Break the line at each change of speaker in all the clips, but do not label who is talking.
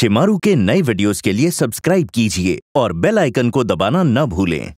शिमारू के नए वीडियोस के लिए सब्सक्राइब कीजिए और बेल आइकन को दबाना न भूलें।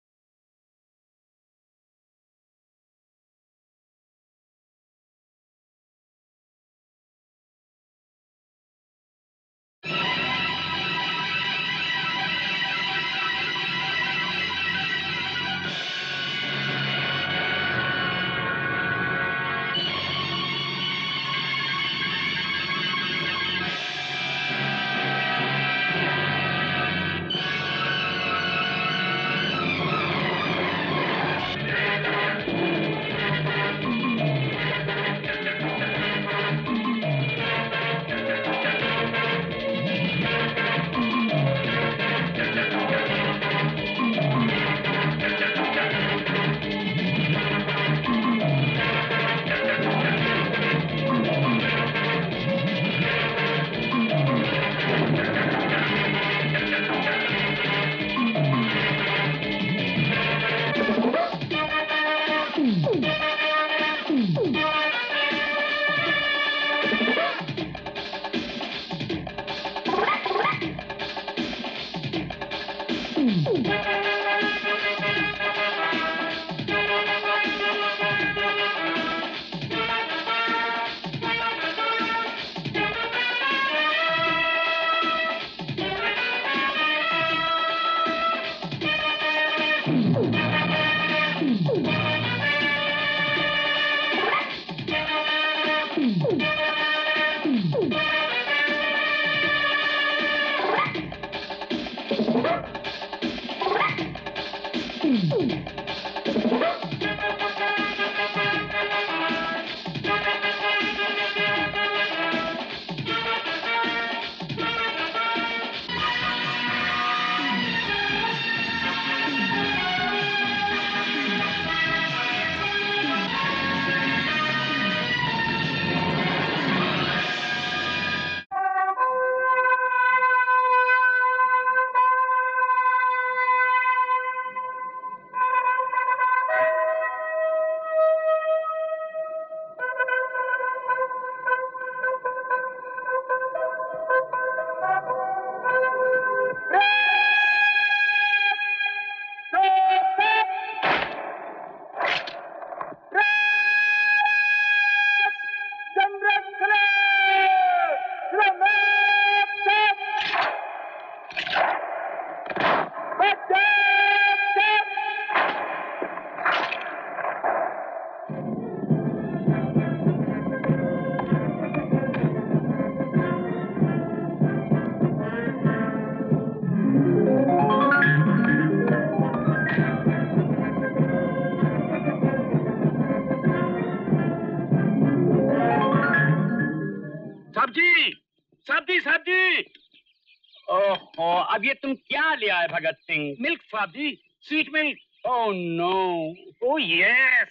ओहो, अब ये तुम क्या ले आए भगत सिंह?
मिल्क साहब ji, sweet milk.
Oh no, oh yes.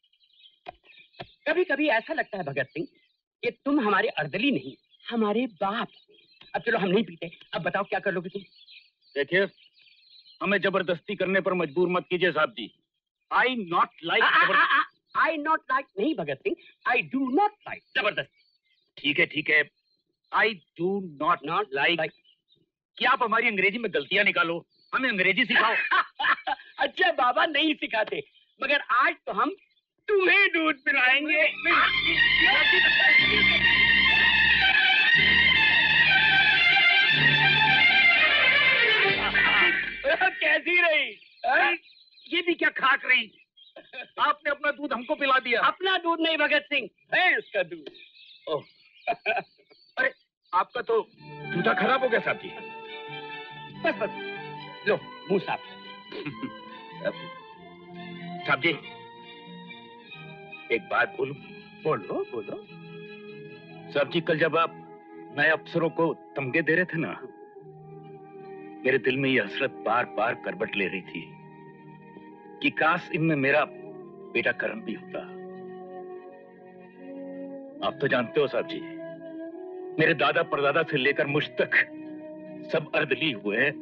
कभी कभी ऐसा लगता है भगत सिंह कि तुम हमारे अर्दली नहीं, हमारे बाप। अब चलो हम नहीं पीते, अब बताओ क्या कर लोगे तुम?
देखिए, हमें जबरदस्ती करने पर मजबूर मत कीजिए साहब जी। आई नॉट लाइक
नहीं Bhagat Singh, I do not like जबरदस्ती।
ठीक है, आई डू नॉट लाइक। क्या आप हमारी अंग्रेजी में गलतियां निकालो, हमें अंग्रेजी सिखाओ।
अच्छा बाबा नहीं सिखाते, मगर आज तो हम तुम्हें दूध पिलाएंगे। कैसी रही?
ये भी क्या खाक रही? आपने अपना दूध हमको पिला दिया।
अपना दूध नहीं भगत सिंह, भैंस का दूध।
ओह, अरे आपका तो जूता खराब हो गया साहब जी।
बस लो मुंह साफ।
साहब जी एक बात बोलूं?
बोलो।
साहब जी, कल जब आप नए अफसरों को तमगे दे रहे थे ना, मेरे दिल में ये हसरत बार बार करवट ले रही थी कि काश इनमें मेरा बेटा करण भी होता। आप तो जानते हो साहब जी, मेरे दादा परदादा से लेकर मुझ तक सब अर्दली हुए हैं।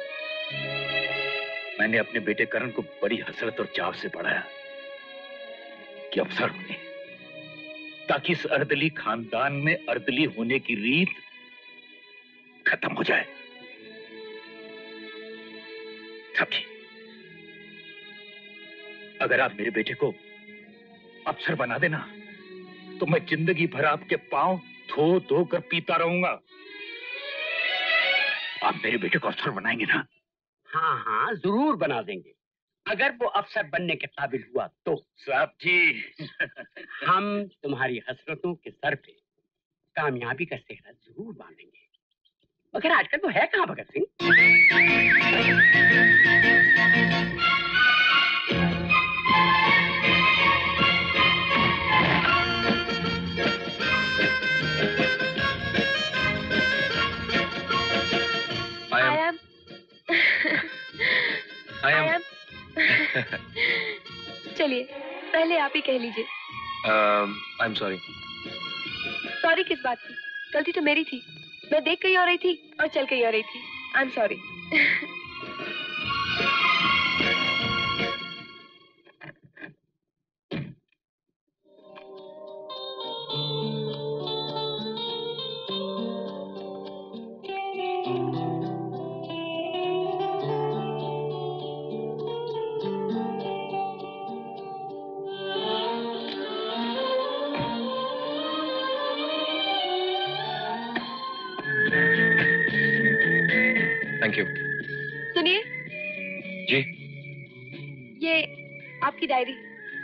मैंने अपने बेटे करण को बड़ी हसरत और चाव से पढ़ाया कि अफसर बने, ताकि इस अर्दली खानदान में अर्दली होने की रीत खत्म हो जाए। साहब, अगर आप मेरे बेटे को अफसर बना देना तो मैं जिंदगी भर आपके पांव धो धो कर पीता रहूंगा। आप मेरे बेटे को अफसर बनाएंगे ना?
हाँ हाँ, जरूर बना देंगे, अगर वो अफसर बनने के काबिल हुआ तो।
साहब जी,
हम तुम्हारी हसरतों के सर पे कामयाबी का सेहरा जरूर बांधेंगे। मगर आजकल तो है कहाँ भगत सिंह?
I am. चलिए, पहले आप ही कह लीजिए।
I'm sorry.
सॉरी किस बात की? गलती तो मेरी थी। मैं देख कहीं और रही थी और चल कहीं और रही थी। I'm sorry.
Thank you.
सुनिए।
जी।
ये आपकी डायरी।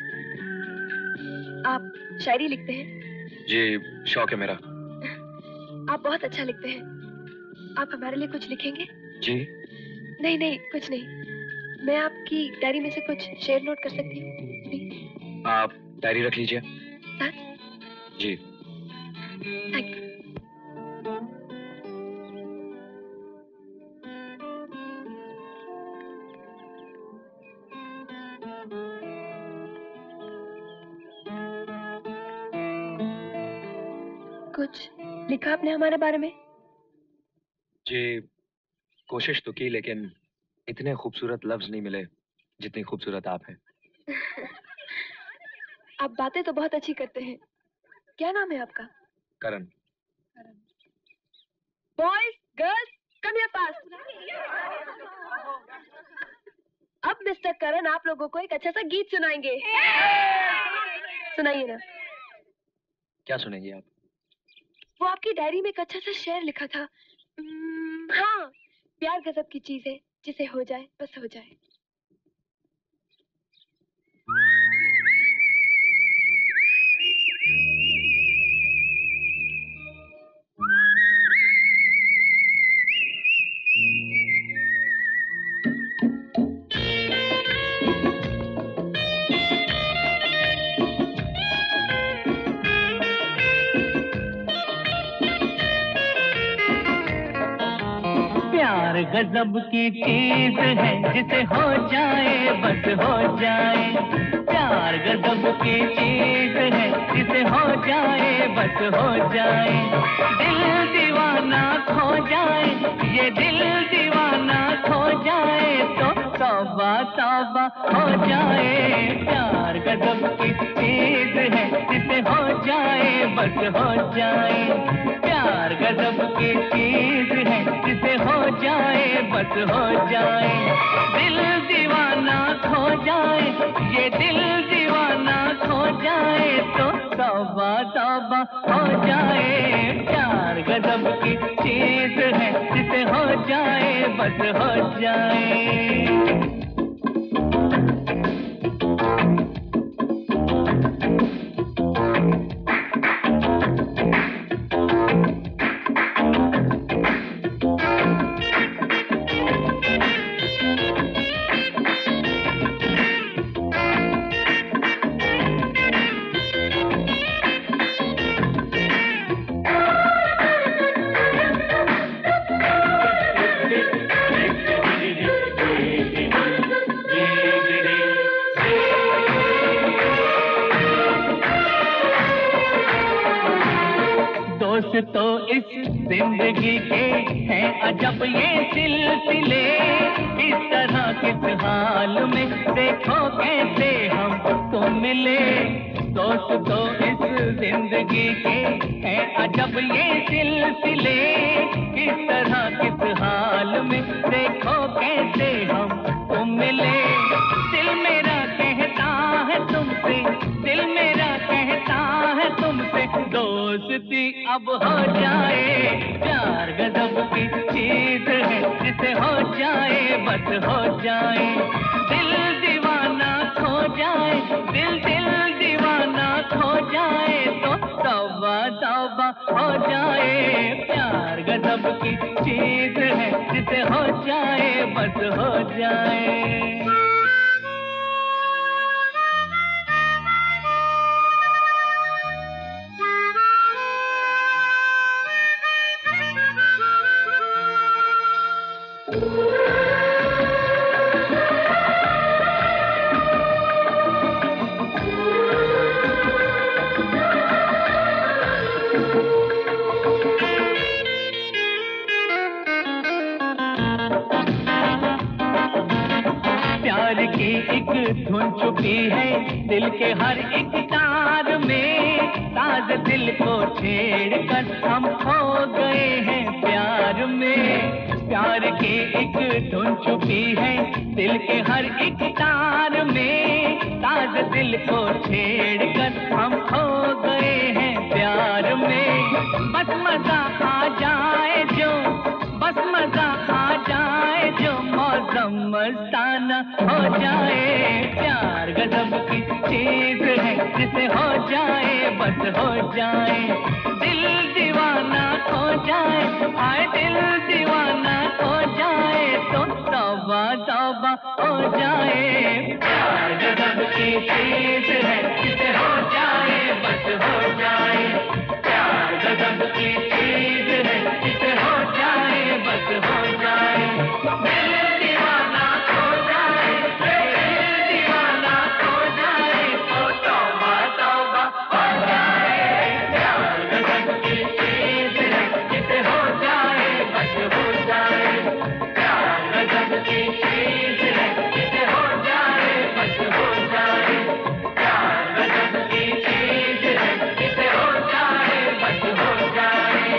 आप शायरी लिखते हैं?
जी, शौक है मेरा।
आप बहुत अच्छा लिखते हैं। आप हमारे लिए कुछ लिखेंगे?
जी।
नहीं नहीं, कुछ नहीं। मैं आपकी डायरी में से कुछ शेर नोट कर सकती हूँ, प्लीज?
आप डायरी रख लीजिए।
सच?
जी।
Thank you. कुछ लिखा आपने हमारे बारे में?
जी, कोशिश तो की, लेकिन इतने खूबसूरत लफ्ज नहीं मिले जितनी खूबसूरत आप हैं।
आप बातें तो बहुत अच्छी करते हैं। क्या नाम है आपका?
Karan.
Boys, girls, come here fast. अब मिस्टर करण आप लोगों को एक अच्छा सा गीत सुनाएंगे। सुनाइए ना।
क्या सुनेंगे आप?
वो आपकी डायरी में एक अच्छा सा शेर लिखा था। हाँ, प्यार गजब की चीज है, जिसे हो जाए बस हो जाए।
गजब की चीज है, जिसे हो जाए बस हो जाए। प्यार गजब की चीज है, जिसे हो जाए बस हो जाए। दिल दीवाना खो जाए, ये दिल दीवाना खो जाए तो तौबा तौबा हो जाए। प्यार गजब की चीज है, जिसे हो जाए बस हो जाए। प्यार गजब की चीज है, जिसे हो जाए बस हो जाए। दिल दीवाना खो जाए, ये दिल दीवाना खो जाए तो तौबा तौबा हो जाए। प्यार गजब की चीज है, जिसे हो जाए बस हो जाए। तो इस जिंदगी के हैं अजब ये सिलसिले। इस तरह किस हाल में देखो कैसे हम तो मिले। दोस्त तो इस जिंदगी के हैं अजब ये सिलसिले। इस तरह अब हो जाए। प्यार गजब की चीज है, जिसे हो जाए बस हो जाए। दिल दीवाना खो जाए, दिल दीवाना खो जाए तो तौबा तौबा हो जाए। प्यार गजब की चीज है, जिसे हो जाए बस हो जाए। प्यार की एक धुन छुपी है दिल के हर एक तार में। साज दिल को छेड़ कर हम खो गए हैं प्यार में। प्यार की एक धुन छुपी है दिल के हर एक तार में। साज दिल को छेड़ कर हम खो गए हैं प्यार में। बस मजा आ जाए जो, बस मजा आ जाए जो, मौसम मस्ताना हो जाए। प्यार गजब की चीज है, जिसे हो जाए बस हो जाए। दिल दीवाना खो जाए, आए दिल दीवाना खो जाए तो तौबा तौबा हो जाए। प्यार गजब की चीज है, जिसे हो जाए बस हो जाए। प्यार गजब की चीज है, जिसे हो जाए बस हो जाए। दिल दीवाना खो जाए, दिल दीवाना खो जाए तो तौबा तौबा हो जाए। प्यार गजब की चीज है, जिसे हो जाए बस हो जाए। प्यार गजब की चीज है, जिसे हो जाए बस हो जाए। प्यार गजब की चीज है, जिसे हो जाए बस हो जाए।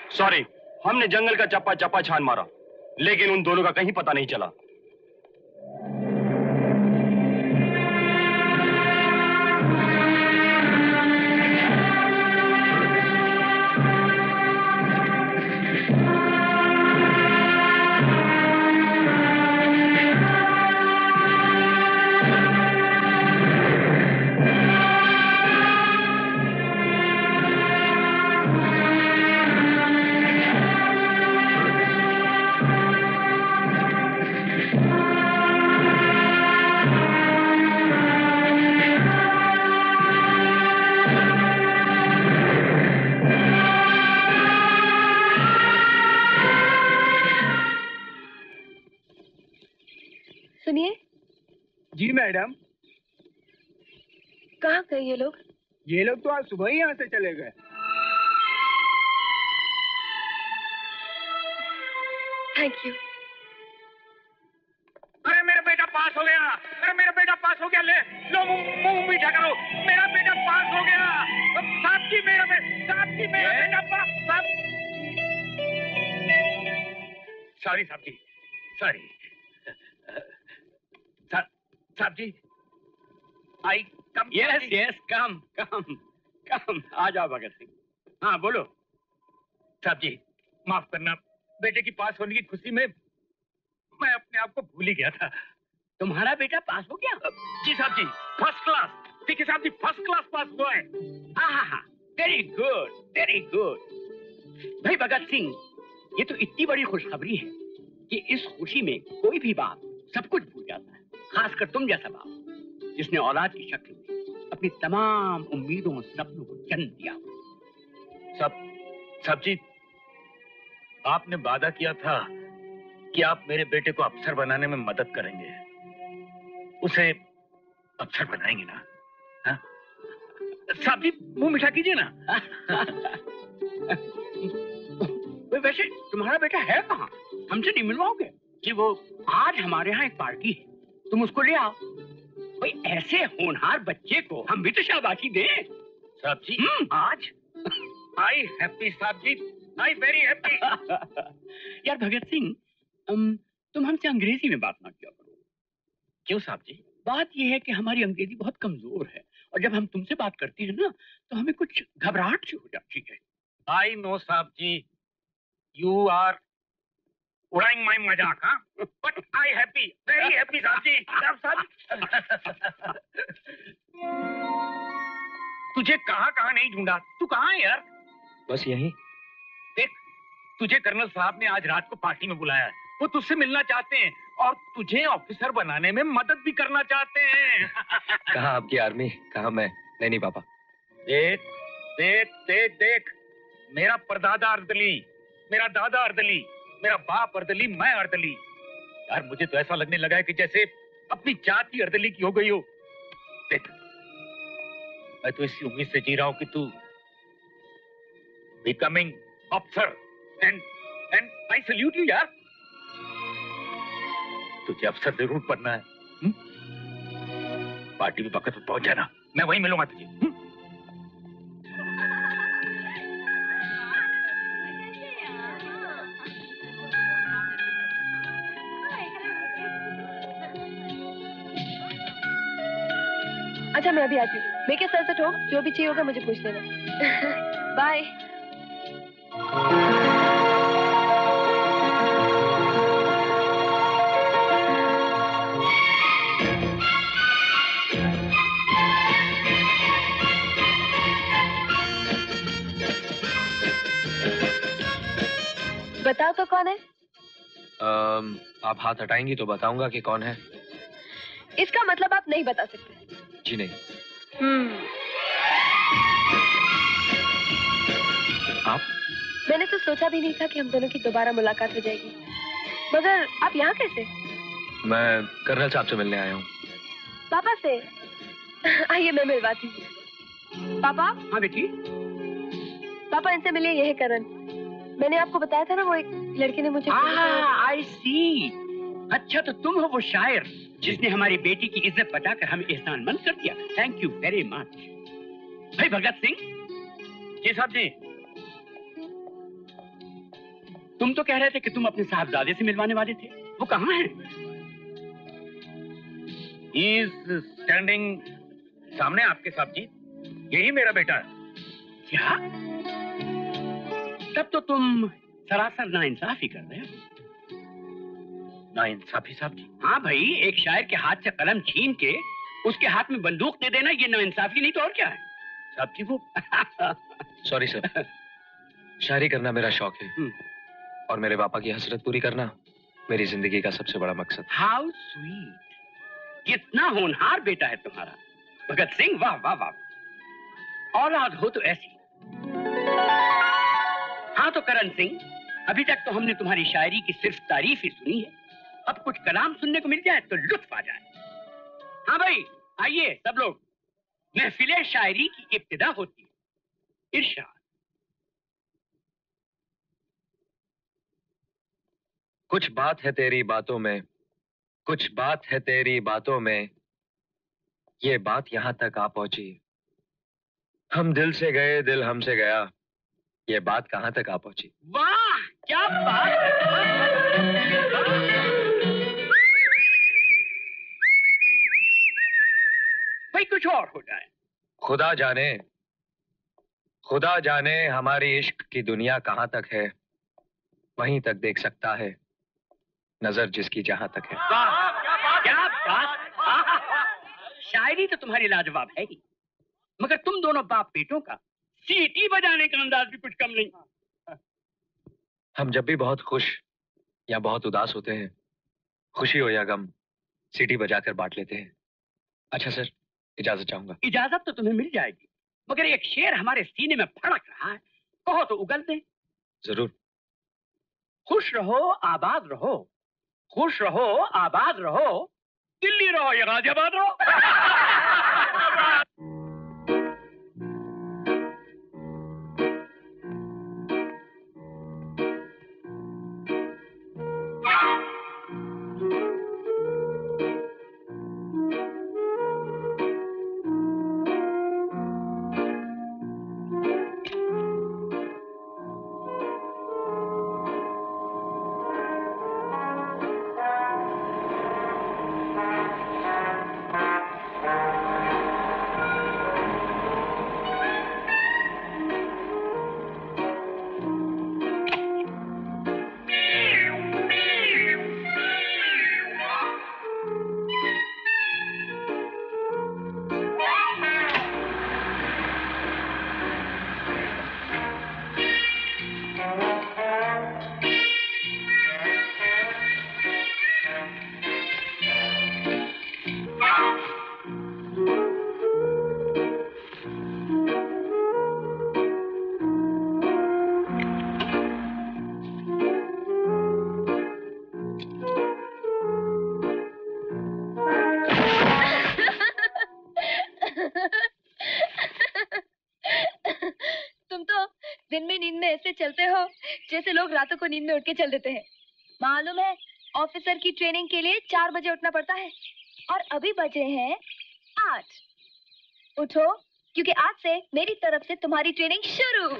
सॉरी, हमने जंगल का चप्पा चप्पा छान मारा, लेकिन उन दोनों का कहीं पता नहीं चला।
सुनिए।
जी मैडम।
कहाँ गए ये लोग?
ये लोग तो आज सुबह ही यहाँ से चले गए।
Thank you.
अरे मेरा बेटा पास हो गया, अरे मेरा बेटा पास हो गया, ले लो मुंह मीठा करो, मेरा बेटा पास हो गया। साहब जी मेरा बेटा पास। सॉरी साहब जी, सॉरी साहब जी। आई कम।
यस यस, कम कम कम, आ जाओ भगत सिंह। हाँ बोलो।
साहब जी माफ करना, बेटे की पास होने की खुशी में मैं अपने आप को भूल ही गया था।
तुम्हारा बेटा पास हो गया?
जी साहब जी, फर्स्ट क्लास। ठीक है साहब जी, फर्स्ट क्लास पास हुआ है।
हाँ, वेरी गुड वेरी गुड। भाई भगत सिंह, ये तो इतनी बड़ी खुशखबरी है कि इस खुशी में कोई भी बाप सब कुछ भूल जाता है, खासकर तुम जैसा बाप जिसने औलाद की शक्ल में अपनी तमाम उम्मीदों और सपनों को जन्म दिया।
साहब जी, आपने वादा किया था कि आप मेरे बेटे को अफसर बनाने में मदद करेंगे, उसे अफसर बनाएंगे ना? हाँ? साहब जी मुंह मीठा कीजिए ना।
वैसे तुम्हारा बेटा है कहाँ? हमसे नहीं मिलवाओगे? जी वो आज हमारे यहाँ एक पार्टी है, तुम उसको ले आओ। भाई ऐसे होनहार बच्चे को हम भी तो शाबाशी दें।
साहब जी आज आई हैप्पी साहब जी, आई वेरी हैप्पी।
यार भगत सिंह, तुम हमसे अंग्रेजी में बात ना किया करो।
क्यों साहब जी?
बात यह है कि हमारी अंग्रेजी बहुत कमजोर है और जब हम तुमसे बात करते हैं ना तो हमें कुछ घबराहट सी हो जाती है।
आई नो साहब जी, यू आर उड़ाइंग माई मजाक, हाँ? But I happy, very happy साहब जी। तुझे कहाँ नहीं ढूंढा, तू कहाँ है यार?
बस यहीं।
देख, तुझे कर्नल साहब ने आज रात को पार्टी में बुलाया है, वो तुझसे मिलना चाहते हैं और तुझे ऑफिसर बनाने में मदद भी करना चाहते हैं।
कहाँ आपकी आर्मी, कहाँ मैं? नहीं पापा।
देख देख देख देख, मेरा परदादा अर्दली, मेरा दादा अर्दली, मेरा बाप अर्दली, मैं अर्दली। यार मुझे तो ऐसा लगने लगा है कि जैसे अपनी जाति अर्दली की हो गई हो। देख, मैं तो इसी उम्मीद से जी रहा हूं कि तू बिकमिंग अफसर एंड आई सल्यूट यू यार। तुझे अफसर जरूर बनना है। पार्टी में वक्त पहुंच जाना, मैं वहीं मिलूंगा तुझे।
अच्छा मैं अभी आती हूँ। मेरे सर से ठो, जो भी चाहिए होगा मुझे पूछ लेना। बाय। बताओ तो कौन है?
आप हाथ हटाएंगी तो बताऊंगा कि कौन है।
इसका मतलब आप नहीं बता सकते?
जी नहीं। आप?
मैंने तो सोचा भी नहीं था कि हम दोनों की दोबारा मुलाकात हो जाएगी। मगर आप यहाँ कैसे?
मैं कर्नल साहब से मिलने आया हूँ।
पापा से? आइए मैं मिलवाती हूँ। पापा?
हाँ बेटी।
पापा इनसे मिलिए, यह है करण। मैंने आपको बताया था ना, वो एक लड़के ने मुझे।
आई सी। अच्छा तो तुम हो वो शायर जिसने हमारी बेटी की इज्जत बचाकर हमें एहसानमंद कर दिया। Thank you very much. भाई भगत सिंह।
जी साहब जी।
तुम तो कह रहे थे कि तुम अपने साहबजादे से मिलवाने वाले थे, वो कहाँ है?
He is standing सामने आपके साहब जी, यही मेरा बेटा है।
क्या? तब तो तुम सरासर नाइंसाफी कर रहे हो।
नाइंसाफी साहब जी?
हाँ भाई, एक शायर के हाथ से कलम छीन के उसके हाथ में बंदूक दे देना, ये नाइंसाफी नहीं तो और क्या है?
साहब जी वो
सॉरी सर, शायरी करना मेरा शौक है और मेरे पापा की हसरत पूरी करना मेरी जिंदगी का सबसे बड़ा मकसद।
हाउ स्वीट, कितना होनहार बेटा है तुम्हारा भगत सिंह, वाह वाह वाह। औलाद हो तो ऐसी। हाँ तो करण सिंह, अभी तक तो हमने तुम्हारी शायरी की सिर्फ तारीफ ही सुनी है, अब कुछ कलाम सुनने को मिल जाए तो लुत्फ आ जाए। हाँ भाई आइए सब लोग, महफिले शायरी की इब्तिदा होती है। इरशाद।
कुछ बात है तेरी बातों में, कुछ बात है तेरी बातों में, ये बात यहां तक आ पहुंची। हम दिल से गए, दिल हमसे गया, ये बात कहां तक आ पहुंची।
वाह क्या बात है। भाई कुछ और हो जाए।
खुदा जाने, खुदा जाने हमारी इश्क की दुनिया कहां तक है, वहीं तक देख सकता है नजर जिसकी जहां तक है।
वाह क्या बात। शायरी तो तुम्हारी लाजवाब है ही, मगर तुम दोनों बाप बेटों का सीटी बजाने का अंदाज भी कुछ कम नहीं।
हम जब भी बहुत खुश या बहुत उदास होते हैं, खुशी हो या गम, सीटी बजाकर बांट लेते हैं। अच्छा सर, इजाजत चाहूंगा।
इजाजत तो तुम्हें मिल जाएगी, मगर एक शेर हमारे सीने में फड़क रहा है, कहो तो उगल दे।
जरूर।
खुश रहो आबाद रहो, खुश रहो आबाद रहो, दिल्ली रहो या गाजियाबाद रहो।
चलते हो जैसे लोग रातों को नींद में उठ के चल देते हैं। मालूम है, ऑफिसर की ट्रेनिंग के लिए 4 बजे उठना पड़ता है और अभी बजे हैं 8। उठो, क्योंकि आज से मेरी तरफ से तुम्हारी ट्रेनिंग शुरू।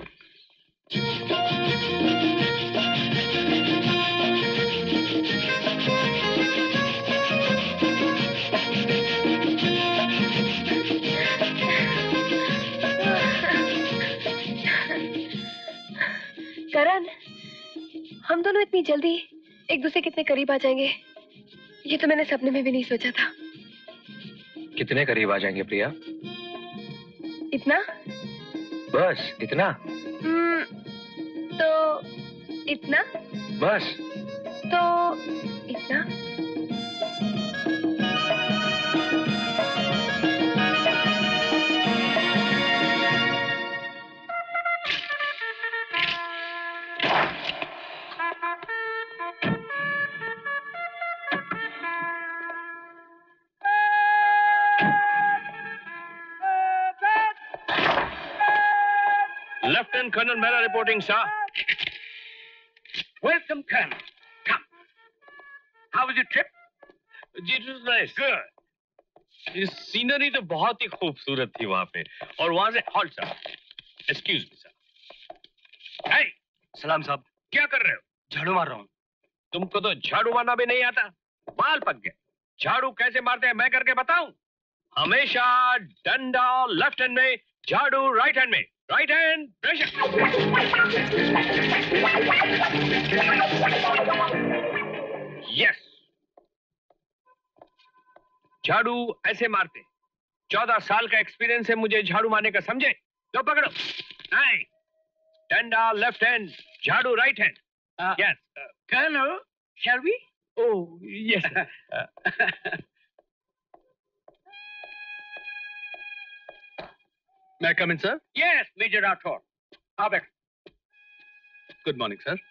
करण, हम दोनों इतनी जल्दी एक दूसरे के इतने करीब आ जाएंगे, ये तो मैंने सपने में भी नहीं सोचा था।
कितने करीब आ जाएंगे प्रिया?
इतना?
बस इतना?
तो इतना?
बस
तो इतना?
Lieutenant Colonel Mehra reporting, sir.
Welcome, Colonel. Come. How was your trip?
It was nice. Good. Scenery तो बहुत ही खूबसूरत थी वहां पे, और वहां से halt sir, excuse me sir.
सलाम साहब।
क्या कर रहे हो?
झाड़ू मार रहा हूँ।
तुमको तो झाड़ू मारना भी नहीं आता, बाल पक गए। झाड़ू कैसे मारते हैं मैं करके बताऊं? हमेशा डंडा लेफ्ट हैंड में, झाड़ू राइट हैंड में। Right hand pressure. यस, झाड़ू ऐसे मारते। 14 साल का एक्सपीरियंस है मुझे झाड़ू मारने का, समझे? लो पकड़ो। नहीं, डंडा लेफ्ट हैंड, झाड़ू right hand. Yes
Colonel, shall we?
Oh, yes.
May I come in, sir?
Yes, Major Rathore. आओ बैठो।
Good morning, sir.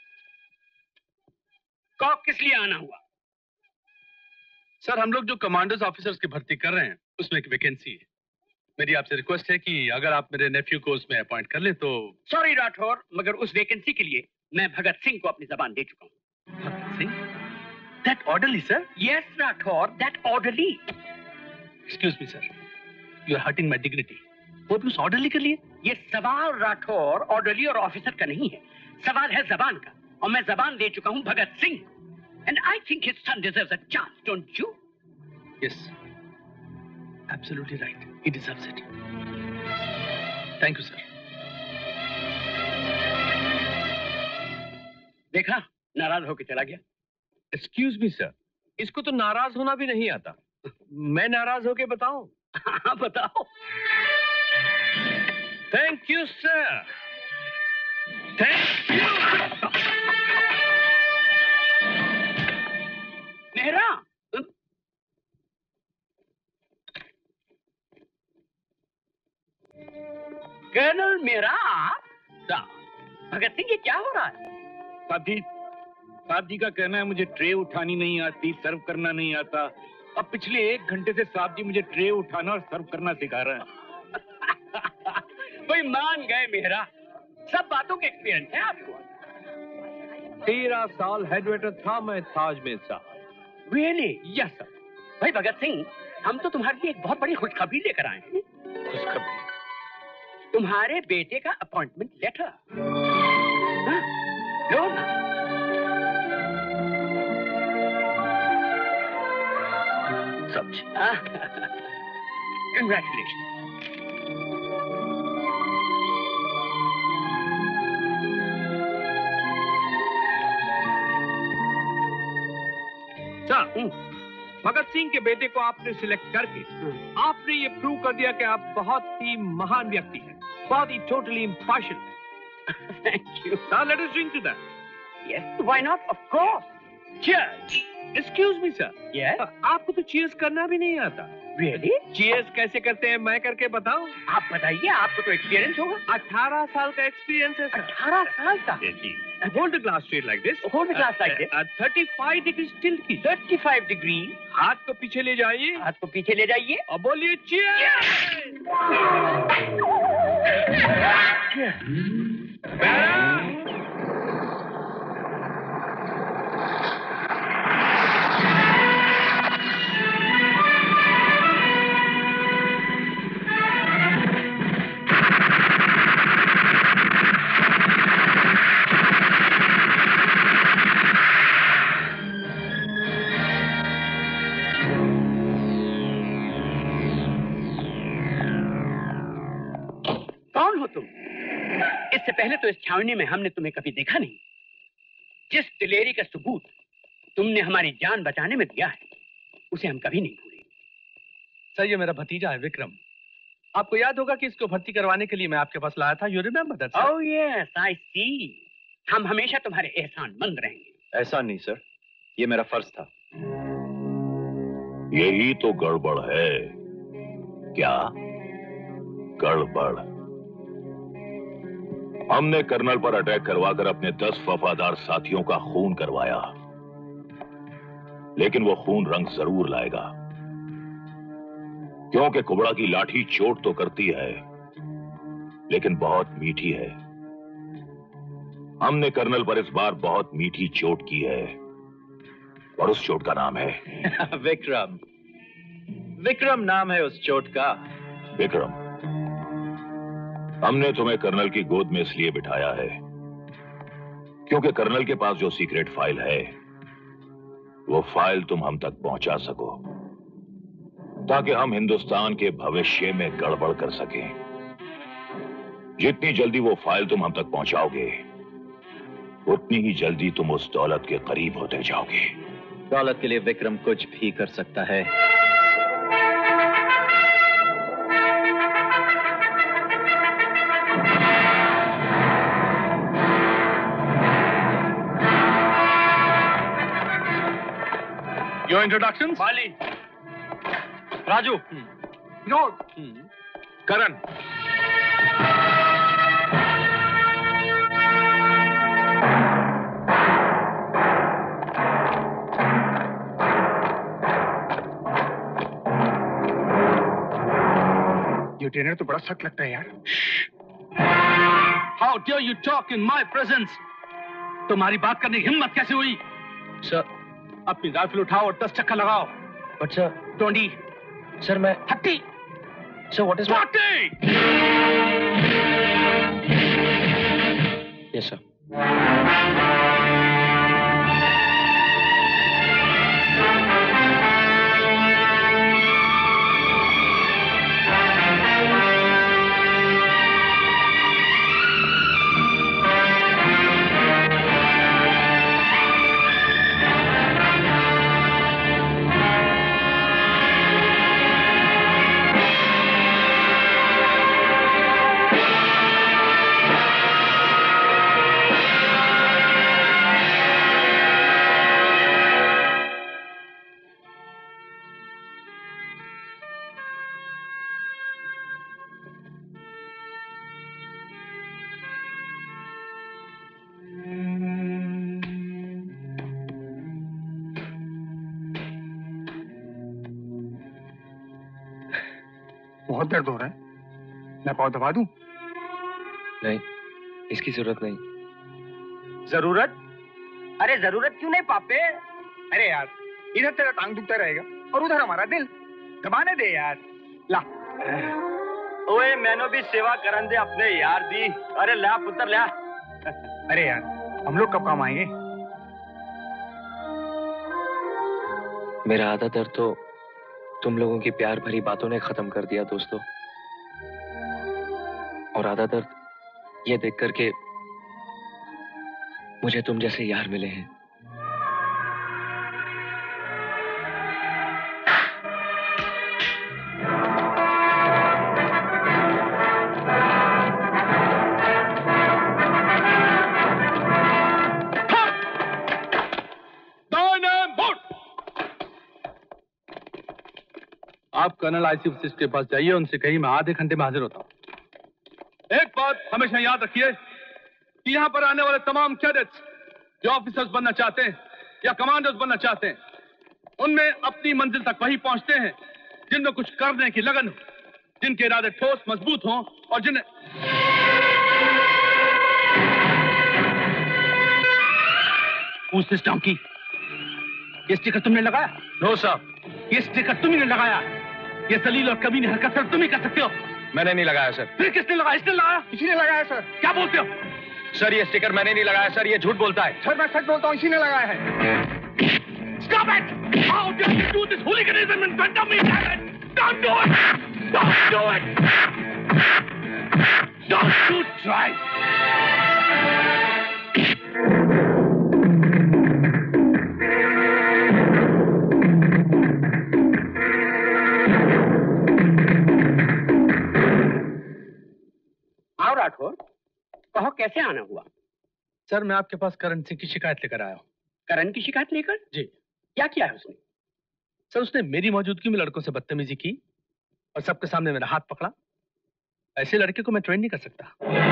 कहो किस लिए आना हुआ?
सर, हम लोग जो कमांडर्स ऑफिसर्स की भर्ती कर रहे हैं, उसमें एक वैकेंसी है। मेरी आपसे रिक्वेस्ट है कि अगर आप मेरे नेफ्यू को उसमें अपॉइंट कर लें तो।
सॉरी राठौर, मगर उस वैकेंसी के लिए मैं भगत सिंह को अपनी जबान दे चुका हूँ।
Bhagat Singh? That orderly, sir?
Yes, Rathore, that orderly.
Excuse me, sir. You are hurting my dignity. वो भी उस orderly के लिए?
ये सवाल राठौर ऑर्डरली और ऑफिसर का नहीं है, सवाल है जबान का, और मैं जबान दे चुका हूँ Bhagat Singh. And I think his son deserves a chance, don't you?
Yes. Absolutely right. He deserves it. Thank you, sir.
देखा, नाराज होकर चला गया।
एक्सक्यूज मी सर, इसको तो नाराज होना भी नहीं आता। मैं नाराज होके बताऊं?
हाँ बताओ।
Thank you sir, thank you.
Mehra, colonel Mehra, Bhagat Singh ये क्या हो रहा है?
साहब जी का कहना है मुझे ट्रे उठानी नहीं आती, सर्व करना नहीं आता। अब पिछले 1 घंटे से साहब जी मुझे ट्रे उठाना और सर्व करना सिखा रहे हैं।
भाई मान गए मेहरा, सब बातों के एक्सपीरियंस है आपको।
13 साल हेड वेटर था मैं ताज में साहब।
रियली?
Yes sir.
भाई भगत सिंह, हम तो तुम्हारे लिए एक बहुत बड़ी खुशखबरी लेकर आए हैं।
खुशखबरी?
तुम्हारे बेटे का अपॉइंटमेंट लेटर। लो ना।
समझ।
कंग्रेचुलेशन।
सर, भगत सिंह के बेटे को आपने सिलेक्ट करके आपने ये प्रूव कर दिया कि आप बहुत ही महान व्यक्ति हैं, बहुत ही टोटली इम्पार्शियल हैं।
Thank you.
Now let us drink to that.
Yes, why not? Of course. Cheers.
Excuse me sir.
Yes.
आपको तो cheers करना भी नहीं आता।
Really?
Cheers कैसे करते हैं मैं करके बताऊं?
आप बताइए, आपको तो एक्सपीरियंस होगा।
18 साल का एक्सपीरियंस है सर।
18 साल का?
जी। Hold the glass straight like this.
Hold the glass like this.
35 degree tilt की।
35 डिग्री।
हाथ को पीछे ले जाइए।
हाथ को पीछे ले जाइए
और बोलिए cheers.
कौन हो तुम? इससे पहले तो इस छावनी में हमने तुम्हें कभी देखा नहीं। जिस दिलेरी का सबूत तुमने हमारी जान बचाने में दिया है, उसे हम कभी नहीं भूलेंगे।
सर, ये मेरा भतीजा है विक्रम। आपको याद होगा कि इसको भर्ती करवाने के लिए मैं आपके पास लाया था। You remember that?
Oh yes, I see. हम हमेशा तुम्हारे एहसानमंद रहेंगे।
ऐसा नहीं सर, ये मेरा फर्ज था।
यही तो गड़बड़ है। क्या गड़बड़? हमने कर्नल पर अटैक करवाकर अपने 10 वफादार साथियों का खून करवाया, लेकिन वो खून रंग जरूर लाएगा, क्योंकि कुबड़ा की लाठी चोट तो करती है लेकिन बहुत मीठी है। हमने कर्नल पर इस बार बहुत मीठी चोट की है और उस चोट का नाम है
विक्रम। विक्रम नाम है उस चोट का।
विक्रम, हमने तुम्हें कर्नल की गोद में इसलिए बिठाया है क्योंकि कर्नल के पास जो सीक्रेट फाइल है वो फाइल तुम हम तक पहुंचा सको, ताकि हम हिंदुस्तान के भविष्य में गड़बड़ कर सकें। जितनी जल्दी वो फाइल तुम हम तक पहुंचाओगे उतनी ही जल्दी तुम उस दौलत के करीब होते जाओगे।
दौलत के लिए विक्रम कुछ भी कर सकता है।
Your introductions?
माली,
राजू,
विनोद,
करण।
ये ट्रेनर तो बड़ा सख्त लगता है यार।
How dare you talk in my presence? तुम्हारी बात करने की हिम्मत कैसे हुई?
सर,
अपनी राइफल उठाओ और 10 चक्कर लगाओ।
But sir,
20।
सर मैं
30।
Sir what is
40।
Yes sir.
बहुत दर्द हो रहा है, मैं पाँव दबा दूं?
नहीं, इसकी जरूरत नहीं।
जरूरत? अरे जरूरत क्यों नहीं पापे?
अरे यार, इधर तेरा टांग दुखता रहेगा और उधर हमारा दिल। दबाने दे यार। ला।
ओए मैंने भी सेवा करन दे अपने यार दी। अरे ला पुत्र ला।
अरे यार, हम लोग कब काम आएंगे?
मेरा आधा दर्द तो तुम लोगों की प्यार भरी बातों ने खत्म कर दिया दोस्तों, और आधा दर्द ये देख करके मुझे तुम जैसे यार मिले हैं।
आप कर्नल आईसी के पास जाइए, उनसे कहिए मैं आधे घंटे में हाजिर होता हूं। एक बात हमेशा याद रखिए कि यहां पर आने वाले तमाम कैडेट्स जो ऑफिसर्स बनना चाहते हैं या कमांडर्स बनना चाहते हैं, उनमें अपनी मंजिल तक वही पहुंचते हैं जिनमें कुछ करने की लगन हो, जिनके इरादे ठोस मजबूत हों और जिन्हें
Who's this donkey? ये स्टिकर तुमने लगाया?
नो साहब,
ये स्टिकर तुमने लगाया? ये जलील और कमीनी हरकत सर तुम ही कर सकते हो।
मैंने नहीं लगाया सर।
फिर किसने लगाया? इसने लगाया?
इसी ने लगाया सर।
क्या बोलते हो?
सर ये स्टिकर मैंने नहीं लगाया सर, ये झूठ बोलता है।
सर मैं सच बोलता हूँ, इसी ने लगाया है।
Stop it! How dare you do this hooliganism in front of me? Damn it! Don't do it! Don't do it! Don't you try! आओ राठौर, कहो कैसे आना हुआ?
सर मैं आपके पास करण सिंह की शिकायत लेकर आया हूँ।
करण की शिकायत लेकर?
जी।
क्या किया है उसने?
सर उसने मेरी मौजूदगी में लड़कों से बदतमीजी की और सबके सामने मेरा हाथ पकड़ा। ऐसे लड़के को मैं ट्रेन नहीं कर सकता।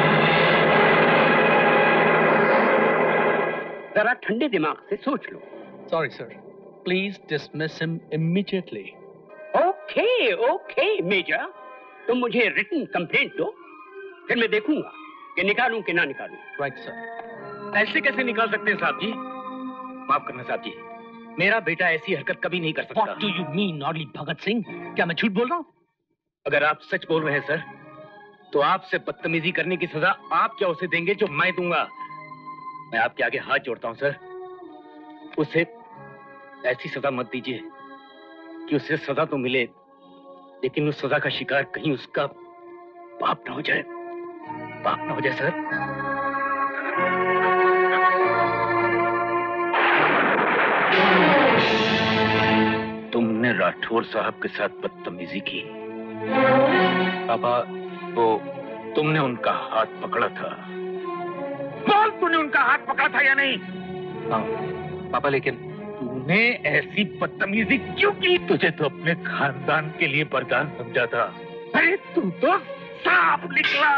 जरा ठंडे दिमाग से सोच लो।
Sorry sir, please dismiss him immediately.
Okay okay major, तुम मुझे रिटन कंप्लेंट दो, फिर मैं देखूंगा कि निकालूं कि ना निकालूं।
Right sir.
ऐसे कैसे निकाल सकते हैं साहब जी? माफ करना साहब जी, मेरा बेटा ऐसी हरकत कभी नहीं कर सकता।
What do you mean, नॉर्ली Bhagat Singh? क्या मैं झूठ बोल रहा हूँ?
अगर आप सच बोल रहे हैं सर, तो आपसे बदतमीजी करने की सजा आप क्या उसे देंगे जो मैं दूंगा? मैं आपके आगे हाथ जोड़ता हूं सर, उसे ऐसी सजा मत दीजिए कि उसे सजा तो मिले, लेकिन उस सजा का शिकार कहीं उसका बाप ना हो जाए, बाप ना हो जाए सर। तुमने राठौर साहब के साथ बदतमीजी की पापा, वो तुमने उनका हाथ पकड़ा था। बोल, तूने उनका हाथ पकड़ा था या नहीं?
हाँ पापा, लेकिन
तूने ऐसी बदतमीजी क्यों की? तुझे तो अपने खानदान के लिए वरदान समझा था। अरे तू तो सांप निकला।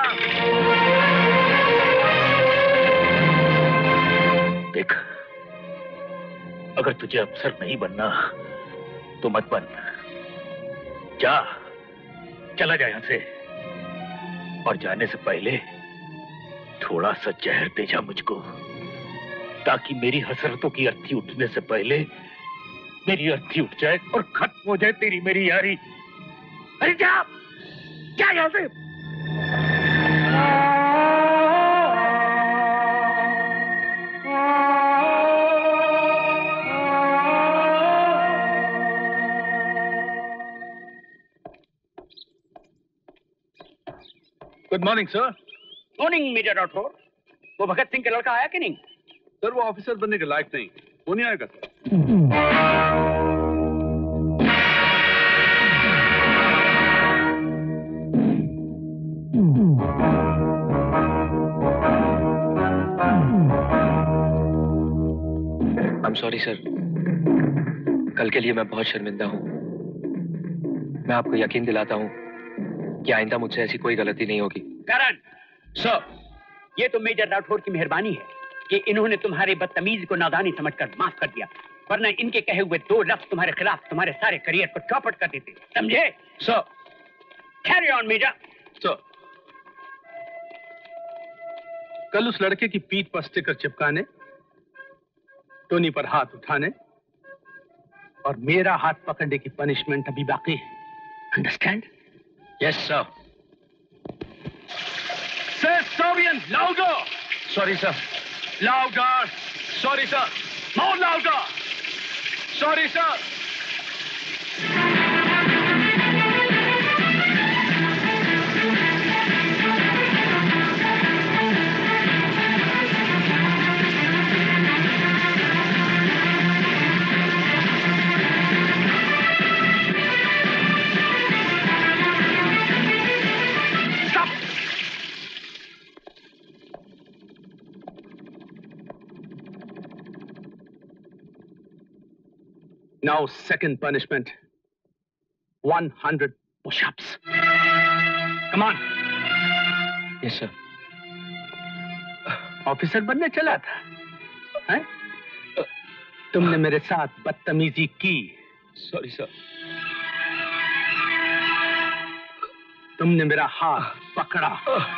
देख, अगर तुझे अफसर नहीं बनना तो मत बन। जा, चला जा यहां से, और जाने से पहले थोड़ा सा जहर दे जा मुझको, ताकि मेरी हसरतों की अर्थी उठने से पहले मेरी अर्थी उठ जाए और खत्म हो जाए तेरी मेरी यारी। अरे जा, जा यहां से।
Good morning sir.
Morning major Rathore. वो भगत सिंह का लड़का आया कि नहीं?
सर वो ऑफिसर बनने के लायक नहीं, वो नहीं आएगा सर।
I'm sorry सर, कल के लिए मैं बहुत शर्मिंदा हूँ। मैं आपको यकीन दिलाता हूँ कि आइंदा मुझसे ऐसी कोई गलती नहीं होगी।
करण सर, ये तो मेजर राठौर की मेहरबानी है कि इन्होंने तुम्हारे बदतमीज को नादानी समझकर माफ कर दिया, वरना इनके कहे हुए 2 लफ्ज तुम्हारे खिलाफ तुम्हारे सारे करियर को चौपट कर देते, समझे?
Sir.
Carry on major.
Sir, कल उस लड़के की पीठ पर स्टिकर चिपकाने, टोनी पर हाथ उठाने और मेरा हाथ पकड़ने की पनिशमेंट अभी बाकी है। Understand?
Yes sir.
Say Soviet louder.
Sorry sir.
Louder. Sorry sir. More louder. Sorry sir. Now, second punishment. 100 push-ups. Come on.
Yes, sir.
Officer बनने चला था, हैं? तुमने मेरे साथ बदतमीजी की।
Sorry sir.
तुमने मेरा हाथ पकड़ा।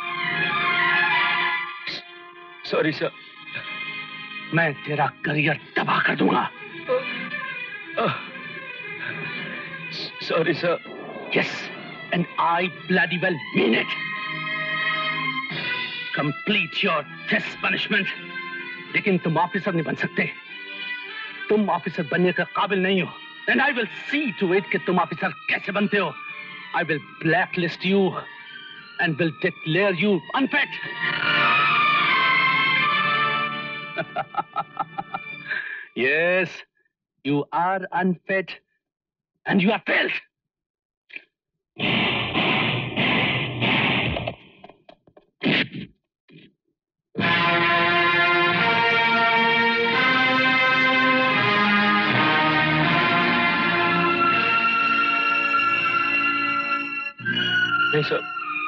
Sorry sir.
मैं तेरा करियर तबाह कर दूंगा।
Sorry, sir.
Yes, and I bloody well mean it. Complete your this punishment. लेकिन तुम ऑफिसर नहीं बन सकते। तुम ऑफिसर बनने के काबिल नहीं हो। And I will see to it कि तुम ऑफिसर कैसे बनते हो। I will blacklist you and will declare you unfit. Yes, you are unfit and you are failed.
नहीं सर,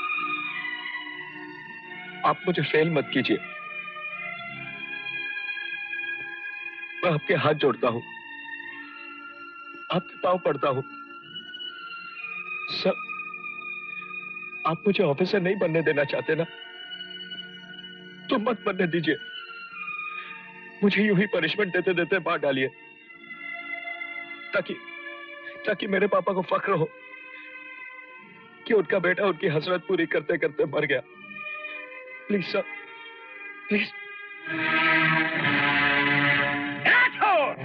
आप मुझे फेल मत कीजिए। मैं आपके हाथ जोड़ता हूं, आपके पांव पड़ता हूं। सर, आप मुझे ऑफिसर नहीं बनने देना चाहते ना, तो मत बनने दीजिए। मुझे यूं ही पनिशमेंट देते देते मार डालिए, ताकि मेरे पापा को फक्र हो कि उनका बेटा उनकी हसरत पूरी करते करते मर गया। Please sir, please
Rathore!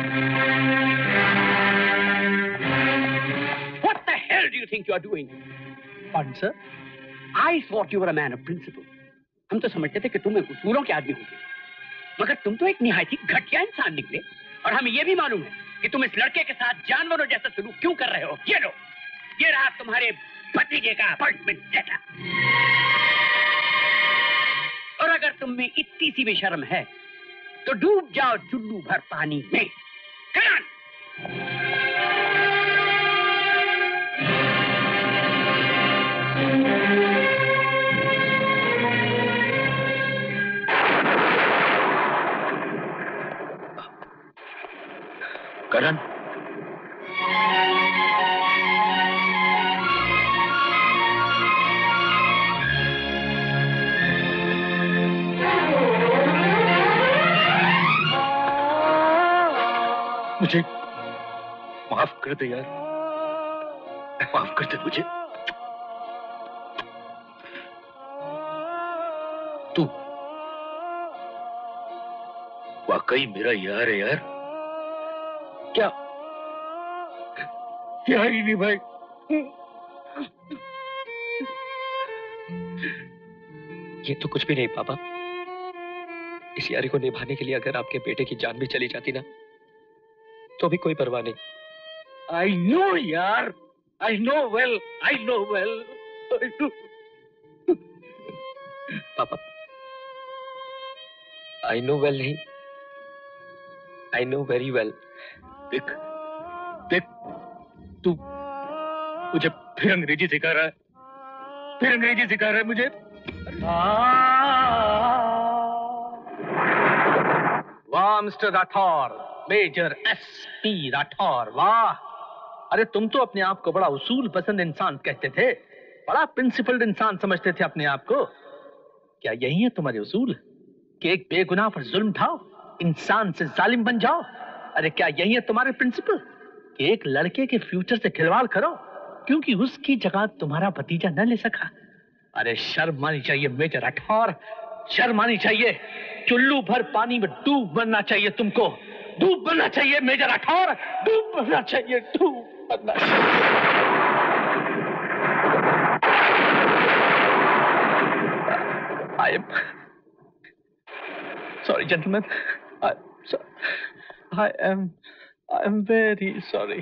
What the hell do you think you are doing?
Pardon, sir?
I thought you were a man of principle. हम तो समझते थे कि तुम एक उसूलों के आदमी होगे, मगर तुम तो एक निहायती घटिया इंसान निकले। और हमें यह भी मालूम है कि तुम इस लड़के के साथ जानवरों जैसा सलूक क्यों कर रहे हो। ये लो, ये रहा तुम्हारे भतीजे का अपॉइंटमेंट लेटर। और अगर तुम में इतनी सी भी शर्म है तो डूब जाओ चुल्लू भर पानी में। करण!
करण, मुझे माफ कर दे यार, माफ कर दे मुझे। तू वाकई मेरा यार है यार। क्या यार ही नहीं भाई,
ये तो कुछ भी नहीं पापा। इस यारी को निभाने के लिए अगर आपके बेटे की जान भी चली जाती ना तो भी कोई परवाह नहीं।
आई नो यार, I know well, I know well.
पापा, आई नो वेल नहीं, आई नो वेरी वेल।
देख देख, तू मुझे फिर अंग्रेजी सिखा रहा है, फिर अंग्रेजी सिखा रहा है मुझे।
वाह mister Rathore, major SP Rathore, वाह। अरे तुम तो अपने आप को बड़ा उसूल पसंद इंसान कहते थे, बड़ा प्रिंसिपल्ड इंसान समझते थे अपने आप को। क्या यही है तुम्हारे उसूल कि एक बेगुनाह पर जुल्म ढाओ, इंसान से जालिम बन जाओ? अरे क्या यही है तुम्हारे प्रिंसिपल कि एक लड़के के फ्यूचर से खिलवाड़ करो क्योंकि उसकी जगह तुम्हारा भतीजा न ले सका? अरे शर्म आनी चाहिए मेजर राठौर, शर्म आनी चाहिए। चुल्लू भर पानी में डूब बनना चाहिए तुमको, डूब बनना चाहिए मेजर राठौर, डूब बनना चाहिए, डूब बनना चाहिए। I am sorry, gentlemen. I am very sorry.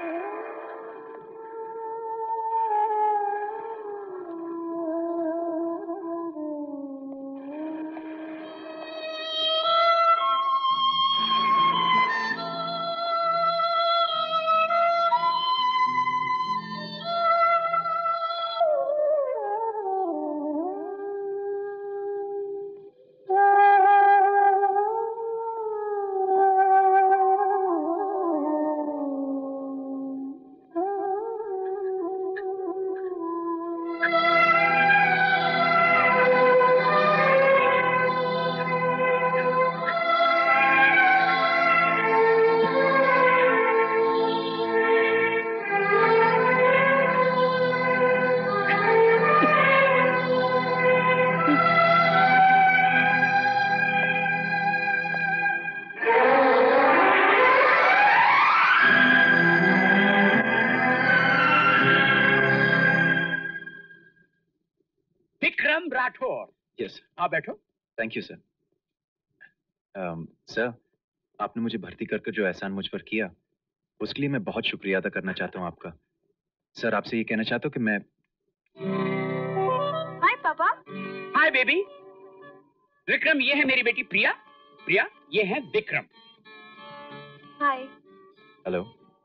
Yes
हाँ बैठो।
Thank you sir. सर, आपने मुझे भर्ती करके जो एहसान मुझ पर किया उसके लिए मैं बहुत शुक्रिया अदा करना चाहता हूँ आपका। सर, आपसे ये कहना चाहता हूँ कि मैं।
हाय पापा।
Hi baby. विक्रम, ये है मेरी बेटी प्रिया। प्रिया, ये है विक्रम।
हाय।
हेलो।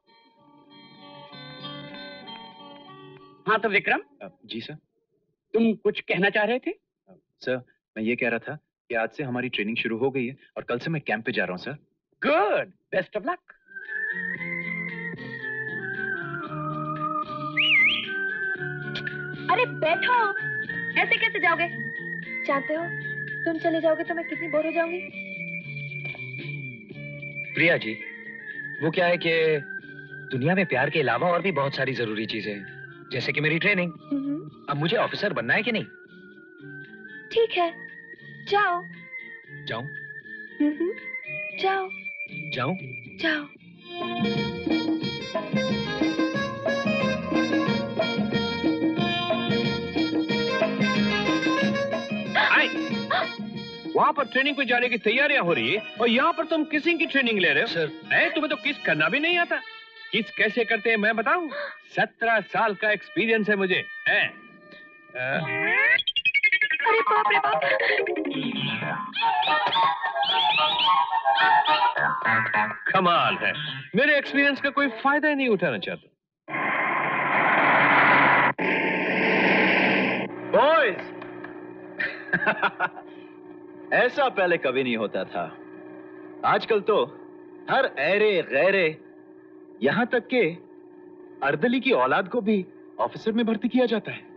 हाँ तो विक्रम।
जी सर।
तुम कुछ कहना चाह रहे थे?
सर, मैं ये कह रहा था कि आज से हमारी ट्रेनिंग शुरू हो गई है और कल से मैं कैंप पे जा रहा हूँ sir.
Good, best of luck.
अरे बैठो, ऐसे कैसे जाओगे? जानते हो तुम चले जाओगे तो मैं कितनी बोर हो जाऊंगी।
प्रिया जी, वो क्या है कि दुनिया में प्यार के अलावा और भी बहुत सारी जरूरी चीजें हैं, जैसे कि मेरी ट्रेनिंग। अब मुझे ऑफिसर बनना है कि नहीं?
ठीक है, जाओ।
जाऊं?
जाओ
जाऊं?
जाओ।
वहां पर ट्रेनिंग पे जाने की तैयारियां हो रही है और यहाँ पर तुम किसिंग की ट्रेनिंग ले रहे हो।
सर,
तुम्हें तो किस करना भी नहीं आता। किस कैसे करते हैं मैं बताऊं? 17 साल का एक्सपीरियंस है मुझे।
अरे बाप रे बाप।
कमाल है, मेरे एक्सपीरियंस का कोई फायदा ही नहीं उठाना चाहता।
बॉयज ऐसा पहले कभी नहीं होता था। आजकल तो हर ऐरे गैरे, यहां तक के अर्दली की औलाद को भी ऑफिसर में भर्ती किया जाता है।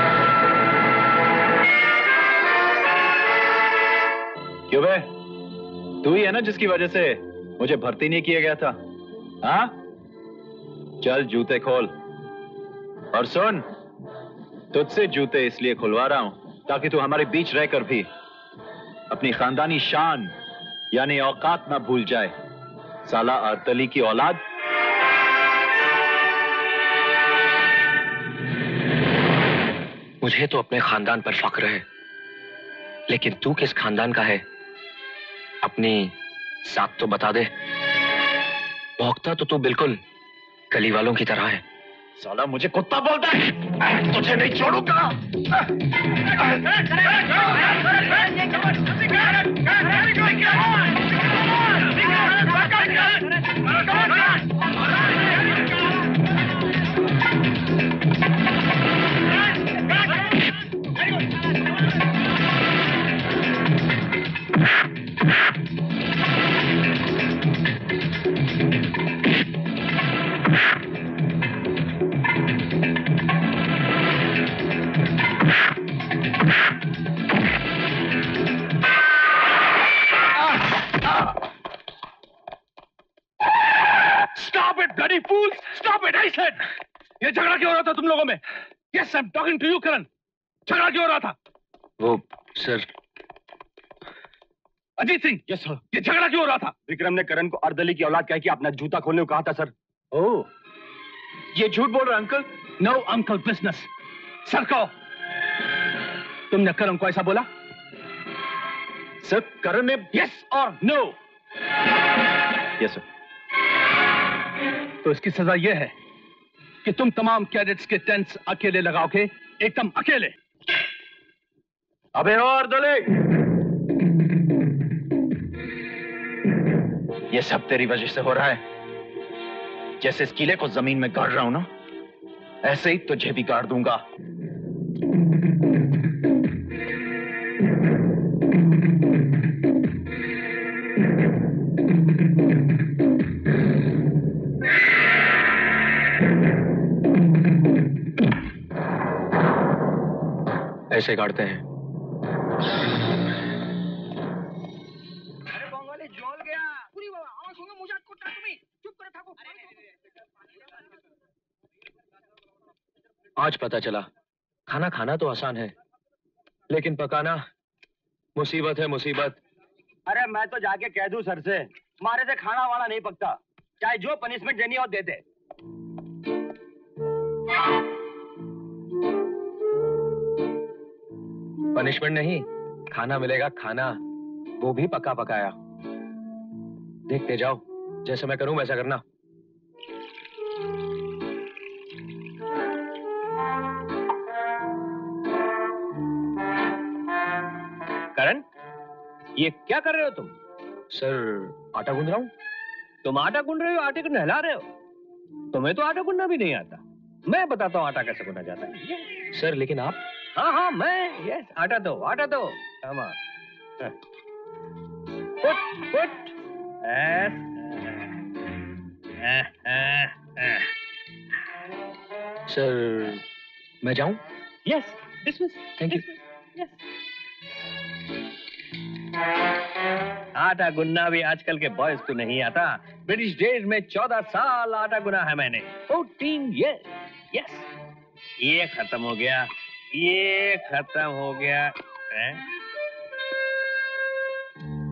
क्यों बे? तू ही है ना जिसकी वजह से मुझे भर्ती नहीं किया गया था? हाँ? चल जूते खोल और सुन, तुझसे जूते इसलिए खुलवा रहा हूं ताकि तू हमारे बीच रहकर भी अपनी खानदानी शान यानी औकात ना भूल जाए। साला अर्तली की औलाद।
मुझे तो अपने खानदान पर फख्र है, लेकिन तू किस खानदान का है? अपनी साथ तो बता दे। भौंकता तो तू बिल्कुल गली वालों की तरह है।
साला मुझे कुत्ता बोलता है, तुझे नहीं छोड़ूंगा।
bloody fools! Stop it, I said! ये झगड़ा क्यों हो रहा था तुम लोगों में? Yes, I'm talking to you, करण. झगड़ा क्यों हो रहा था?
वो sir,
Ajit Singh,
yes sir.
ये झगड़ा क्यों हो रहा था?
विक्रम ने करण को अर्दली की औलाद कह के अपना जूता खोलने को कहा था सर।
ओह, ये झूठ बोल रहा uncle?
No uncle business. Sir कहो, तुमने करण को ऐसा बोला?
सर, करण ने
Yes or no?
Yes sir.
तो इसकी सजा यह है कि तुम तमाम कैडेट्स के टेंट्स अकेले लगाओगे, एकदम अकेले।
अबे और दले, ये सब तेरी वजह से हो रहा है। जैसे इस किले को जमीन में गाड़ रहा हूं ना, ऐसे ही तुझे भी गाड़ दूंगा।
ऐसे गाड़ते हैं। आज पता चला, खाना खाना तो आसान है, लेकिन पकाना मुसीबत है, मुसीबत।
अरे मैं तो जाके कह दूं सर से, मारे से खाना वाला नहीं पकता, चाहे जो पनिशमेंट देनी हो दे दे।
पनिशमेंट नहीं, खाना मिलेगा, खाना, वो भी पका पकाया। देखते जाओ, जैसे मैं करूं वैसा करना।
करण, ये क्या कर रहे हो तुम?
सर, आटा गूंद रहा हूं।
तुम आटा गूंद रहे हो, आटे को नहला रहे हो? तुम्हें तो आटा गूंदना भी नहीं आता। मैं बताता हूँ आटा कैसे गूंदा जाता है।
सर, लेकिन आप?
हाँ हाँ मैं, यस, आटा दो, आटा दो। पुट पुट,
सर, मैं जाऊं?
Yes, dismiss.
Thank you.
आटा गुनना भी आजकल के बॉयज को नहीं आता। ब्रिटिश डेज में 14 साल आटा गुना है मैंने। 14 years, यस। ये खत्म हो गया, ये खत्म हो गया।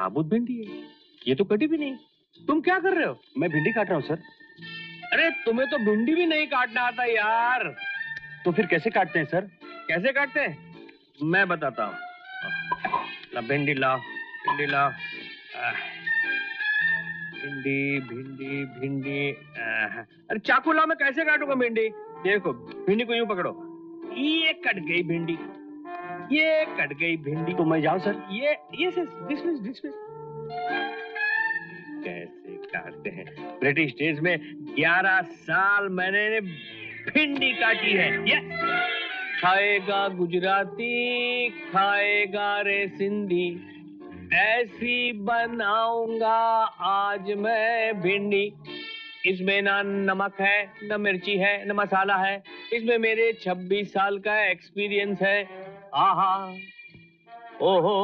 साबुत भिंडी है, ये तो कटी भी नहीं। तुम क्या कर रहे हो?
मैं भिंडी काट रहा हूँ सर।
अरे तुम्हें तो भिंडी भी नहीं काटना आता यार।
तो फिर कैसे काटते हैं सर?
कैसे काटते हैं मैं बताता हूँ। ला भिंडी लाओ, भिंडी लाओ। भिंडी भिंडी भिंडी। अरे चाकू लाओ, मैं कैसे काटूंगा भिंडी? देखो भिंडी को यूं पकड़ो, ये कट गई भिंडी, ये कट गई भिंडी।
तो मैं जाऊं सर?
ये डिसमिस। कैसे काटते हैं? ब्रिटिश डेज में 11 साल मैंने भिंडी काटी है। यस। खाएगा गुजराती, खाएगा रे सिंधी, ऐसी बनाऊंगा आज मैं भिंडी। इसमें ना नमक है, न मिर्ची है, न मसाला है। इसमें मेरे 26 साल का एक्सपीरियंस है। आहा, ओहो,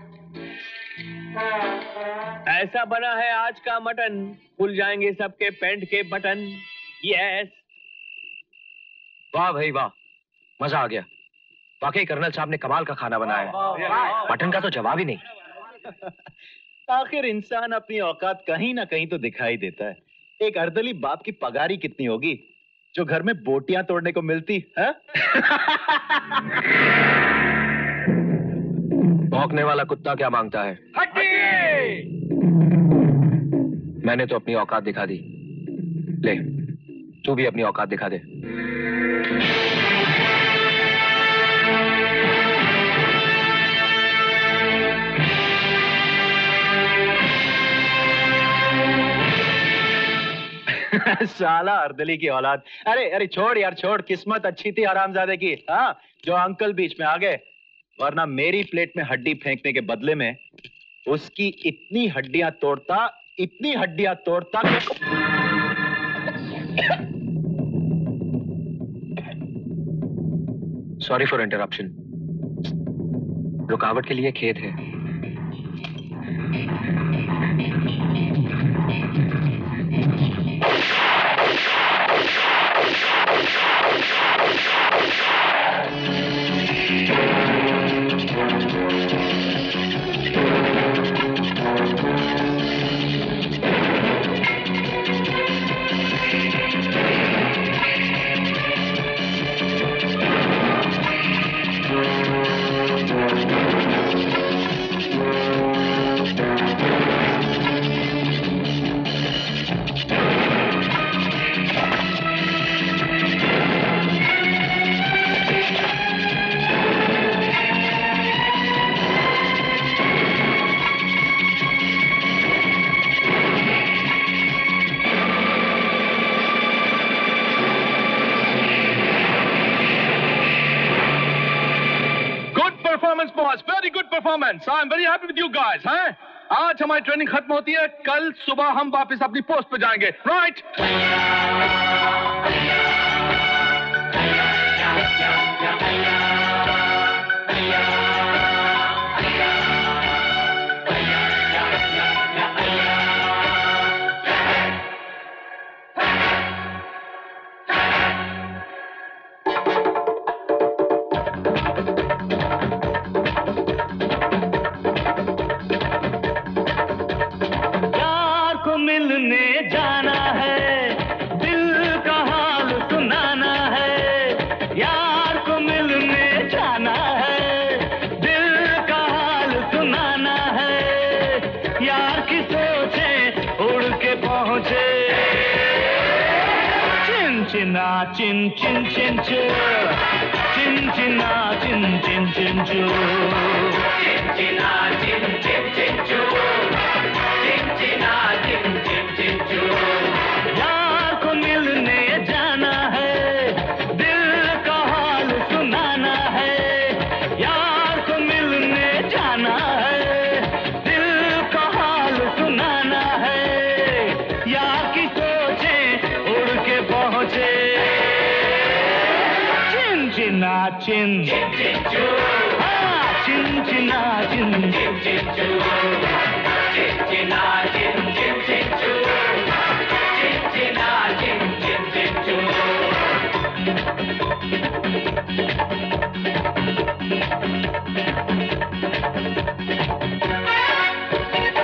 ऐसा बना है आज का मटन, खुल जाएंगे सबके पैंट के बटन। यस।
वाह भाई वाह, मजा आ गया। वाकई कर्नल साहब ने कमाल का खाना बनाया। मटन का तो जवाब ही नहीं।
आखिर इंसान अपनी औकात कहीं ना कहीं तो दिखाई देता है। एक अर्दली बाप की पगारी कितनी होगी जो घर में बोटियां तोड़ने को मिलती है?
भौंकने वाला कुत्ता क्या मांगता है? मैंने तो अपनी औकात दिखा दी। ले, तू भी अपनी औकात दिखा दे।
साला अर्दली की औलाद। अरे छोड़ यार छोड़, किस्मत अच्छी थी हरामजादे की, हाँ, जो अंकल बीच में आ गए, वरना मेरी प्लेट में हड्डी फेंकने के बदले में उसकी इतनी हड्डियां तोड़ता।
Sorry for interruption. रुकावट के लिए खेद है।
Very good performance. I am very happy with you guys. हैं, आज हमारी ट्रेनिंग खत्म होती है, कल सुबह हम वापस अपनी पोस्ट पे जाएंगे। Right?
Chin chin chin chin chin chin chin chin chin chin chin chin chin chin chin यार को मिलने जाना है, दिल का हाल सुनाना है। यार को मिलने जाना है, दिल का हाल सुनाना है। यार की सोचें उड़ के पहुंचे। Chin chin chin ah chin chin chin chin chin chin chin chin chin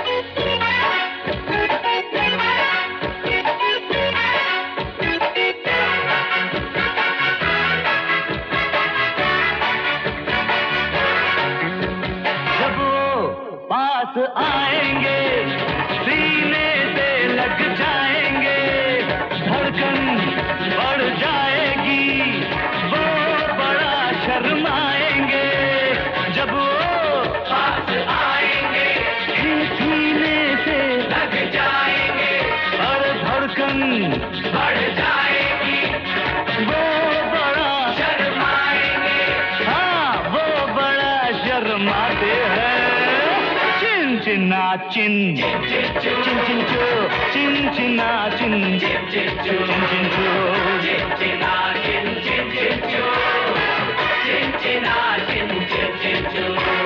चिना चिन चिन चिन चो चिन चिना चिन चिन चिन चो चिन चिना चिन चिन चो चिन चिना चिन चिन चो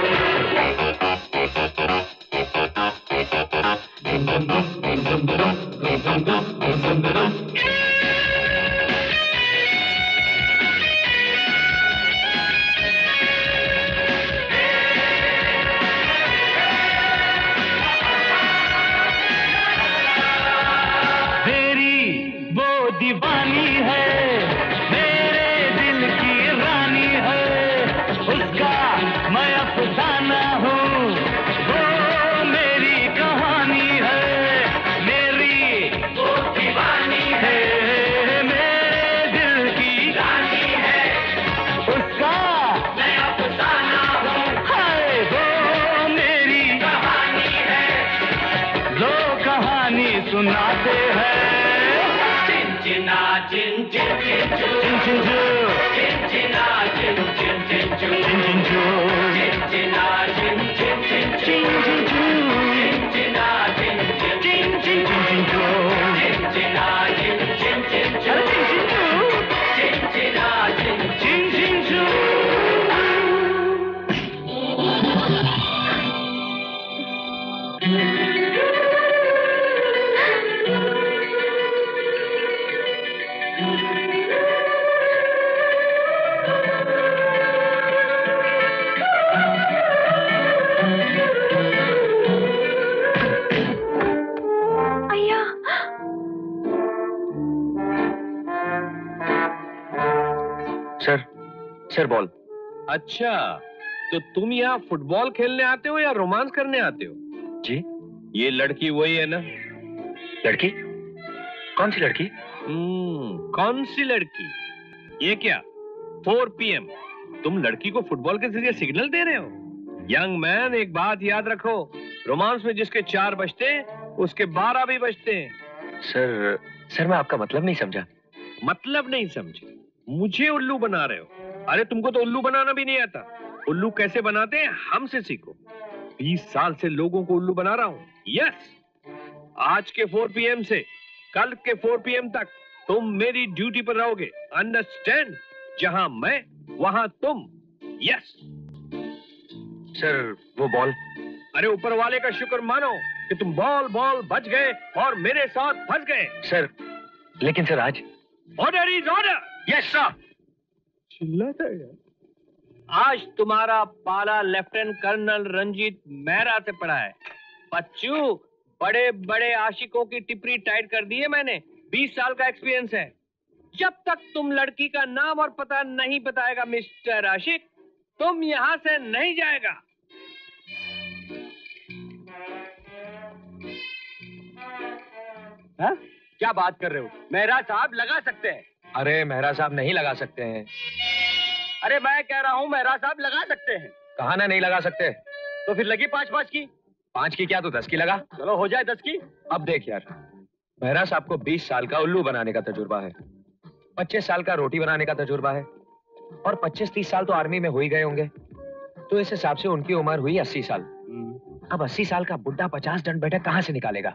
दीवानी है मेरे दिल की रानी है उसका मैं अफसाना हूँ वो मेरी कहानी है मेरी वो दीवानी है मेरे दिल की रानी है उसका मैं अफसाना हूँ हाय वो मेरी कहानी है जो कहानी सुनाते हैं चिना चिन चिन चिन चो चिन चो चिन चिना चिन चिन चिन चो चिन चो चिन चिना चिन चिन चिन चिन चो चिन चिना चिन चिन चिन चिन चो चिन चिना चिन चिन चिन चो चिन चिना चिन चिन चिन चो
सर बॉल।
अच्छा, तो तुम यहाँ फुटबॉल खेलने आते हो या रोमांस करने आते हो?
जी।
ये लड़की वही है ना?
लड़की? कौन सी लड़की?
कौन सी लड़की? ये क्या 4 PM तुम लड़की को फुटबॉल के जरिए सिग्नल दे रहे हो? यंग मैन, एक बात याद रखो, रोमांस में जिसके 4 बजते हैं उसके 12 भी बजते हैं।
सर मैं आपका मतलब नहीं समझा।
मतलब नहीं समझे? मुझे उल्लू बना रहे हो? अरे तुमको तो उल्लू बनाना भी नहीं आता। उल्लू कैसे बनाते हैं हमसे सीखो। 20 साल से लोगों को उल्लू बना रहा हूं। यस, आज के 4 PM से कल के 4 PM तक तुम मेरी ड्यूटी पर रहोगे। अंडरस्टैंड? जहां मैं वहां तुम। Yes
sir. वो बॉल?
अरे ऊपर वाले का शुक्र मानो कि तुम बॉल बच गए और मेरे साथ फंस गए।
सर लेकिन सर आज
order is order.
Yes sir.
चिल्लाता है। आज तुम्हारा पाला लेफ्टिनेंट कर्नल रंजीत मेहरा से पड़ा है। बच्चू, बड़े बड़े आशिकों की टिपरी टाइट कर दी है मैंने। 20 साल का एक्सपीरियंस है। जब तक तुम लड़की का नाम और पता नहीं बताएगा मिस्टर आशिक, तुम यहां से नहीं जाएगा।
हा? क्या बात कर रहे हो? मेहरा साहब लगा सकते हैं।
अरे मेहरा साहब नहीं लगा सकते हैं।
अरे मैं कह रहा हूँ मेहरा साहब लगा सकते हैं।
कहा ना नहीं लगा सकते।
तो फिर लगी 5 की।
5 की क्या तो 10 की लगा।
चलो हो जाए 10 की।
अब देख यार, मेहरा साहब को 20 साल का उल्लू बनाने का तजुर्बा है, 25 साल का रोटी बनाने का तजुर्बा है और 25-30 साल तो आर्मी में हो ही गए होंगे। तो इस हिसाब से उनकी उम्र हुई 80 साल। अब 80 साल का बुढ़ा 50 दंड बैठक कहां से निकालेगा?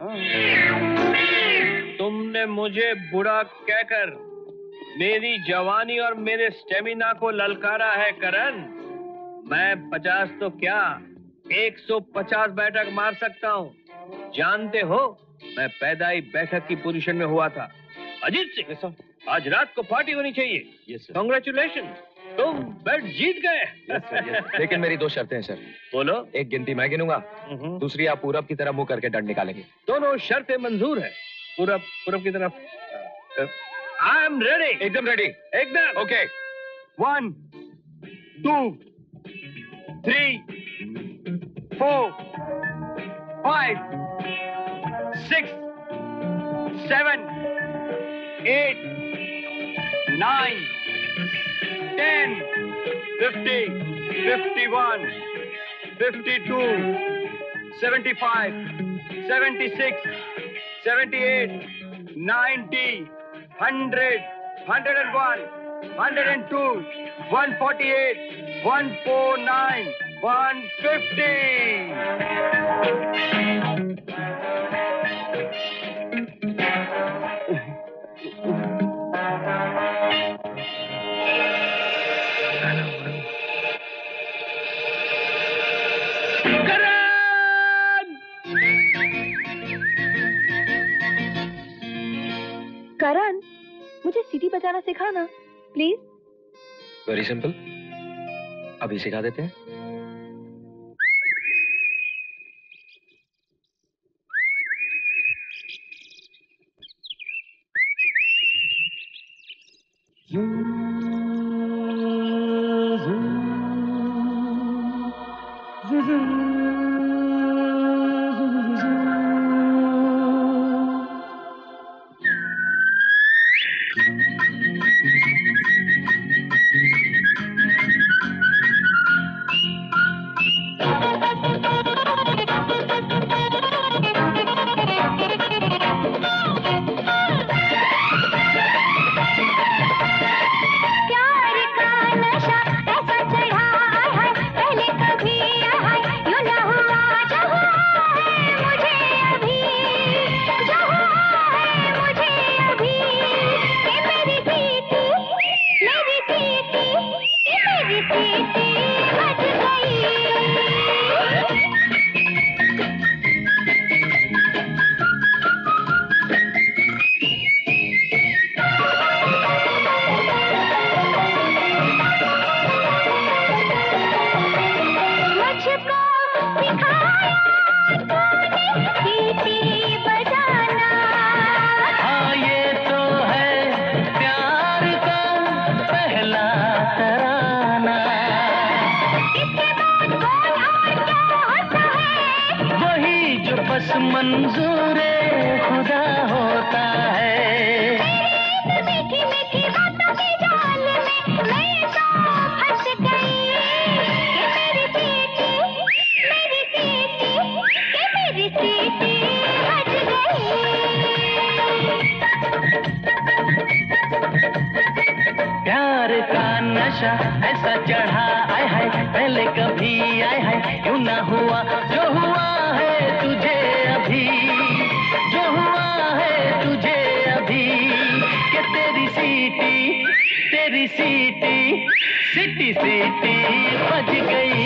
तुमने मुझे बुढ़ा कहकर मेरी जवानी और मेरे स्टेमिना को ललकारा है करण। मैं 50 तो क्या 150 बैठक मार सकता हूँ। जानते हो, मैं पैदाई बैठक की पोजीशन में हुआ था। अजीत सिंह, आज रात को पार्टी होनी चाहिए। कांग्रेचुलेशन, तुम बेट जीत गए।
लेकिन मेरी 2 शर्तें हैं सर।
बोलो।
एक गिनती मैं गिनूंगा, दूसरी आप पूरब की तरफ मुंह करके दंड निकालेंगे।
दोनों शर्तें मंजूर है। पूरब की तरफ। I am ready.
एकदम रेडी।
एकदम
ओके।
1 2 3 4 5 6 7 8 9 10 50 51 52 75 76 78 90 100 101 102 148 149
करण, मुझे सीटी बजाना सिखाना प्लीज।
वेरी सिंपल, अभी सिखा देते हैं।
ऐसा चढ़ा आए है पहले कभी आए है क्यों ना हुआ जो हुआ है तुझे अभी, जो हुआ है तुझे अभी, कि तेरी सीटी सीटी सीटी बज गई।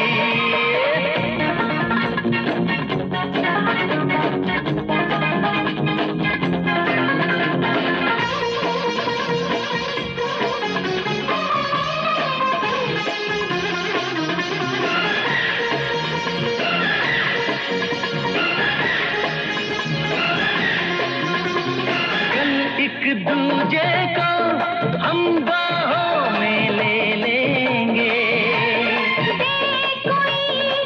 दूजे को हम बाहों में ले लेंगे, कोई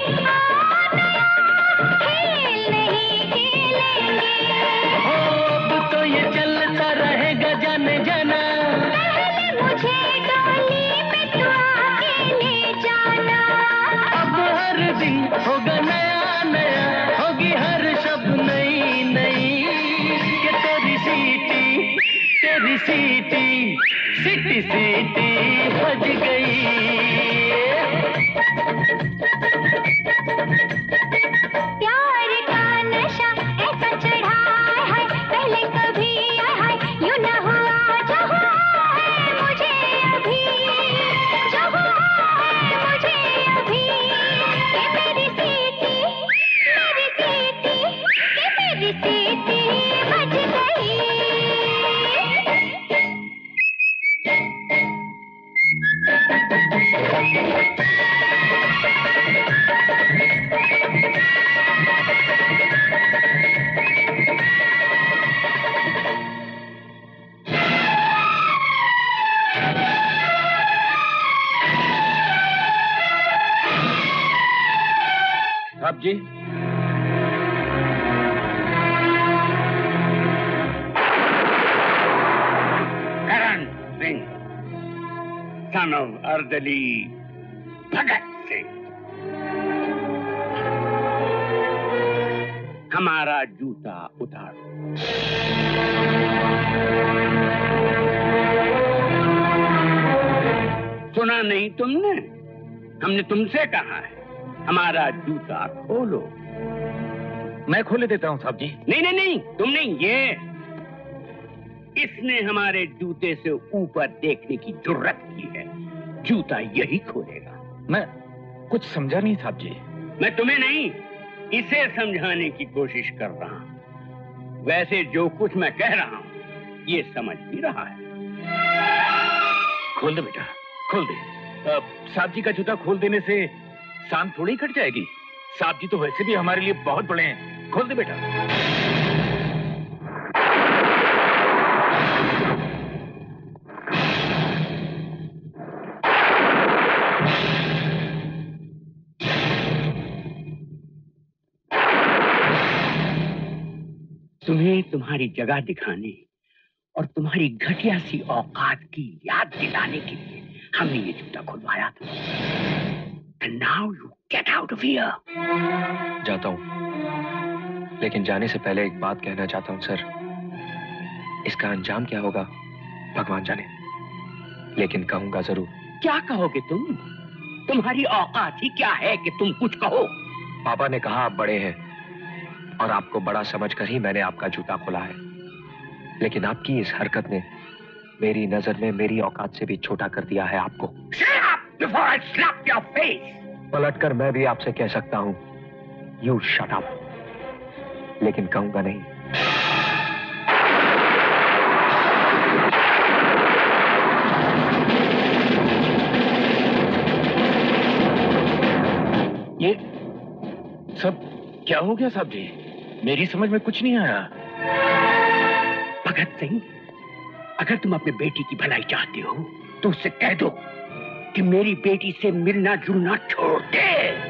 खेल नहीं खेलेंगे। हो अब तो ये चलता रहेगा जाने जाना, मुझे डोली में तू आके ले जाना। अब हर दिन होगा नया नया, होगी हर शब नई नई, कि तेरी सीटी सीटी सीटी बज गई। प्यार का नशा ऐसा चढ़ा है पहले कभी आया है यूं ना हुआ जो हुआ है मुझे अभी, जो हुआ है मुझे अभी, कि मेरी सीटी बज गई।
साहब जी, करण सिंह सन ऑफ अर्दली भगत सिंह, हमारा जूता उतारो। सुना नहीं तुमने? हमने तुमसे कहा है हमारा जूता खोलो।
मैं खोले देता हूँ साहब जी।
नहीं नहीं नहीं, तुम नहीं, ये इसने हमारे जूते से ऊपर देखने की जुर्रत की है। जूता यही खोलेगा।
मैं कुछ समझा नहीं साहब जी।
मैं तुम्हें नहीं, इसे समझाने की कोशिश कर रहा हूं। वैसे जो कुछ मैं कह रहा हूं ये समझ भी रहा है।
खोल दे बेटा, खोल दे। साहब जी का जूता खोल देने से शाम थोड़ी कट जाएगी। साहब जी तो वैसे भी हमारे लिए बहुत बड़े हैं। खोल दे बेटा।
तुम्हें तुम्हारी जगह दिखाने और तुम्हारी घटिया सी औकात की याद दिलाने के लिए हमने ये जूता खुलवाया था। And now you get out of here.
जाता हूं, लेकिन जाने से पहले एक बात कहना चाहता हूं सर। इसका अंजाम क्या होगा भगवान जाने, लेकिन कहूंगा जरूर।
क्या कहोगे तुम? तुम्हारी औकात ही क्या है कि तुम कुछ कहो?
पापा ने कहा आप बड़े हैं और आपको बड़ा समझकर ही मैंने आपका जूता खोला है, लेकिन आपकी इस हरकत ने मेरी नजर में मेरी औकात से भी छोटा कर दिया है आपको।
Shut up before I slap your face.
पलटकर मैं भी आपसे कह सकता हूं, You shut up, लेकिन कहूंगा नहीं।
ये सब क्या हो गया साहब जी? मेरी समझ में कुछ नहीं आया।
भगत सिंह, अगर तुम अपने बेटी की भलाई चाहते हो तो उससे कह दो कि मेरी बेटी से मिलना जुलना छोड़ दे।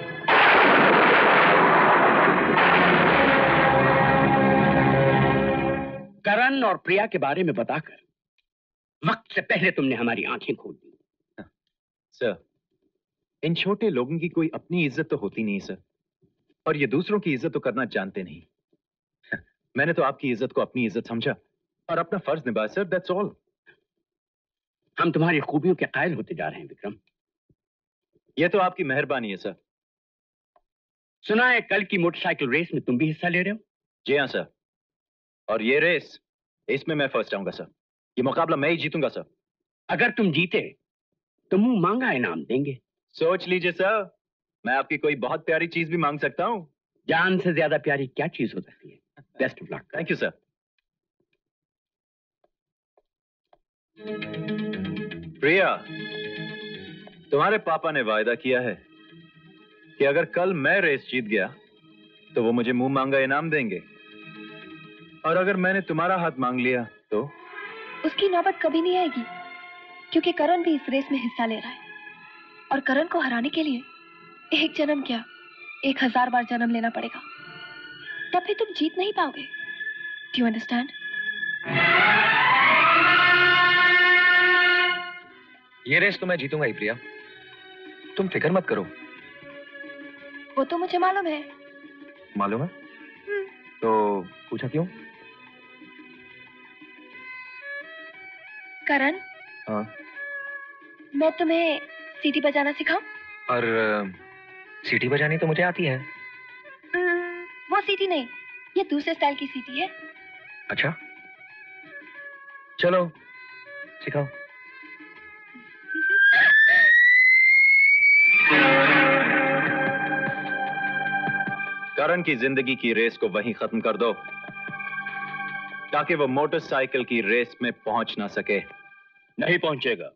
करण और प्रिया के बारे में बताकर वक्त से पहले तुमने हमारी आंखें खोल दी।
सर, इन छोटे लोगों की कोई अपनी इज्जत तो होती नहीं सर, और ये दूसरों की इज्जत तो करना जानते नहीं। मैंने तो आपकी इज्जत को अपनी इज्जत समझा और अपना फर्ज निभाया सर, दैट्स ऑल।
हम तुम्हारी खूबियों के कायल होते जा रहे हैं विक्रम।
ये तो आपकी मेहरबानी है सर।
सुना है कल की मोटरसाइकिल रेस में तुम भी हिस्सा ले रहे हो?
जी हाँ सर, और ये रेस, इसमें मैं फर्स्ट आऊंगा सर। ये मुकाबला मैं ही जीतूंगा सर।
अगर तुम जीते तो मुंह मांगा इनाम देंगे।
सोच लीजिए सर, मैं आपकी कोई बहुत प्यारी चीज भी मांग सकता हूँ।
जान से ज्यादा प्यारी क्या चीज हो सकती है? Best of luck.
Thank you sir. Priya, तुम्हारे पापा ने वायदा किया है कि अगर कल मैं रेस जीत गया तो वो मुझे मुंह मांगा इनाम देंगे, और अगर मैंने तुम्हारा हाथ मांग लिया तो?
उसकी नौबत कभी नहीं आएगी, क्योंकि करण भी इस रेस में हिस्सा ले रहा है, और करण को हराने के लिए एक जन्म क्या 1000 बार जन्म लेना पड़ेगा, तब भी तुम जीत नहीं पाओगे। Do you understand?
ये रेस तो मैं जीतूंगा ही प्रिया, तुम फिक्र मत करो।
वो तो मुझे मालूम है।
मालूम है? तो पूछा क्यों?
करण,
हाँ?
मैं तुम्हें सीटी बजाना सिखाऊं?
और सीटी बजानी तो मुझे आती है।
वो सीटी नहीं, ये दूसरे स्टाइल की सीटी है।
अच्छा, चलो सिखाओ।
करण की जिंदगी की रेस को वहीं खत्म कर दो, ताकि वो मोटरसाइकिल की रेस में पहुंच ना सके।
नहीं पहुंचेगा।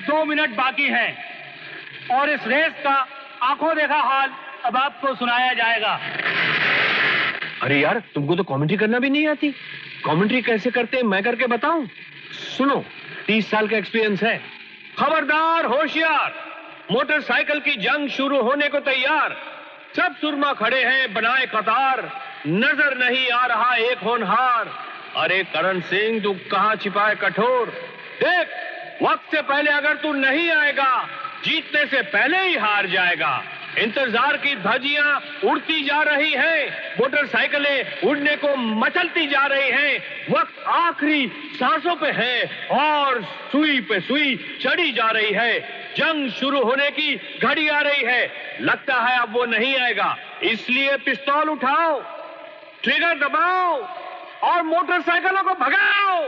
2 मिनट बाकी हैं और इस रेस का आंखों देखा हाल अब आपको सुनाया जाएगा।
अरे यार, तुमको तो कमेंट्री करना भी नहीं आती। कमेंट्री कैसे करते हैं मैं करके बताऊं? सुनो, 30 साल का एक्सपीरियंस है। खबरदार, होशियार, मोटरसाइकिल की जंग शुरू होने को तैयार। सब सुरमा खड़े हैं बनाए कतार, नजर नहीं आ रहा एक होनहार। अरे करण सिंह, तू कहां छिपा है कठोर? देख, वक्त से पहले अगर तू नहीं आएगा, जीतने से पहले ही हार जाएगा। इंतजार की धज्जियां उड़ती जा रही हैं, मोटरसाइकिलें उड़ने को मचलती जा रही हैं। वक्त आखिरी सांसों पे है और सुई पे सुई चढ़ी जा रही है। जंग शुरू होने की घड़ी आ रही है। लगता है अब वो नहीं आएगा, इसलिए पिस्तौल उठाओ, ट्रिगर दबाओ और मोटरसाइकिलों को भगाओ।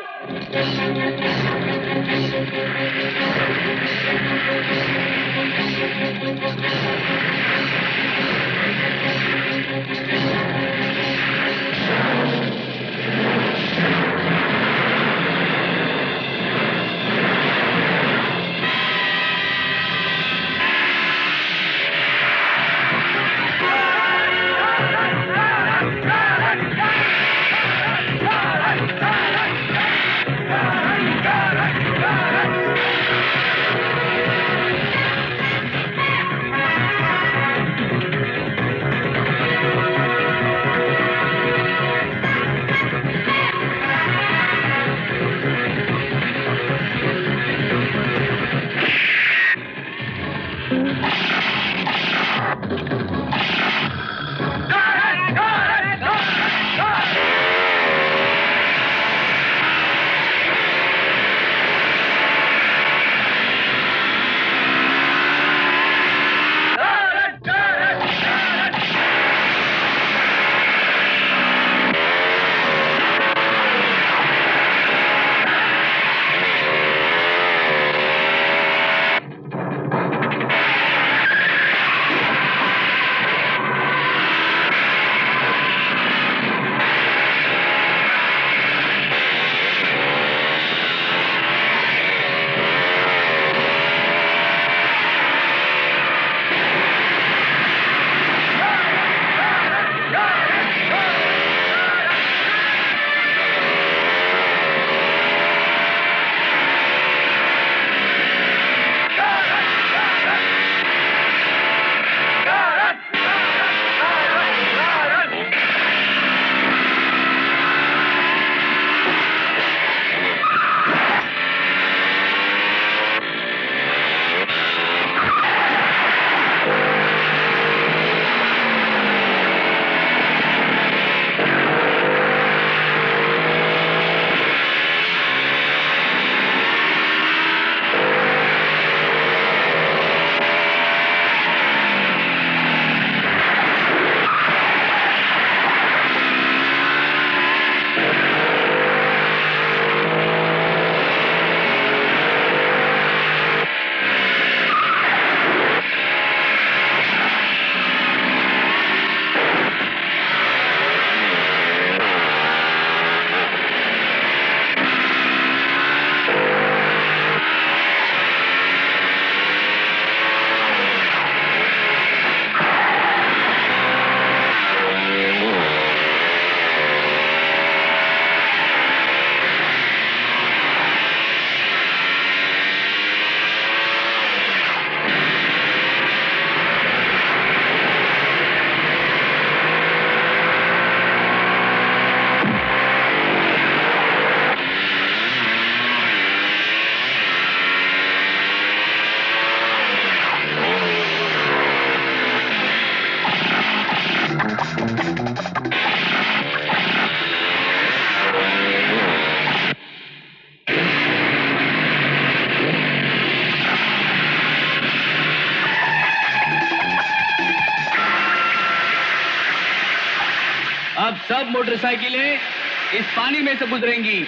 अब सब मोटरसाइकिलें इस पानी में से गुजरेंगी।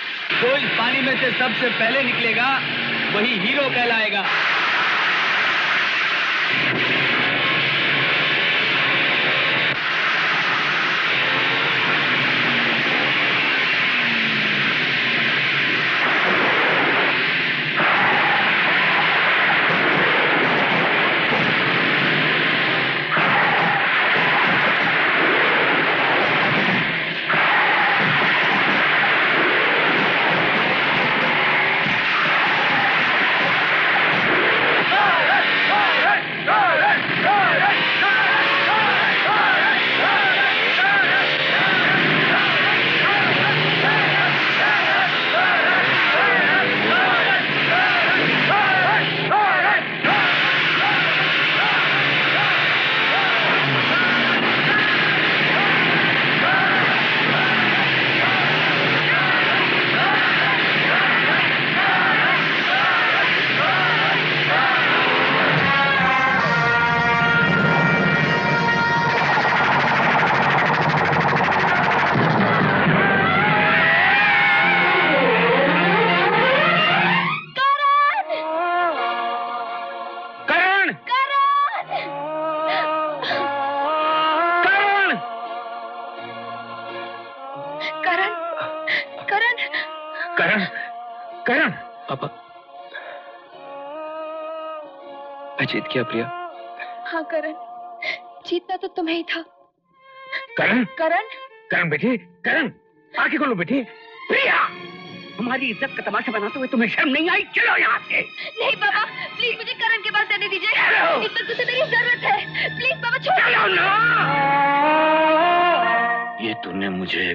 जो इस पानी में से सबसे पहले निकलेगा वही हीरो कहलाएगा।
करण।
पापा, मैं जीत गया प्रिया।
हाँ करण, जीतना तो तुम्हें ही था।
करण,
करण,
करण बेटी, करण, आंखें खोलो बेटी।
प्रिया, हमारी इज्जत का तमाशा बनाते हुए तुम्हें शर्म नहीं आई? चलो यहाँ से।
नहीं पापा, प्लीज मुझे करण के पास जाने दीजिए। इस वक्त उसे मेरी जरूरत है। प्लीज पापा छोड़ो।
चलो ना।
ये तूने मुझे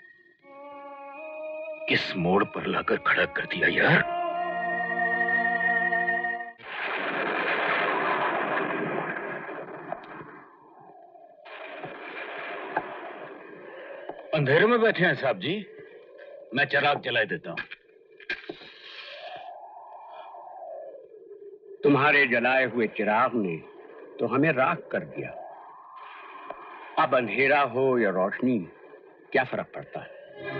किस मोड़ पर लाकर खड़ा कर दिया यार? अंधेरे में बैठे हैं साहब जी, मैं चिराग जला देता हूं।
तुम्हारे जलाए हुए चिराग ने तो हमें राख कर दिया। अब अंधेरा हो या रोशनी, क्या फर्क पड़ता है?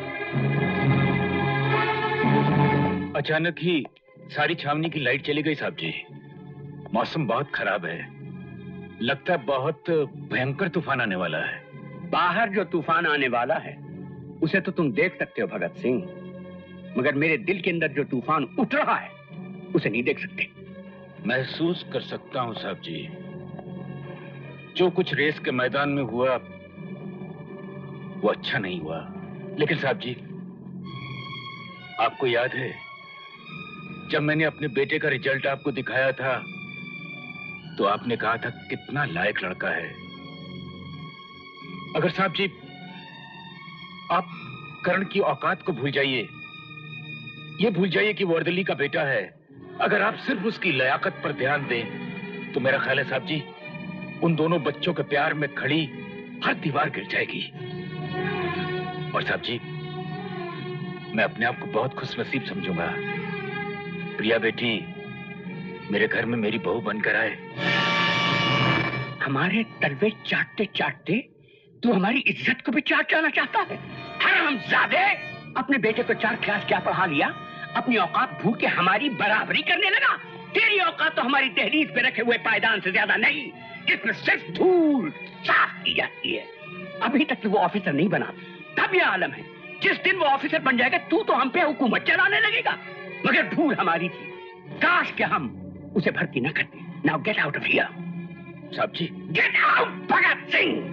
अचानक ही सारी छावनी की लाइट चली गई साहब जी। मौसम बहुत खराब है, लगता है बहुत भयंकर तूफान आने वाला है।
बाहर जो तूफान आने वाला है उसे तो तुम देख सकते हो भगत सिंह, मगर मेरे दिल के अंदर जो तूफान उठ रहा है उसे नहीं देख सकते।
महसूस कर सकता हूं साहब जी, जो कुछ रेस के मैदान में हुआ वो अच्छा नहीं हुआ। लेकिन साहब जी, आपको याद है जब मैंने अपने बेटे का रिजल्ट आपको दिखाया था तो आपने कहा था कितना लायक लड़का है। अगर साहब जी आप करण की औकात को भूल जाइए, ये भूल जाइए कि वो अर्दली का बेटा है, अगर आप सिर्फ उसकी लयाकत पर ध्यान दें तो मेरा ख्याल है साहब जी उन दोनों बच्चों के प्यार में खड़ी हर दीवार गिर जाएगी। और साहब जी, मैं अपने आप को बहुत खुशनसीब समझूंगा। प्रिया बेटी मेरे घर में मेरी बहू बनकर आए।
हमारे तलवे चाटते चाटते तू हमारी इज्जत को भी चाट जाना चाहता है? हरामजादे, अपने बेटे को 4 क्लास क्या पढ़ा लिया, अपनी औकात भूल के हमारी बराबरी करने लगा। तेरी औकात तो हमारी दहलीज पे रखे हुए पायदान से ज्यादा नहीं, जिसमें सिर्फ धूल साफ की जाती है। अभी तक तो वो ऑफिसर नहीं बना, तब यह आलम है। जिस दिन वो ऑफिसर बन जाएगा तू तो हम पे हुकूमत चलाने लगेगा। मगर भूल हमारी थी, काश के हम उसे भर्ती न करते। Now get out of here.
साहब जी,
गेट आउट भगत सिंह।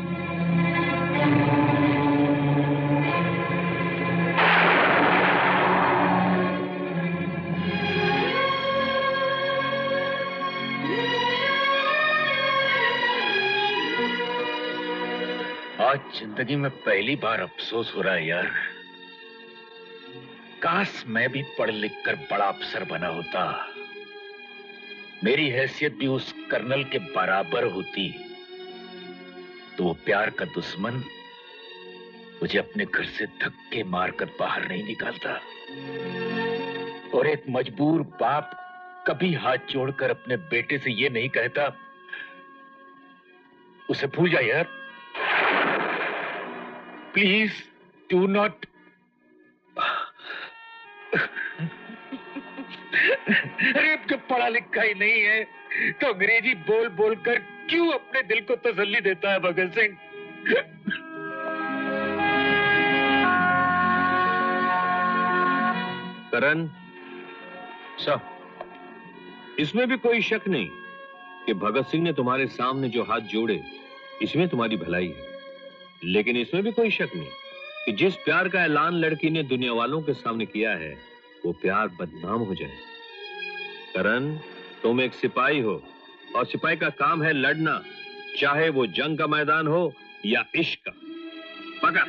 आज जिंदगी में पहली बार अफसोस हो रहा है यार, काश मैं भी पढ़ लिख कर बड़ा अफसर बना होता, मेरी हैसियत भी उस कर्नल के बराबर होती, तो वो प्यार का दुश्मन मुझे अपने घर से धक्के मारकर बाहर नहीं निकालता। और एक मजबूर बाप कभी हाथ जोड़कर अपने बेटे से ये नहीं कहता उसे भूल जा यार, प्लीज डू नॉट। अरे अब जब पढ़ा लिखा ही नहीं है तो अंग्रेजी बोल बोल कर क्यों अपने दिल को तसल्ली देता है भगत सिंह?
करण साहब, इसमें भी कोई शक नहीं कि भगत सिंह ने तुम्हारे सामने जो हाथ जोड़े इसमें तुम्हारी भलाई है, लेकिन इसमें भी कोई शक नहीं कि जिस प्यार का ऐलान लड़की ने दुनिया वालों के सामने किया है वो प्यार बदनाम हो जाए। करण, तुम एक सिपाही हो और सिपाही का काम है लड़ना, चाहे वो जंग का मैदान हो या इश्क का। पकड़।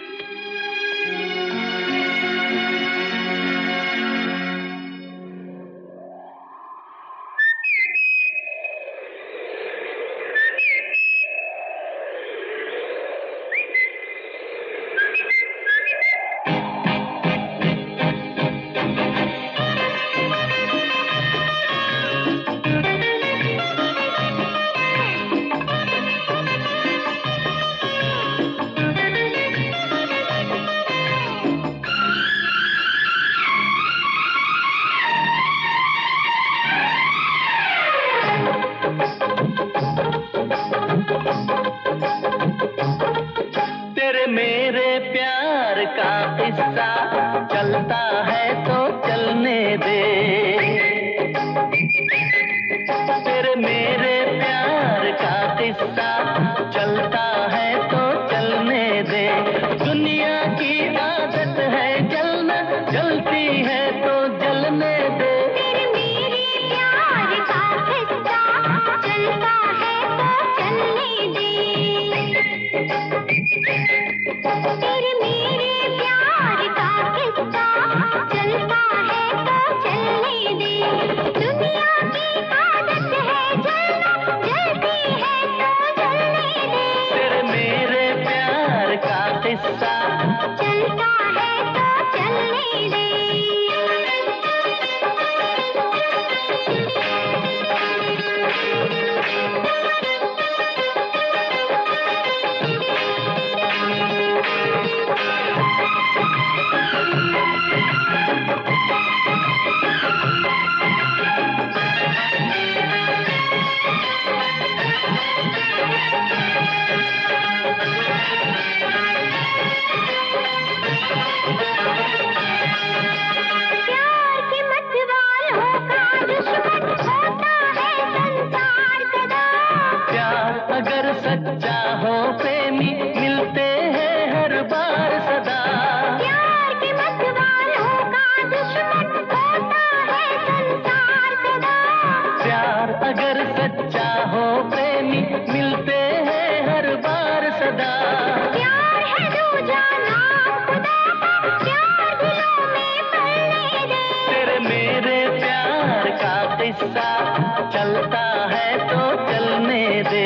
किस्सा चलता है तो चलने दे।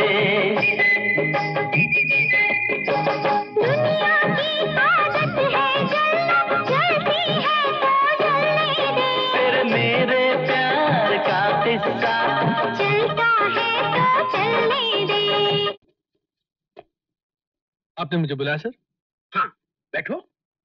दुनिया की आदत है जलना, जलती है तो जलने दे। फिर मेरे प्यार का किस्सा चलता है तो चलने दे।
आपने मुझे बुलाया सर?
हाँ, बैठो।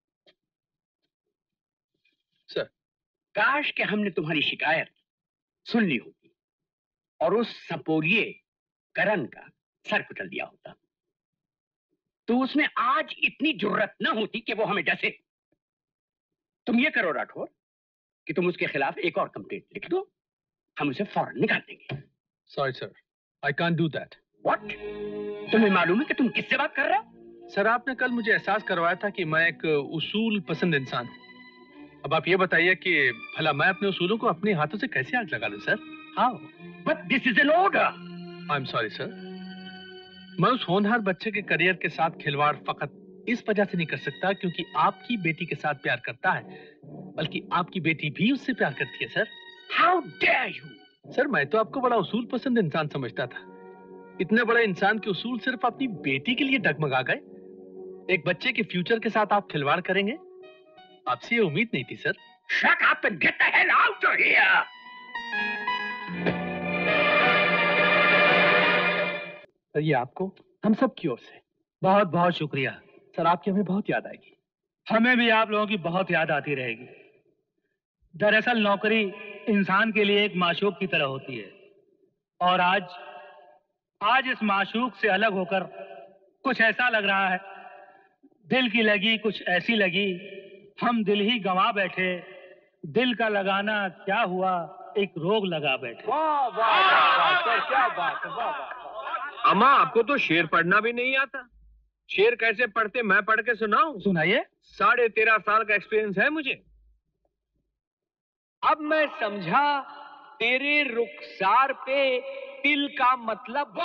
सर,
काश कि हमने तुम्हारी शिकायत सुन ली होती और उस सपोरिये करण का सर कुचल दिया होता, तो उसमें आज इतनी जुर्रत न होती कि वो हमें डसे। तुम ये करो राठौर कि तुम उसके खिलाफ एक और कंप्लेंट लिख दो, हम उसे फौरन निकाल देंगे।
Sorry sir, I can't do that.
What? तुम्हें मालूम है कि तुम किससे बात कर रहे हो?
सर, आपने कल मुझे एहसास करवाया था कि मैं एक उसूल पसंद इंसान हूँ। अब आप ये बताइए कि भला मैं अपने उसूलों को अपने हाथों से कैसे आग लगा दूं sir? How?
But this is an order.
I am sorry sir, मैं उस होनहार बच्चे के करियर के साथ खिलवाड़ फकत इस वजह से नहीं कर सकता क्योंकि आपकी बेटी के साथ प्यार करता है, बल्कि आपकी बेटी भी उससे प्यार करती है sir.
How dare you!
Sir, मैं तो आपको बड़ा उसूल पसंद इंसान समझता था। इतने बड़े इंसान के उसूल सिर्फ अपनी बेटी के लिए डगमगा गए। एक बच्चे के फ्यूचर के साथ आप खिलवाड़ करेंगे, आपसे ये उम्मीद नहीं थी sir.
Shut up and get the hell out of here!
Sir, ये आपको हम सब की ओर से
बहुत बहुत शुक्रिया।
सर, आपकी हमें बहुत याद आएगी।
हमें भी आप लोगों की बहुत याद आती रहेगी। दरअसल नौकरी इंसान के लिए एक माशूक की तरह होती है और आज इस माशूक से अलग होकर कुछ ऐसा लग रहा है, दिल की लगी कुछ ऐसी लगी, हम दिल ही गंवा बैठे, दिल का लगाना क्या हुआ, एक रोग लगा बैठे।
वाह वाह वाह सर, क्या बात है, वाह वाह।
अम्मा, आपको तो शेर पढ़ना भी नहीं आता। शेर कैसे पढ़ते मैं पढ़ के सुनाऊं?
सुनाइए।
13.5 साल का एक्सपीरियंस है मुझे।
अब मैं समझा तेरे रुखसार पे तिल का मतलब।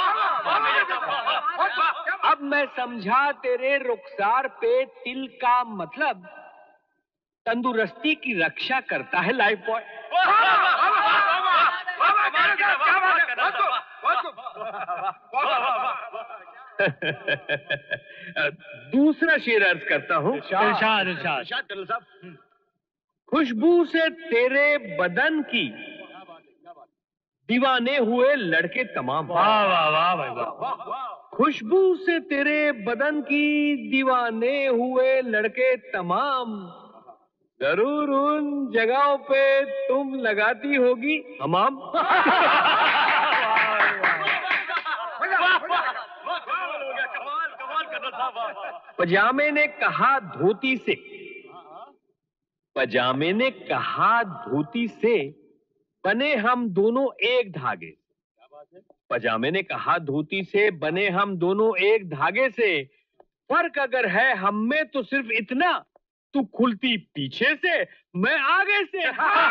अब मैं समझा तेरे रुखसार पे तिल का मतलब तंदुरुस्ती की रक्षा करता है लाइफ बॉय।
दूसरा शेर अर्ज करता हूँ।
इरशाद इरशाद।
खुशबू से तेरे बदन की दीवाने हुए लड़के तमाम।
वाह वाह वाह भाई वाह।
खुशबू से तेरे बदन की दीवाने हुए लड़के तमाम, जरूर उन जगहों पे तुम लगाती होगी हमाम। पजामे ने कहा धोती से, पजामे ने कहा धोती से बने हम दोनों एक धागे। पजामे ने कहा धोती से बने हम दोनों एक धागे से, फर्क अगर है हम में तो सिर्फ इतना, तू खुलती पीछे से मैं आगे से।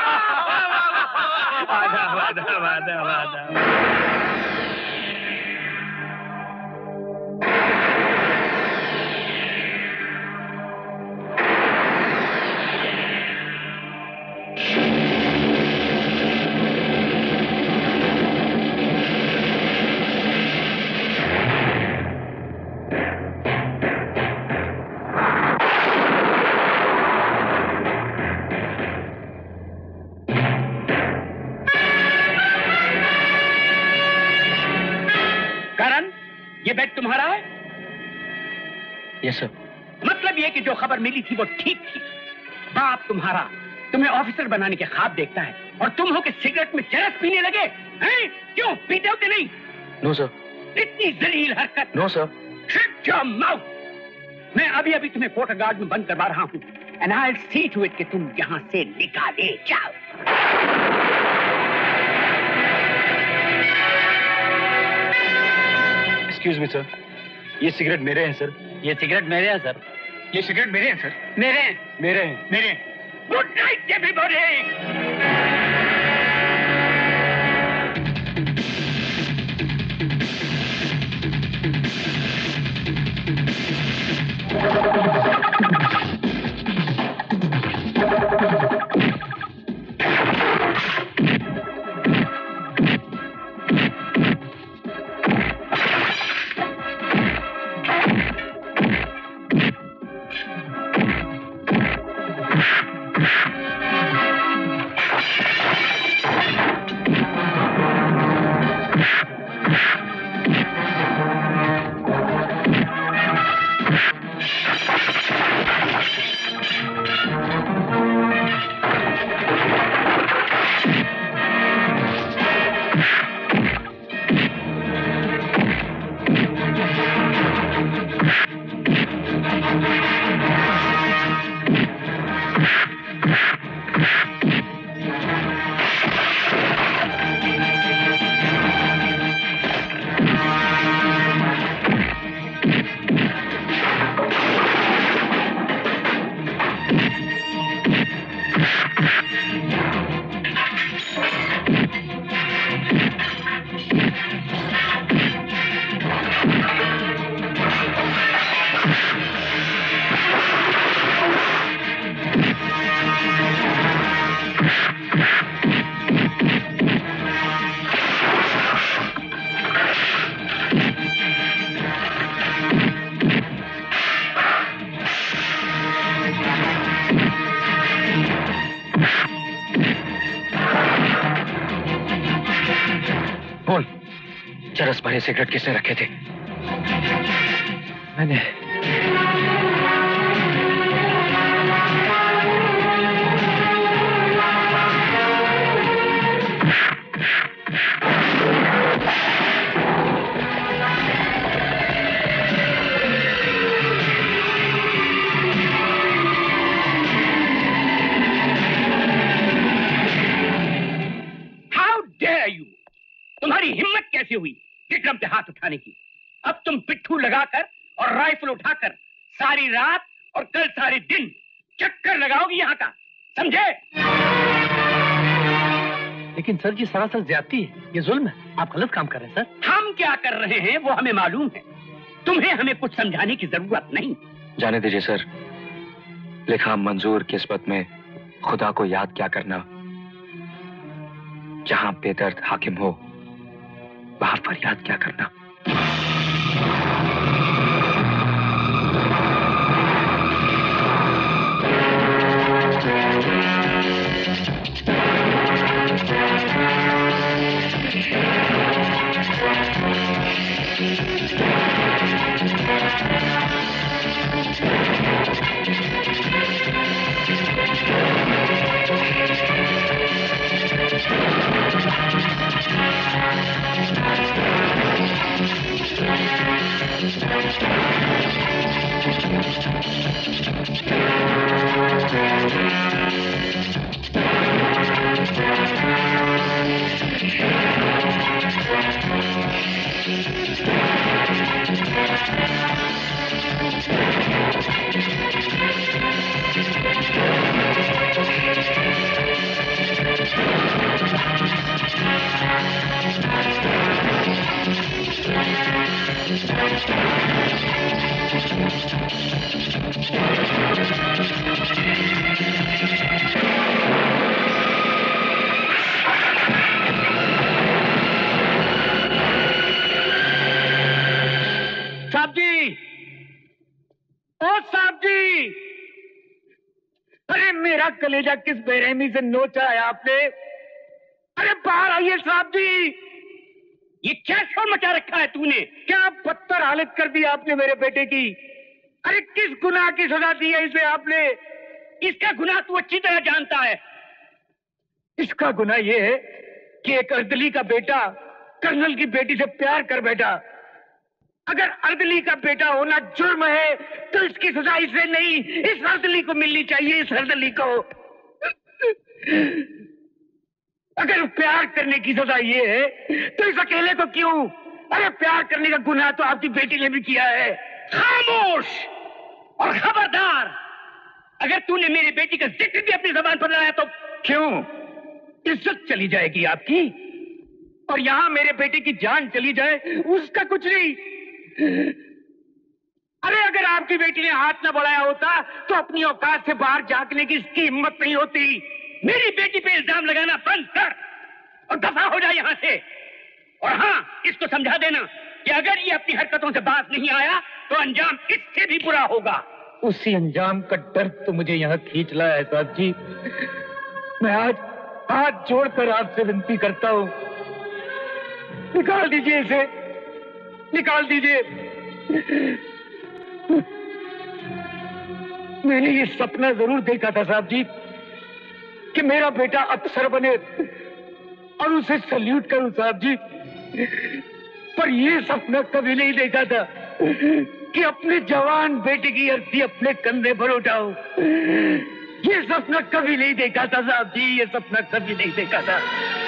वादा वादा वादा वादा।
ये बेड तुम्हारा है?
Yes sir.
मतलब ये कि जो खबर मिली थी वो ठीक थी। बाप तुम्हारा तुम्हें ऑफिसर बनाने के ख्वाब देखता है और तुम हो कि सिगरेट में चरस पीने लगे हैं? क्यों पीते हो कि नहीं?
No sir.
इतनी जलील हरकत।
No sir.
Shut your mouth. मैं अभी अभी तुम्हें क्वार्टर गार्ड में बंद करवा रहा हूं and I will see to it कि तुम यहां से निकाले जाओ।
एक्सक्यूज मी सर, ये सिगरेट मेरे हैं सर।
ये सिगरेट मेरे हैं सर।
ये सिगरेट मेरे हैं सर। मेरे हैं।
मेरे हैं।
मेरे। Good night everybody.
चरस भरे सिगरेट किसने रखे थे? मैंने।
तुम्हारी हिम्मत कैसे हुई विक्रम पे हाथ उठाने की? अब तुम पिट्ठू लगाकर और राइफल उठाकर सारी रात और कल सारे दिन चक्कर लगाओगी यहाँ का, समझे?
लेकिन सर जी सरासर ज्यादती है, ये जुल्म है, आप गलत काम कर रहे हैं सर।
हम क्या कर रहे हैं वो हमें मालूम है, तुम्हें हमें कुछ समझाने की जरूरत नहीं।
जाने दीजिए सर, लिखा मंजूर किस्मत में खुदा को याद क्या करना। जहां बेदर्द हाकिम हो वहां फरियाद क्या करना।
साहब जी, ओ साहब जी, अरे मेरा कलेजा किस बेरहमी से नोचा है आपने? अरे बाहर आइए साहब जी। ये क्या शोर मचा रखा है तूने? क्या बदतर हालत कर दी आपने मेरे बेटे की? अरे किस गुनाह की सजा दी है इसे आपने? इसका गुनाह तू अच्छी तरह जानता है। इसका गुनाह ये है कि एक अर्दली का बेटा कर्नल की बेटी से प्यार कर बैठा। अगर अर्दली का बेटा होना जुर्म है तो इसकी सजा इसे नहीं, इस अर्दली को मिलनी चाहिए, इस अर्दली को। अगर प्यार करने की सजा ये है तो इस अकेले को क्यों? अरे प्यार करने का गुनाह तो आपकी बेटी ने भी किया है। खामोश और खबरदार, अगर तूने मेरी बेटी का जिक्र भी अपनी जबान पर लाया तो क्यों? इज्जत चली जाएगी आपकी, और यहां मेरे बेटे की जान चली जाए उसका कुछ नहीं। अरे अगर आपकी बेटी ने हाथ न बढ़ाया होता तो अपनी औकात से बाहर झांकने की इसकी हिम्मत नहीं होती। मेरी बेटी पे इल्जाम लगाना बंद कर और दफा हो जाए यहां से। और हाँ, इसको समझा देना कि अगर ये अपनी हरकतों से बात नहीं आया तो अंजाम इससे भी बुरा होगा। उसी अंजाम का डर तो मुझे यहाँ खींच लाया है साहब जी। मैं आज हाथ जोड़कर आपसे विनती करता हूँ, निकाल दीजिए इसे, निकाल दीजिए। मैंने ये सपना जरूर देखा था साहब जी कि मेरा बेटा अफसर बने और उसे सल्यूट करूं साहब जी, पर ये सपना कभी नहीं देखा था कि अपने जवान बेटे की अर्थी अपने कंधे पर उठाऊं। ये सपना कभी नहीं देखा था साहब जी, ये सपना कभी नहीं देखा था।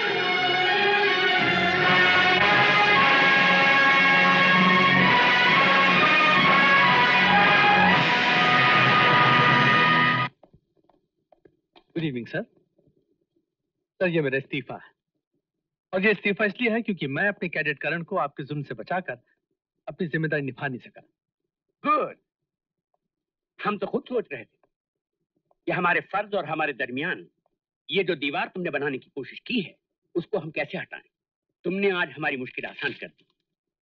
Good evening sir. सर ये मेरा इस्तीफा है, और ये इस्तीफा इसलिए है क्योंकि मैं अपने कैडेट करण को आपके जुल्म से बचाकर अपनी जिम्मेदारी निभा नहीं सका।
गुड। हम तो खुद सोच रहे थे कि हमारे फर्ज और हमारे दरमियान ये जो दीवार तुमने बनाने की कोशिश की है उसको हम कैसे हटाएं। तुमने आज हमारी मुश्किल आसान कर दी।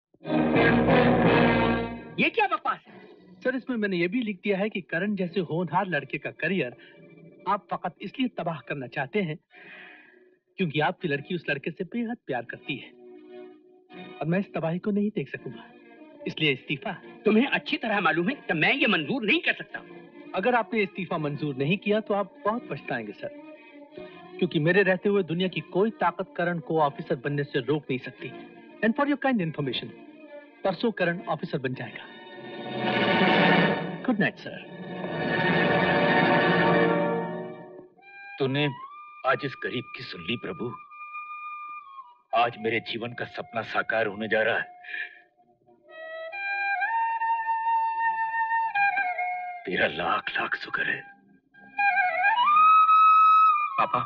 ये क्या बकवास है?
सर इसमें मैंने ये भी लिख दिया है कि करण जैसे होनहार लड़के का करियर आप फकत इसलिए तबाह करना चाहते हैं क्योंकि आपकी लड़की उस लड़के से बेहद प्यार करती है। और मैं इस तबाही को नहीं देख सकूंगा, इसलिए इस्तीफा।
तुम्हें अच्छी तरह मालूम है कि मैं ये मंजूर नहीं कर सकता।
अगर आपने इस्तीफा मंजूर नहीं किया तो आप बहुत पछताएंगे सर, क्योंकि मेरे रहते हुए दुनिया की कोई ताकत करण को ऑफिसर बनने से रोक नहीं सकती। And for your kind information, परसों करण ऑफिसर बन जाएगा। Good night sir.
तूने आज इस गरीब की सुन ली प्रभु। आज मेरे जीवन का सपना साकार होने जा रहा है। तेरा लाख लाख शुक्र है।
पापा,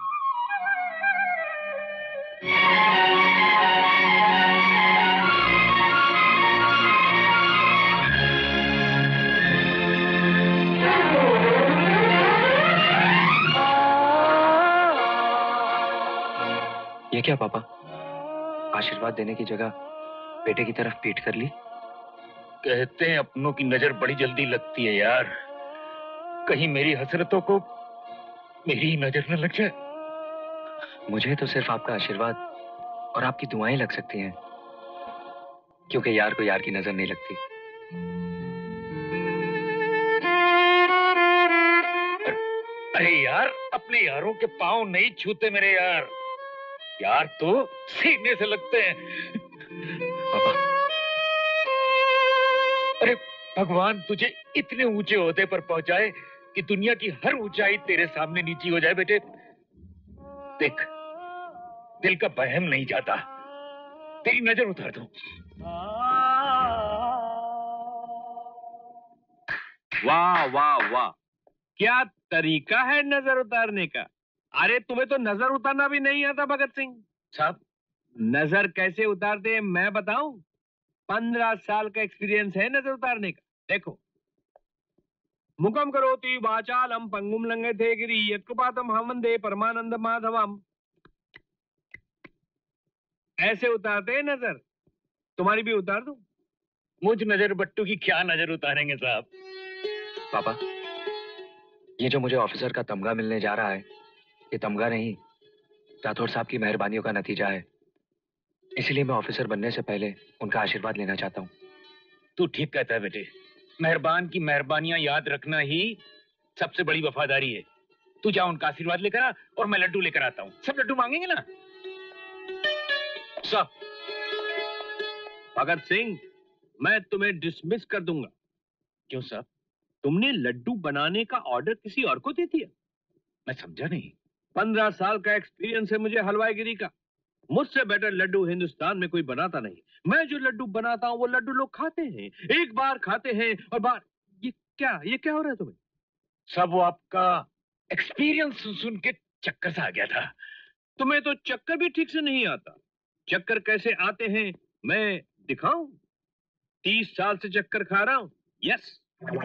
ये क्या पापा? आशीर्वाद देने की जगह बेटे की तरफ पीठ कर ली।
कहते हैं अपनों की नजर बड़ी जल्दी लगती है यार। कहीं मेरी हसरतों को मेरी ही नजर न लग जाए।
मुझे तो सिर्फ आपका आशीर्वाद और आपकी दुआएं लग सकती हैं, क्योंकि यार को यार की नजर नहीं लगती।
अरे यार, अपने यारों के पांव नहीं छूते मेरे यार। यार तो सीने से लगते हैं।
पापा,
अरे भगवान तुझे इतने ऊंचे ओहदे पर पहुंचाए कि दुनिया की हर ऊंचाई तेरे सामने नीची हो जाए बेटे। देख, दिल का बहम नहीं जाता। तेरी नजर उतार दूं।
वाह वाह वाह, क्या तरीका है नजर उतारने का। अरे तुम्हें तो नजर उतारना भी नहीं आता भगत सिंह
साहब।
नजर कैसे उतारते हैं मैं बताऊं? 15 साल का एक्सपीरियंस है नजर उतारने का। देखो, मुखम करोति वाचालम पंगुम लंघयते गिरि यत्कृपातम हम वंदे परमानंद माधवम। ऐसे उतारते हैं नजर। तुम्हारी भी उतार दूं?
मुझ नजर बट्टू की क्या नजर उतारेंगे साहब।
पापा, ये जो मुझे ऑफिसर का तमगा मिलने जा रहा है, ये तमगा नहीं, राठौड़ साहब की मेहरबानियों का नतीजा है। इसलिए मैं ऑफिसर बनने से पहले उनका आशीर्वाद लेना चाहता हूँ।
तू ठीक कहता है बेटे। मेहरबान की मेहरबानियां याद रखना ही सबसे बड़ी वफादारी है। तू जा उनका आशीर्वाद लेकर आ और मैं लड्डू लेकर आता हूँ। सब लड्डू मांगेंगे ना?
सब। भगत सिंह, मैं तुम्हें डिसमिस कर दूंगा।
क्यों साहब?
तुमने लड्डू बनाने का ऑर्डर किसी और को दे दिया।
मैं समझा नहीं।
15 साल का एक्सपीरियंस है मुझे हलवाईगिरी का। मुझसे बेटर लड्डू हिंदुस्तान में कोई बनाता नहीं। मैं जो लड्डू बनाता हूँ वो लड्डू लोग खाते हैं, एक बार खाते हैं और बार। ये क्या हो रहा है तुम्हें?
सब वो आपका एक्सपीरियंस सुन के चक्कर सा आ गया था।
तुम्हें तो चक्कर भी ठीक से नहीं आता। चक्कर कैसे आते हैं मैं दिखाऊं? 30 साल से चक्कर खा रहा हूं। यस।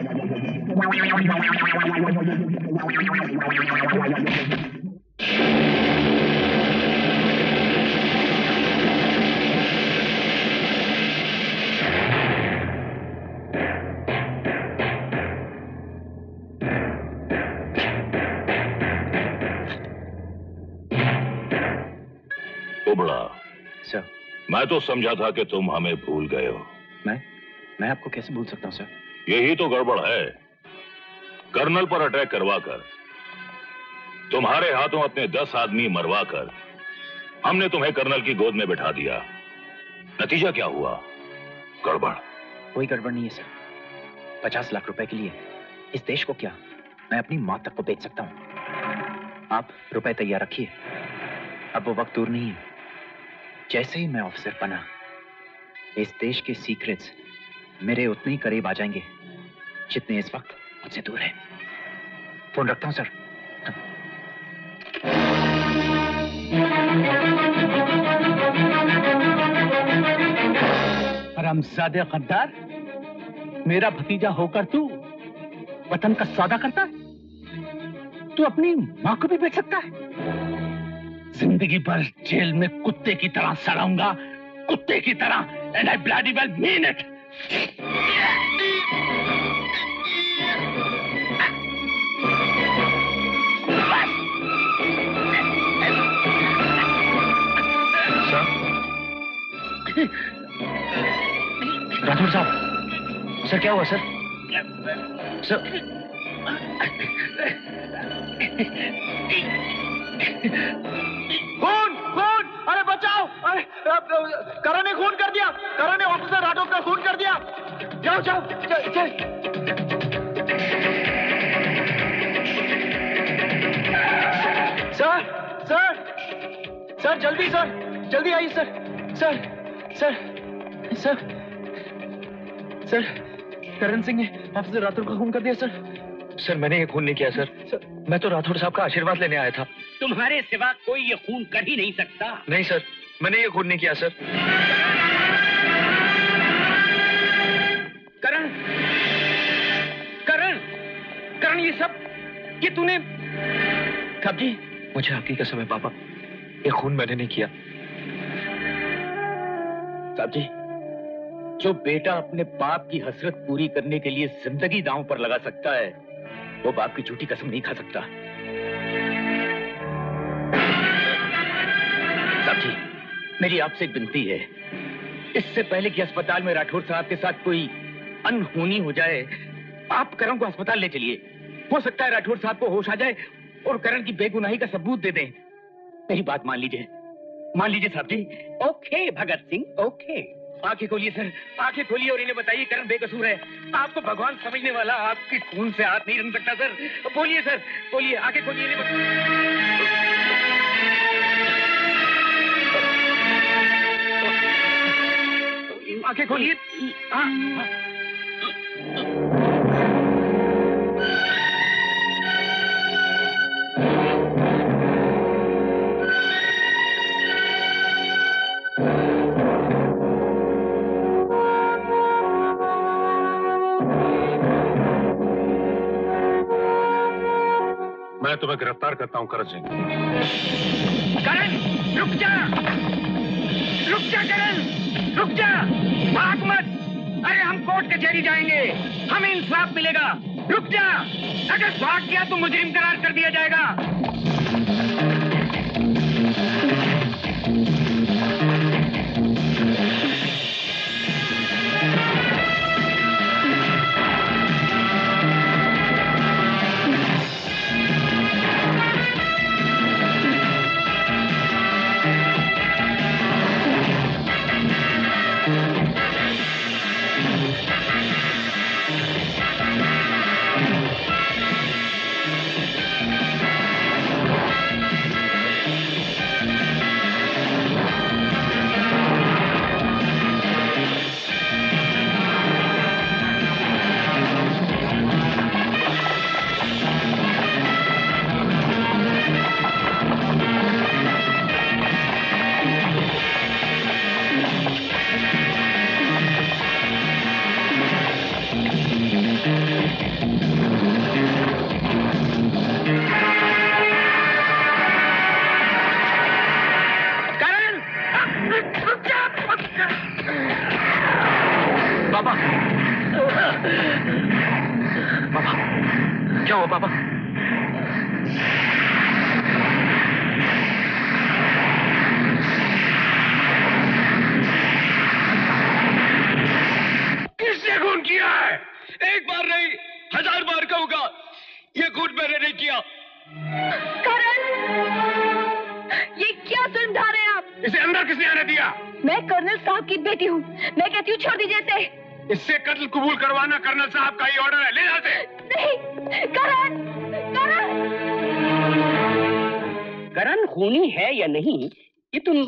उबड़ा
सर,
मैं तो समझा था कि तुम हमें भूल गए हो।
मैं आपको कैसे भूल सकता हूँ सर?
यही तो गड़बड़ है। कर्नल पर अटैक करवाकर, तुम्हारे हाथों अपने 10 आदमी मरवाकर हमने तुम्हें कर्नल की गोद में बिठा दिया। नतीजा क्या हुआ? गड़बड़।
कोई गड़बड़ नहीं है सर। 50 लाख रुपए के लिए इस देश को क्या, मैं अपनी मां तक को बेच सकता हूं। आप रुपए तैयार रखिए, अब वो वक्त दूर नहीं है। जैसे ही मैं ऑफिसर बना, इस देश के सीक्रेट्स मेरे उतने ही करीब आ जाएंगे जितने इस वक्त मुझसे दूर है। फोन रखता हूं सर।
हरामजादे गद्दार, मेरा भतीजा होकर तू वतन का सौदा करता है? तू अपनी मां को भी बेच सकता है? जिंदगी भर जेल में कुत्ते की तरह सड़ाऊंगा, कुत्ते की तरह, and I bloody well mean it.
Rathore साहब, सर क्या हुआ सर? सर
खून खून, अरे बचाओ! अरे करण ने खून कर दिया, करण ने ऑफिसर राठौर का खून कर दिया। जाओ जाओ चल। सर सर सर जल्दी सर, जल्दी आइए sir. Sir sir sir sir Karan Singh ने ऑफिसर राठौर का खून कर दिया सर।
सर मैंने ये खून नहीं किया सर, मैं तो राठौर साहब का आशीर्वाद लेने आया था।
तुम्हारे सिवा कोई ये खून कर ही नहीं सकता।
नहीं सर, मैंने ये खून नहीं किया सर।
करण करण करण, ये तूने
साहब जी, मुझे आपकी कसम है पापा, ये खून मैंने नहीं किया।
साहब जी, जो बेटा अपने बाप की हसरत पूरी करने के लिए जिंदगी दांव पर लगा सकता है, वो बाप की झूठी कसम नहीं खा सकता। साहब जी, मेरी आपसे एक विनती है, इससे पहले कि अस्पताल में राठौर साहब के साथ कोई अनहोनी हो जाए, आप करण को अस्पताल ले चलिए। हो सकता है राठौर साहब को होश आ जाए और करण की बेगुनाही का सबूत दे दें। मेरी बात मान लीजिए साहब जी।
Okay Bhagat Singh, okay.
आंखें खोलिए सर, आंखें खोलिए और इन्हें बताइए करण बेकसूर है। आपको भगवान समझने वाला आपके खून से हाथ नहीं रन सकता सर। बोलिए सर, बोलिए, आंखें खोलिए, इन्हें आंखें खोलिए।
मैं तुम्हें गिरफ्तार करता हूं करण सिंह।
करण, रुक जा करण, रुक जा, भाग मत। अरे हम कोर्ट कचहरी जाएंगे, हमें इंसाफ मिलेगा। रुक जा, अगर भाग गया तो मुजरिम करार कर दिया जाएगा।
इससे कत्ल कबूल करवाना कर्नल साहब का ही ऑर्डर है, ले जाते।
नहीं,
करण खूनी है या नहीं ये तुम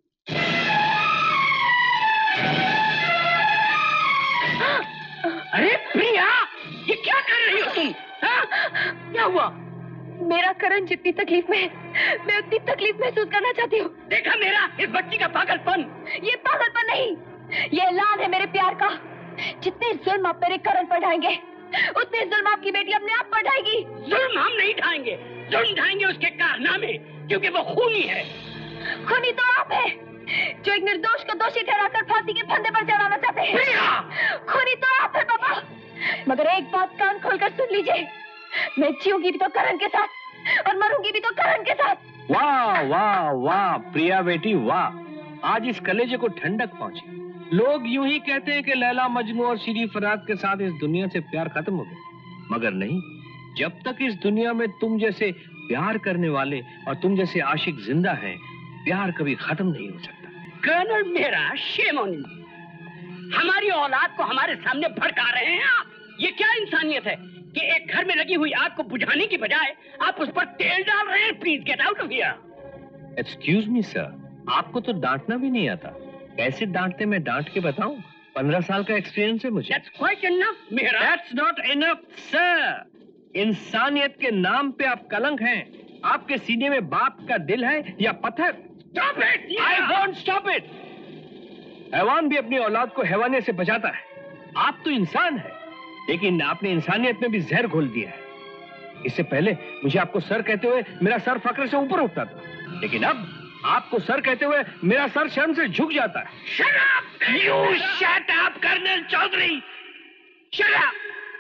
अरे प्रिया, ये क्या कर रही हो तुम? क्या हुआ?
मेरा करण जितनी तकलीफ में है, मैं उतनी तकलीफ महसूस करना चाहती हूँ।
देखा मेरा इस बच्ची का पागलपन?
ये पागलपन नहीं, ये ऐलान है मेरे प्यार का। जितने जुल्म आप मेरे करण पर ढाएंगे, उतने जुल्म आपकी बेटी अपने आप पर ढाएगी।
जुल्म हम नहीं ढाएंगे, जुल्म ढाएंगे उसके कारनामे, क्योंकि वो खूनी है।
खूनी तो आप है, जो एक निर्दोष को दोषी ठहराकर फांसी के फंदे पर चढ़ाना चाहते हैं। खूनी तो आप है पापा। मगर एक बात कान खोलकर सुन लीजिए, मैं जीऊंगी भी तो करण के साथ और मरूंगी भी तो करण के साथ।
वाह वाह वाह प्रिया बेटी वाह, आज इस कलेजे को ठंडक पहुंची। लोग यूं ही कहते हैं कि लैला मजनू और शरीफ फराद के साथ इस दुनिया से प्यार खत्म हो गया, मगर नहीं। जब तक इस दुनिया में तुम जैसे प्यार करने वाले और तुम जैसे आशिक जिंदा हैं, प्यार कभी खत्म नहीं हो सकता।
कर्नल मेरा शेम ऑन यू, हमारी औलाद को हमारे सामने भड़का रहे हैं आप। ये क्या इंसानियत है कि एक घर में लगी हुई आग को बुझाने की बजाय आप उस पर तेल डाल रहे हैं। Please get out of here.
Excuse me sir, आपको तो डांटना भी नहीं आता। कैसे डांटते मैं डांट के बताऊं? 15 साल का एक्सपीरियंस है मुझे।
That's quite enough, मेरा।
That's not enough, sir। इंसानियत के नाम पे आप कलंक हैं। आपके सीने में बाप का दिल है या पत्थर?
Stop it!
I won't stop it। हैवान भी अपनी औलाद को हैवानियत से बचाता है। आप तो इंसान हैं, लेकिन आपने इंसानियत में भी जहर घोल दिया है। इससे पहले मुझे आपको सर कहते हुए मेरा सर फक्र से ऊपर उठता था, लेकिन अब आपको सर कहते हुए मेरा सर शर्म से झुक जाता है।
Shut up! You shut up, colonel Chaudhary! Shut up!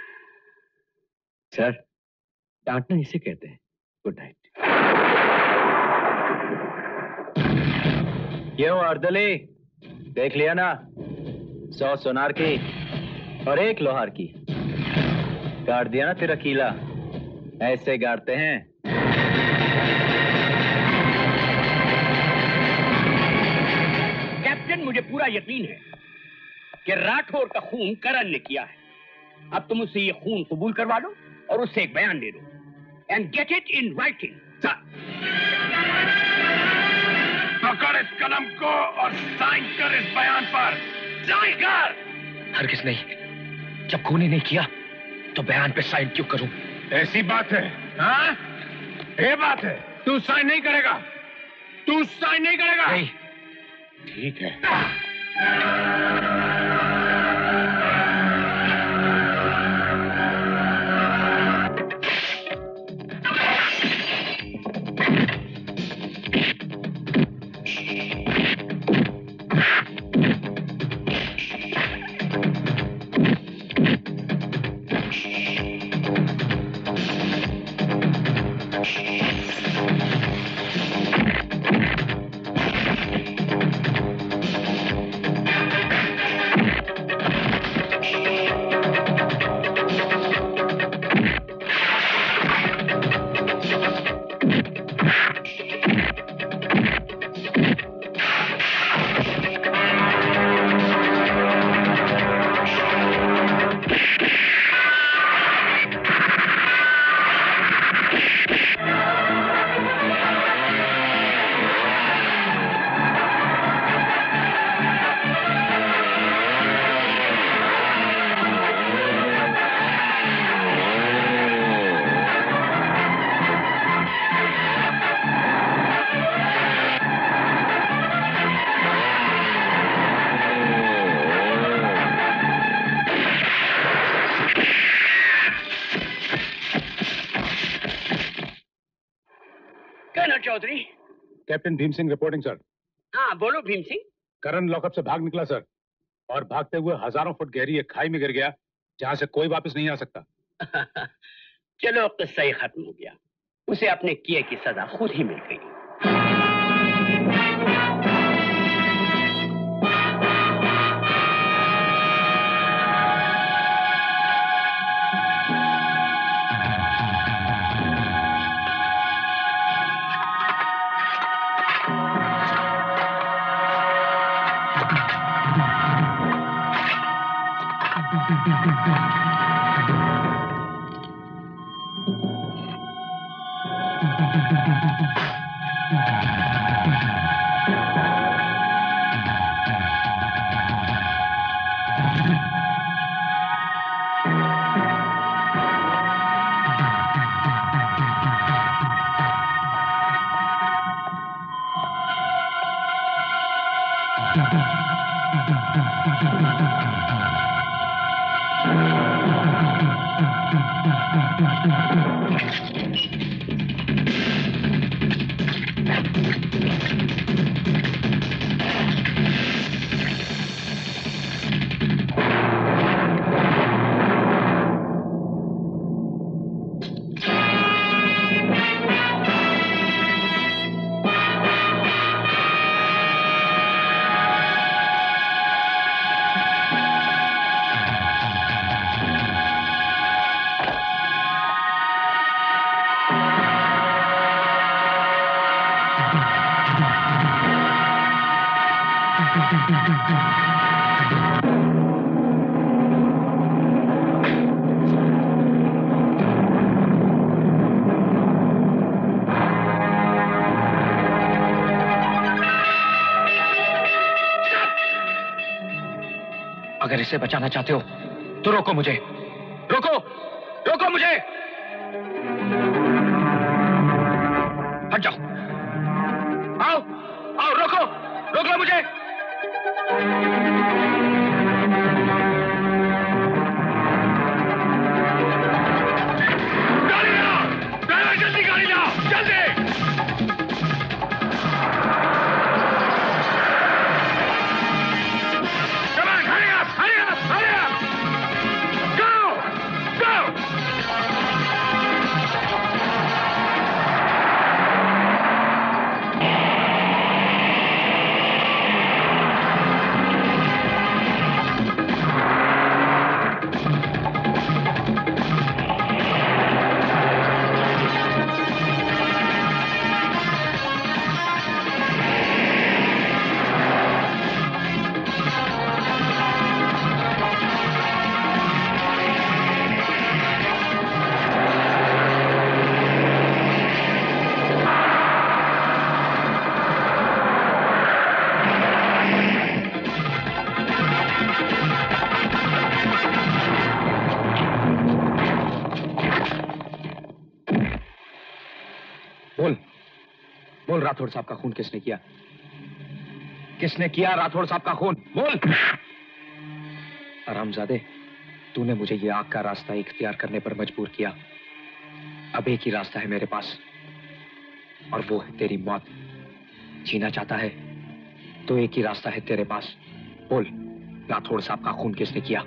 Sir, डांटना इसे कहते हैं। Good night.
क्यों अर्दली, देख लिया ना? 100 सोनार की और 1 लोहार की। गाड़ दिया ना तेरा कीला? ऐसे गाड़ते हैं।
कैप्टन, मुझे पूरा यकीन है कि राठौर का खून करण ने किया है। अब तुम उससे ये खून कबूल करवा लो और उससे एक बयान दे दो। And get it in writing.
पकड़ इस कलम को और साइन कर इस बयान पर। साइन कर।
हरगिज नहीं। जब खून ही नहीं किया तो बयान पे साइन क्यों करूं?
ऐसी बात है? हाँ, ये बात है। तू साइन नहीं करेगा? तू साइन नहीं करेगा?
नहीं।
ठीक है।
Chaudhary.
Captain Bhim Singh reporting sir.
हाँ बोलो भीम सिंह।
करण लॉकअप से भाग निकला सर, और भागते हुए हजारों फुट गहरी एक खाई में गिर गया जहां से कोई वापस नहीं आ सकता।
चलो किस्सा ही खत्म हो गया। उसे अपने किए की सजा खुद ही मिल गई।
अगर इसे बचाना चाहते हो तो रोको मुझे, रोको, रोको मुझे। हट जाओ, आओ, आओ, रोको, रोक लो मुझे।
गाड़ी लाओ, ड्राइवर जल्दी गाड़ी लाओ, जल्दी। Come on, hurry up, hurry up, hurry up. Go, go.
बोल राठौड़ साहब का खून किसने किया? किसने किया राठौड़ साहब का खून? बोल। हरामजादे, तूने मुझे ये आग का रास्ता इख्तियार करने पर मजबूर किया। अब एक ही रास्ता है मेरे पास और वो है तेरी मौत। जीना चाहता है तो एक ही रास्ता है तेरे पास। बोल, राठौड़ साहब का खून किसने किया?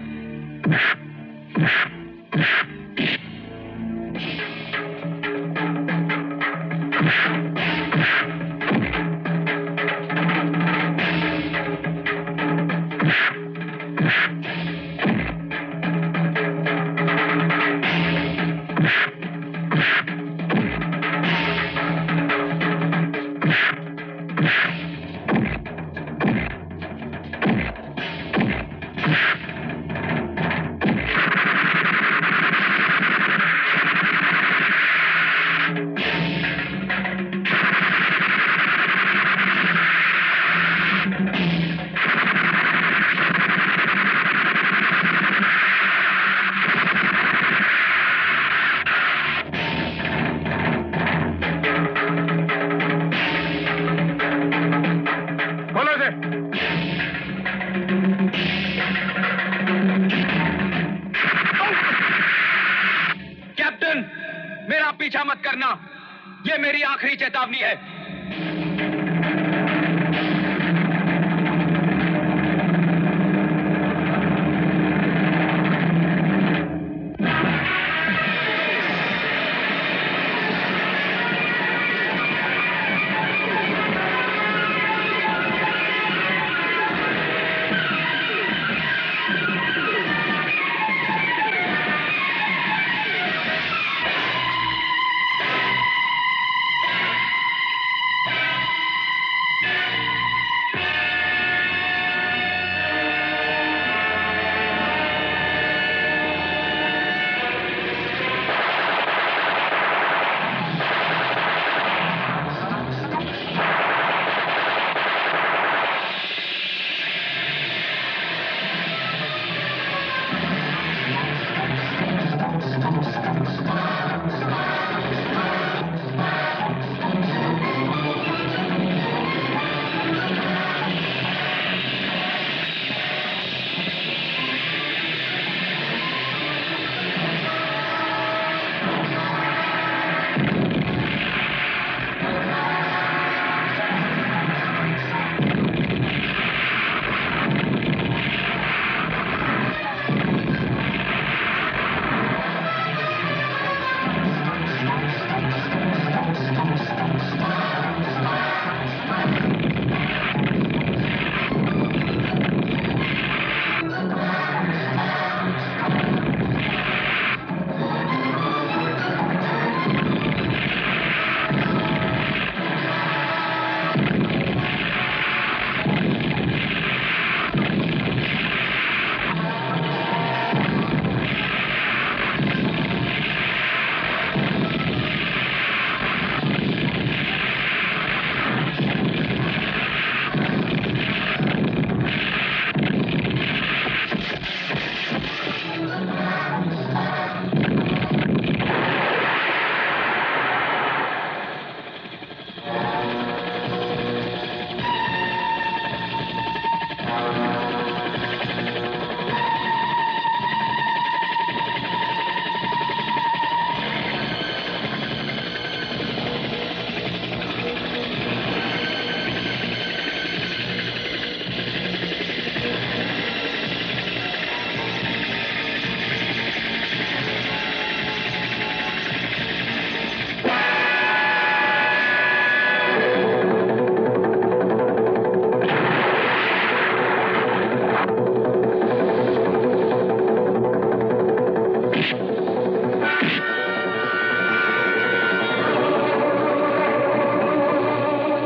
पीछा मत करना, ये मेरी आखिरी चेतावनी है।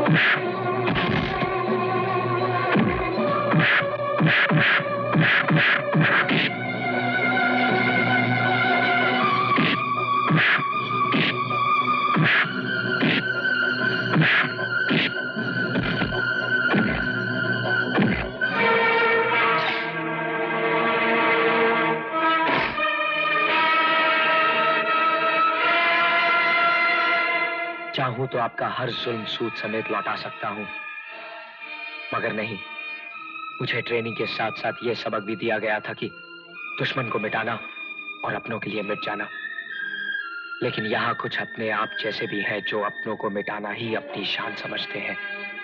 चाहूं तो आपका हर जुल्म सूद समेत लौटा सकता हूं, मगर नहीं। मुझे ट्रेनिंग के साथ साथ यह सबक भी दिया गया था कि दुश्मन को मिटाना और अपनों के लिए मिट जाना। लेकिन यहां कुछ अपने आप जैसे भी हैं जो अपनों को मिटाना ही अपनी शान समझते हैं।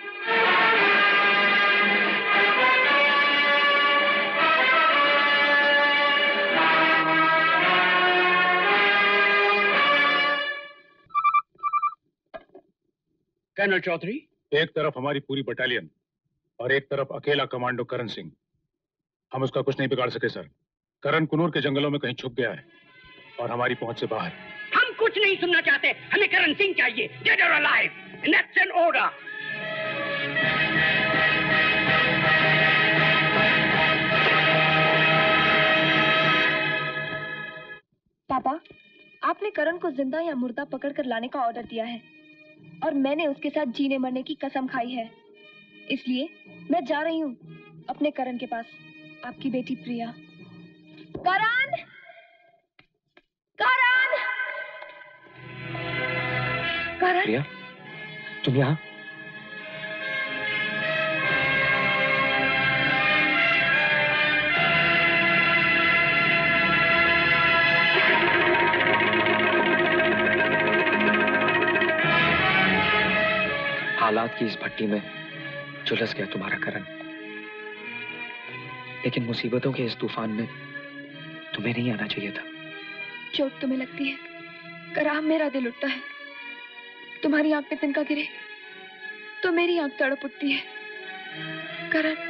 कर्नल चौधरी,
एक तरफ हमारी पूरी बटालियन और एक तरफ अकेला कमांडो करण सिंह। हम उसका कुछ नहीं बिगाड़ सके सर। करण कुनूर के जंगलों में कहीं छुप गया है और हमारी पहुंच से बाहर।
हम कुछ नहीं सुनना चाहते, हमें करण सिंह चाहिए, डेड और अलाइव, इन एक्शन ऑर्डर।
पापा, आपने करण को जिंदा या मुर्दा पकड़कर लाने का ऑर्डर दिया है और मैंने उसके साथ जीने मरने की कसम खाई है। इसलिए मैं जा रही हूँ अपने करण के पास, आपकी बेटी प्रिया। करण! करण! करण!
प्रिया, तुम यहाँ? हालात की इस भट्टी में झुलस गया तुम्हारा करण, लेकिन मुसीबतों के इस तूफान में तुम्हें नहीं आना चाहिए था।
चोट तुम्हें लगती है, कराम मेरा दिल उठता है। तुम्हारी आंख में तिनका गिरे तो मेरी आंख तड़प उठती है। करण,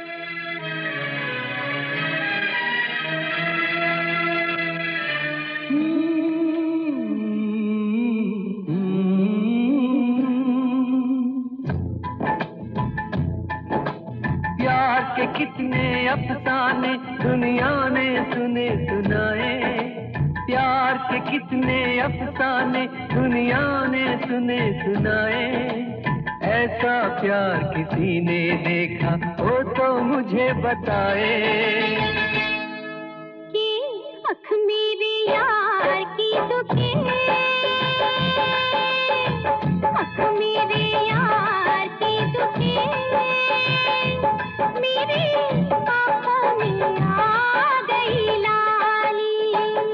के कितने अफसाने दुनिया ने सुने सुनाए, प्यार के कितने अफसाने दुनिया ने सुने सुनाए। ऐसा प्यार किसी ने देखा हो तो मुझे बताए।
कि अख मेरे यार की दुखे, अख मेरे यार की दुखे, मेरी आँखों में आ गई लाली।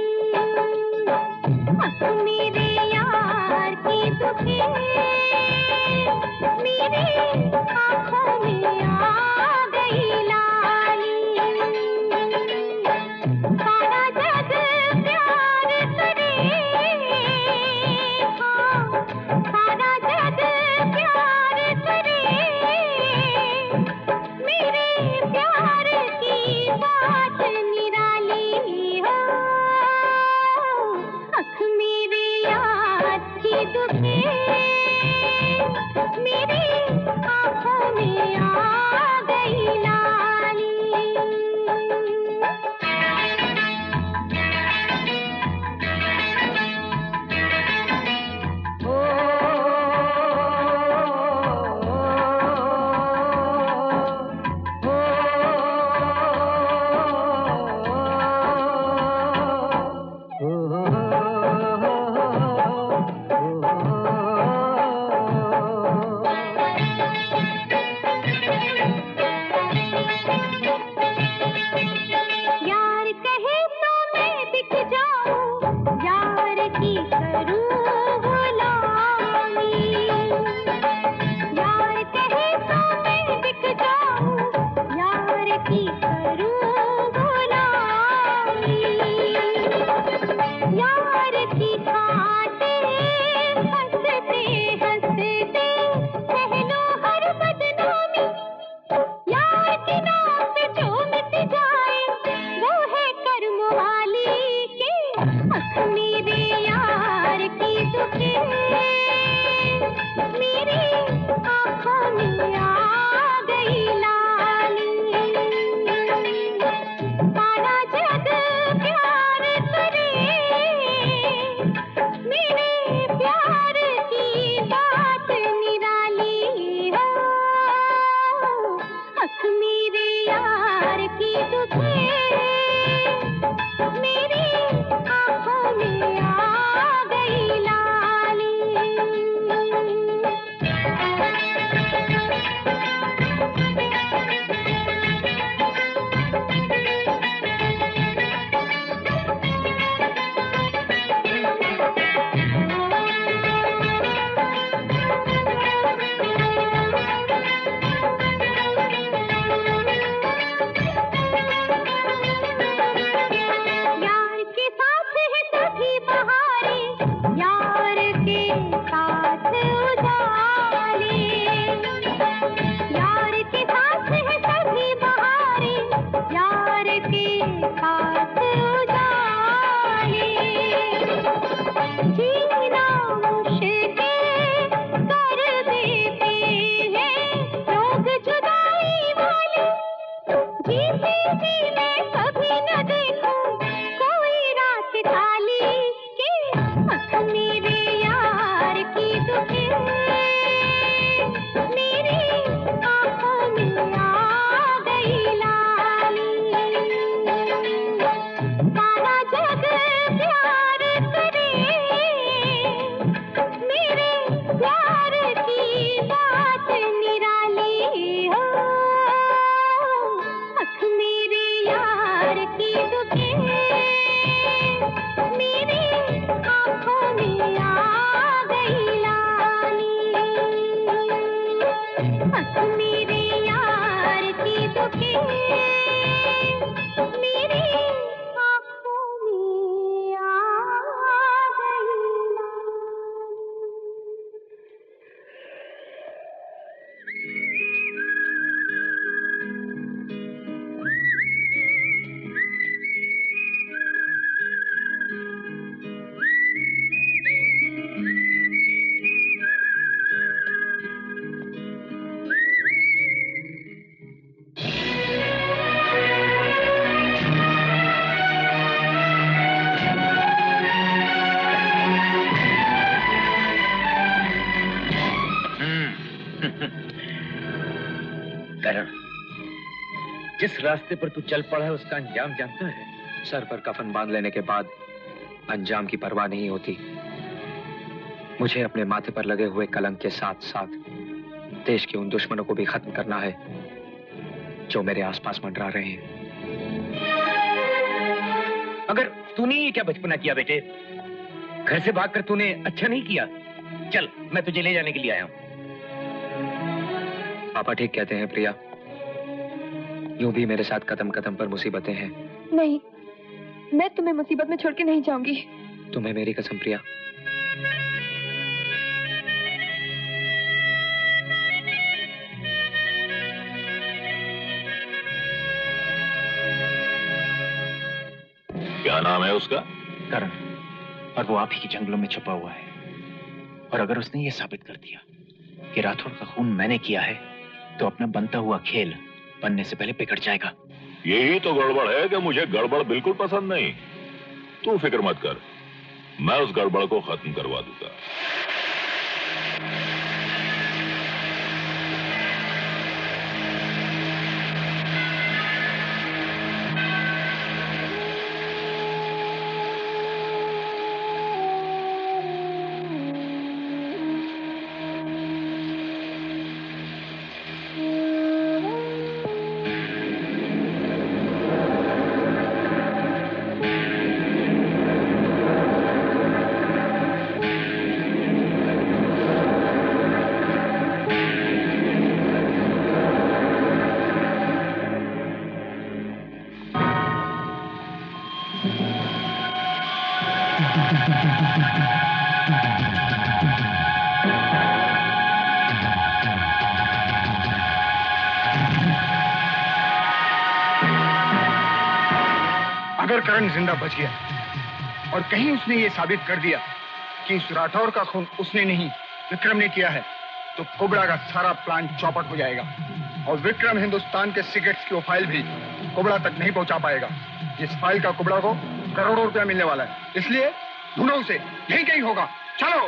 अख मेरे यार की दुखे, मेरी आँखों में आ गई लाली। सारा जग प्यार करे, हाँ सारा जग प्यार करे, मेरे प्यार की बात निराली हो। अख मेरे यार की दुखे, मेरी आँखों यार की दुखे मेरी आंखों में आ गई लाली।
जिस रास्ते पर तू चल पड़ा है उसका अंजाम जानता है?
सर पर कफन बांध लेने के बाद अंजाम की परवाह नहीं होती। मुझे अपने माथे पर लगे हुए कलंक के साथ साथ देश के उन दुश्मनों को भी खत्म करना है जो मेरे आसपास मंडरा रहे हैं।
अगर तूने ये क्या बचपना किया बेटे? घर से भागकर तूने अच्छा नहीं किया। चल, मैं तुझे ले जाने के लिए आया हूं।
पापा ठीक कहते हैं प्रिया, यूं भी मेरे साथ कदम कदम पर मुसीबतें हैं।
नहीं, मैं तुम्हें मुसीबत में छोड़ के नहीं जाऊंगी।
तुम्हें मेरी कसम प्रिया।
क्या नाम है उसका?
करण, और वो आप ही के जंगलों में छुपा हुआ है। और अगर उसने ये साबित कर दिया कि राठौड़ का खून मैंने किया है तो अपना बनता हुआ खेल बनने से पहले बिगड़ जाएगा।
यही तो गड़बड़ है कि मुझे गड़बड़ बिल्कुल पसंद नहीं। तू फिक्र मत कर, मैं उस गड़बड़ को खत्म करवा दूंगा।
अगर करण जिंदा बच गया और कहीं उसने ये साबित कर दिया कि इस राठौर का खून उसने नहीं विक्रम ने किया है, तो कोबरा का सारा प्लान चौपट हो जाएगा और विक्रम हिंदुस्तान के सिगरेट्स की वो फाइल भी कोबरा तक नहीं पहुंचा पाएगा। इस फाइल का कोबरा को करोड़ों रुपया मिलने वाला है, इसलिए ढूंढो उसे, यहीं कहीं होगा। चलो।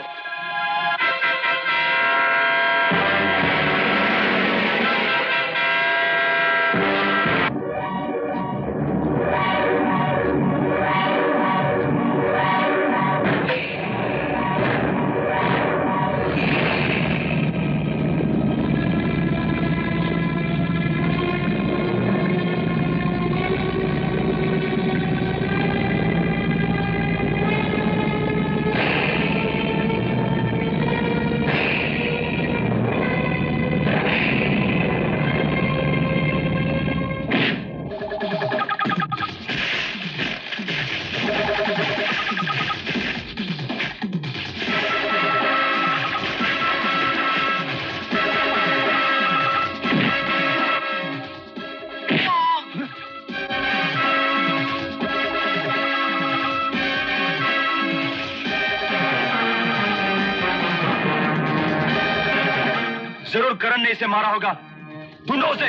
इसे मारा होगा। ढूंढो उसे।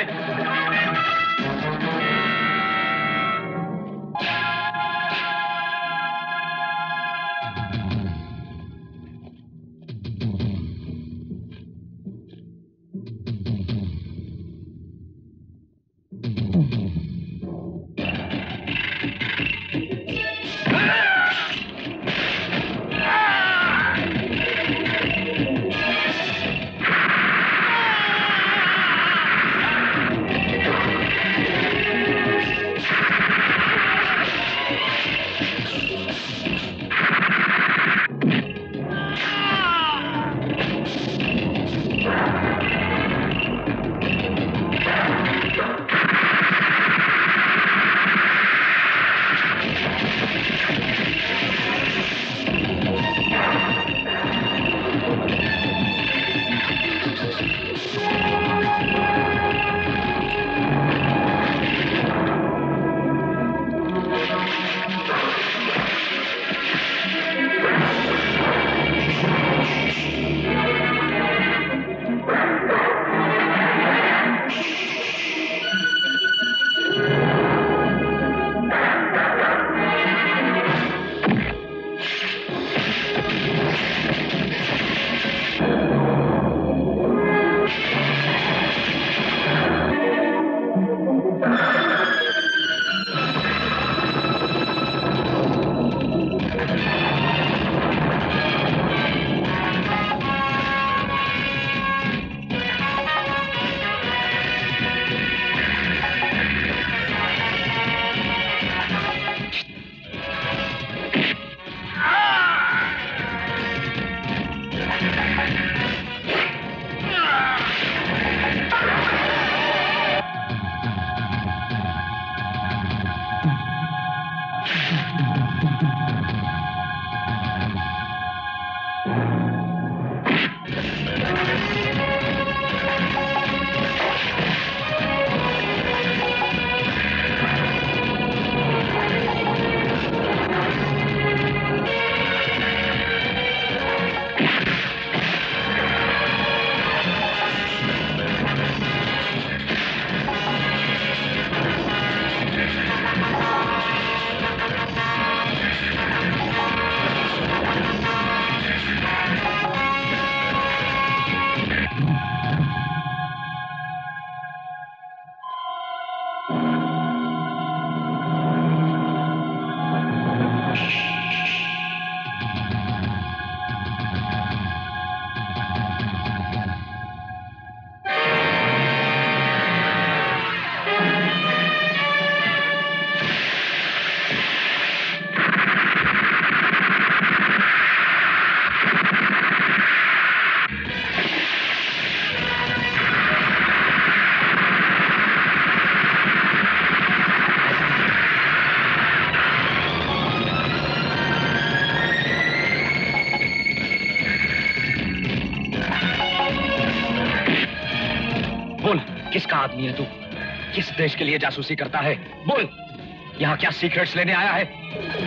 किसका आदमी है तू? किस देश के लिए जासूसी करता है? बोल, यहाँ क्या सीक्रेट्स लेने आया है?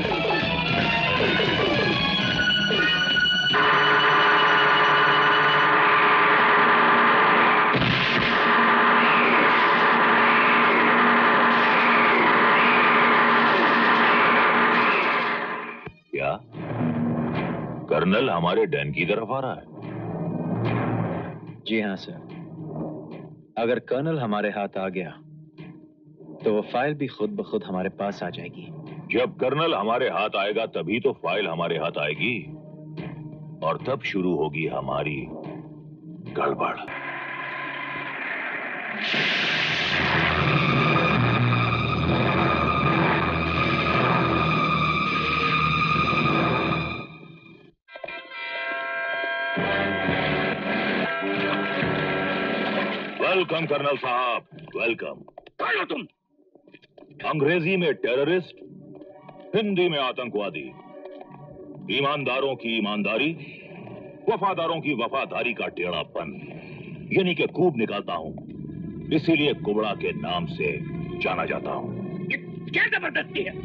क्या कर्नल हमारे डैन की तरफ आ रहा है?
जी हाँ सर। अगर कर्नल हमारे हाथ आ गया तो वो फाइल भी खुद ब खुद हमारे पास आ जाएगी।
जब कर्नल हमारे हाथ आएगा तभी तो फाइल हमारे हाथ आएगी और तब शुरू होगी हमारी गड़बड़। वेलकम कर्नल साहब, वेलकम।
कौन हो तुम?
अंग्रेजी में टेररिस्ट, हिंदी में आतंकवादी। ईमानदारों की ईमानदारी, वफादारों की वफादारी का टेढ़ापन, यानी कि कूब निकालता हूं, इसीलिए कुबड़ा के नाम से जाना जाता हूं।
ये क्या जबरदस्ती है?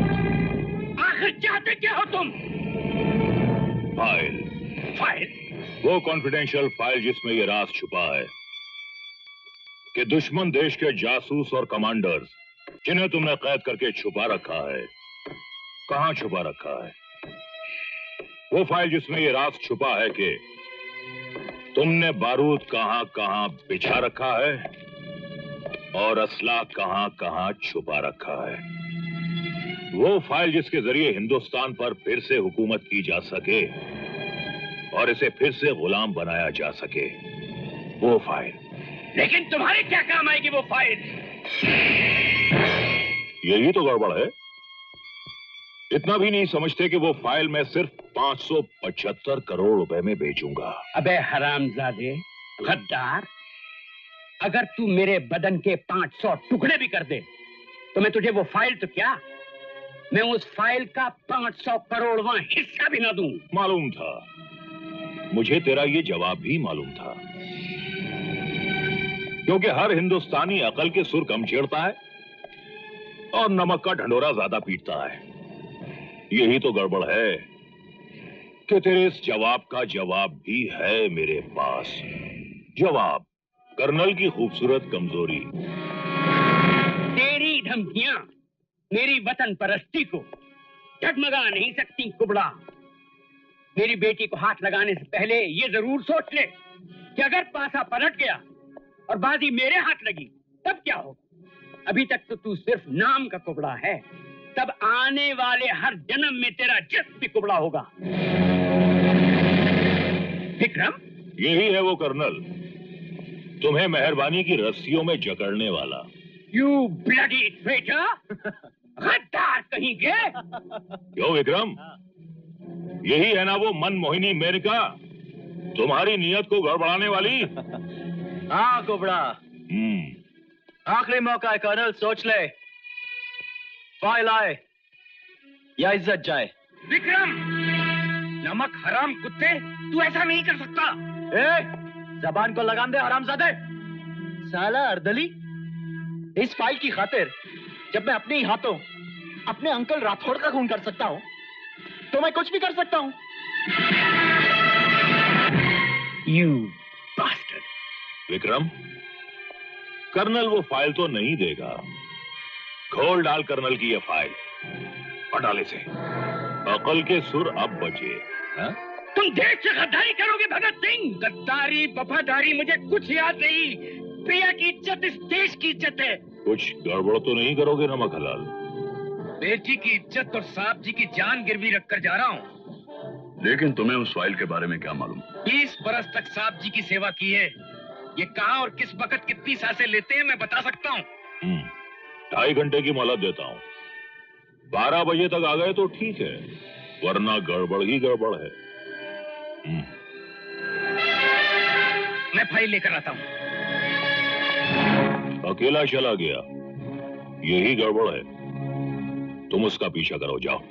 आखिर चाहते क्या हो तुम?
फाइल।
फाइल?
वो कॉन्फिडेंशियल फाइल जिसमें ये राज छुपा है कि दुश्मन देश के जासूस और कमांडर्स जिन्हें तुमने कैद करके छुपा रखा है, कहां छुपा रखा है? वो फाइल जिसमें ये राज छुपा है कि तुमने बारूद कहां कहां बिछा रखा है और असला कहां कहां छुपा रखा है। वो फाइल जिसके जरिए हिंदुस्तान पर फिर से हुकूमत की जा सके और इसे फिर से गुलाम बनाया जा सके, वो फाइल।
लेकिन तुम्हारे क्या काम आएगी वो फाइल?
यही तो गड़बड़ है। इतना भी नहीं समझते कि वो फाइल मैं सिर्फ 575 करोड़ रुपए में बेचूंगा।
अबे हरामजादे, गद्दार, अगर तू मेरे बदन के 500 टुकड़े भी कर दे तो मैं तुझे वो फाइल तो क्या, मैं उस फाइल का 500 करोड़वां हिस्सा भी ना दूं।
मालूम था, मुझे तेरा ये जवाब भी मालूम था, क्योंकि हर हिंदुस्तानी अकल के सुर कम छेड़ता है और नमक का ढंडोरा ज्यादा पीटता है। यही तो गड़बड़ है कि तेरे इस जवाब का जवाब भी है मेरे पास। जवाब, कर्नल की खूबसूरत कमजोरी।
तेरी धमकियां मेरी वतन परस्ती को डगमगा नहीं सकती कुबड़ा। मेरी बेटी को हाथ लगाने से पहले ये जरूर सोच ले कि अगर पासा पलट गया और बाजी मेरे हाथ लगी तब क्या हो। अभी तक तो तू सिर्फ नाम का कुबड़ा है, तब आने वाले हर जन्म में तेरा जिस्म भी कुबड़ा होगा। विक्रम,
यही है वो कर्नल, तुम्हें मेहरबानी की रस्सियों में जकड़ने वाला।
यू ब्लडी ट्रेटर, गद्दार कहीं के।
क्यों विक्रम, यही है ना वो मनमोहिनी मेनका, तुम्हारी नियत को गड़बड़ाने वाली?
हाँ कुबड़ा, आखिरी मौका है कर्नल, सोच ले। फाइल आए या इज्जत जाए।
विक्रम, नमक हराम कुत्ते, तू ऐसा नहीं कर सकता।
जबान को लगाम दे हरामजादे। साला अर्दली, इस फाइल की खातिर जब मैं अपने ही हाथों अपने अंकल राठौड़ का खून कर सकता हूं तो मैं कुछ भी कर सकता हूं।
You bastard.
विक्रम, कर्नल वो फाइल तो नहीं देगा। खोल डाल कर्नल की ये फाइल, हटा ले से। अकल के सुर अब बचे। हा?
तुम देश से गद्दारी करोगे भगत सिंह? गद्दारी वफादारी मुझे कुछ याद नहीं। प्रिया की इज्जत इस देश की इज्जत है।
कुछ गड़बड़ तो नहीं करोगे नमक हलाल?
बेटी की इज्जत और साहब जी की जान गिरवी रखकर जा रहा हूँ।
लेकिन तुम्हें उस फाइल के बारे में क्या मालूम?
20 बरस तक साहब जी की सेवा की है। ये कहाँ और किस वक्त कितनी सांसें लेते हैं मैं बता सकता हूँ।
2.5 घंटे की मोहलत देता हूँ। 12 बजे तक आ गए तो ठीक है, वरना गड़बड़ ही गड़बड़ है।
मैं फाइल लेकर आता हूँ।
अकेला चला गया, यही गड़बड़ है। तुम उसका पीछा करो, जाओ।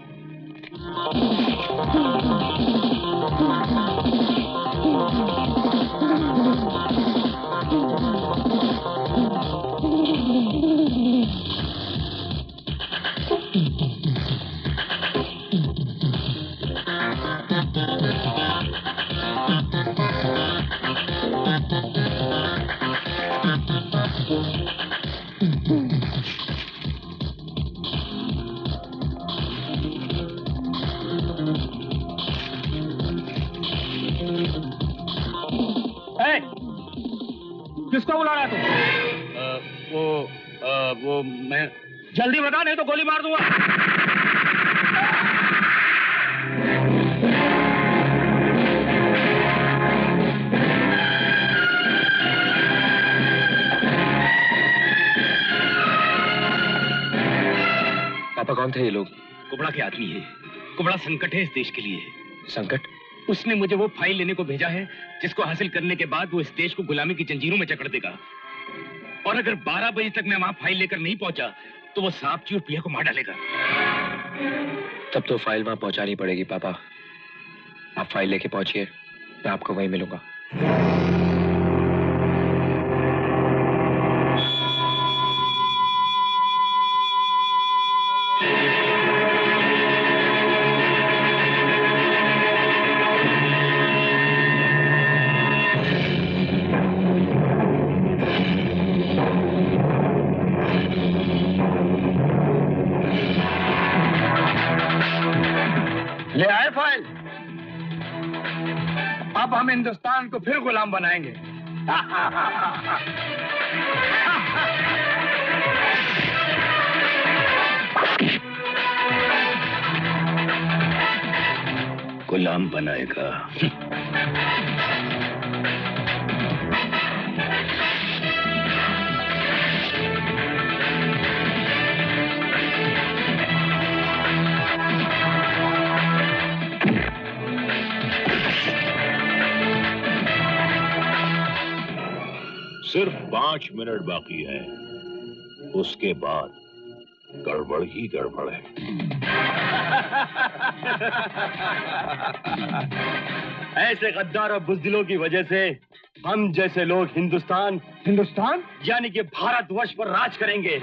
किसको बुला रहा है तू?
वो मैं।
जल्दी बता, नहीं तो गोली मार दूंगा।
पापा कौन थे ये लोग?
कुबड़ा के आदमी है। कुबड़ा संकट है इस देश के लिए।
संकट?
उसने मुझे वो फाइल लेने को भेजा है जिसको हासिल करने के बाद वो इस देश को गुलामी की जंजीरों में जकड़ देगा। और अगर 12 बजे तक मैं वहां फाइल लेकर नहीं पहुंचा तो वो साहब जी और प्रिया को मार डालेगा।
तब तो फाइल वहां पहुंचानी पड़ेगी पापा। आप फाइल लेके पहुंचिए, मैं आपको वहीं मिलूंगा।
अब हम हिंदुस्तान को फिर गुलाम बनाएंगे।
गुलाम बनाएगा?
सिर्फ 5 मिनट बाकी है, उसके बाद गड़बड़ ही गड़बड़ है।
ऐसे गद्दार और बुज़दिलों की वजह से हम जैसे लोग हिंदुस्तान यानी कि भारतवर्ष पर राज करेंगे।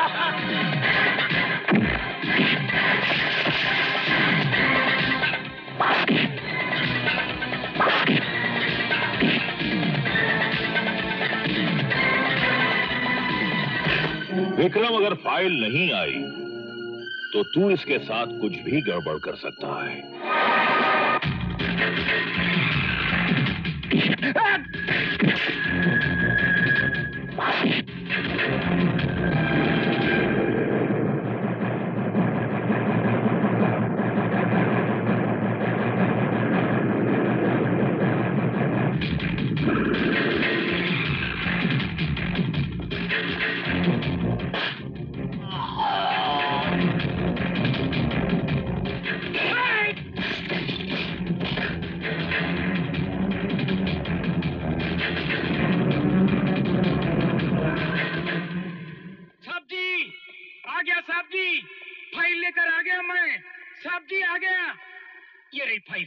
विक्रम, अगर फाइल नहीं आई तो तू इसके साथ कुछ भी गड़बड़ कर सकता है।
फाइल लेकर आ गया मैं। साहब जी आ गया। ये रही फाइल।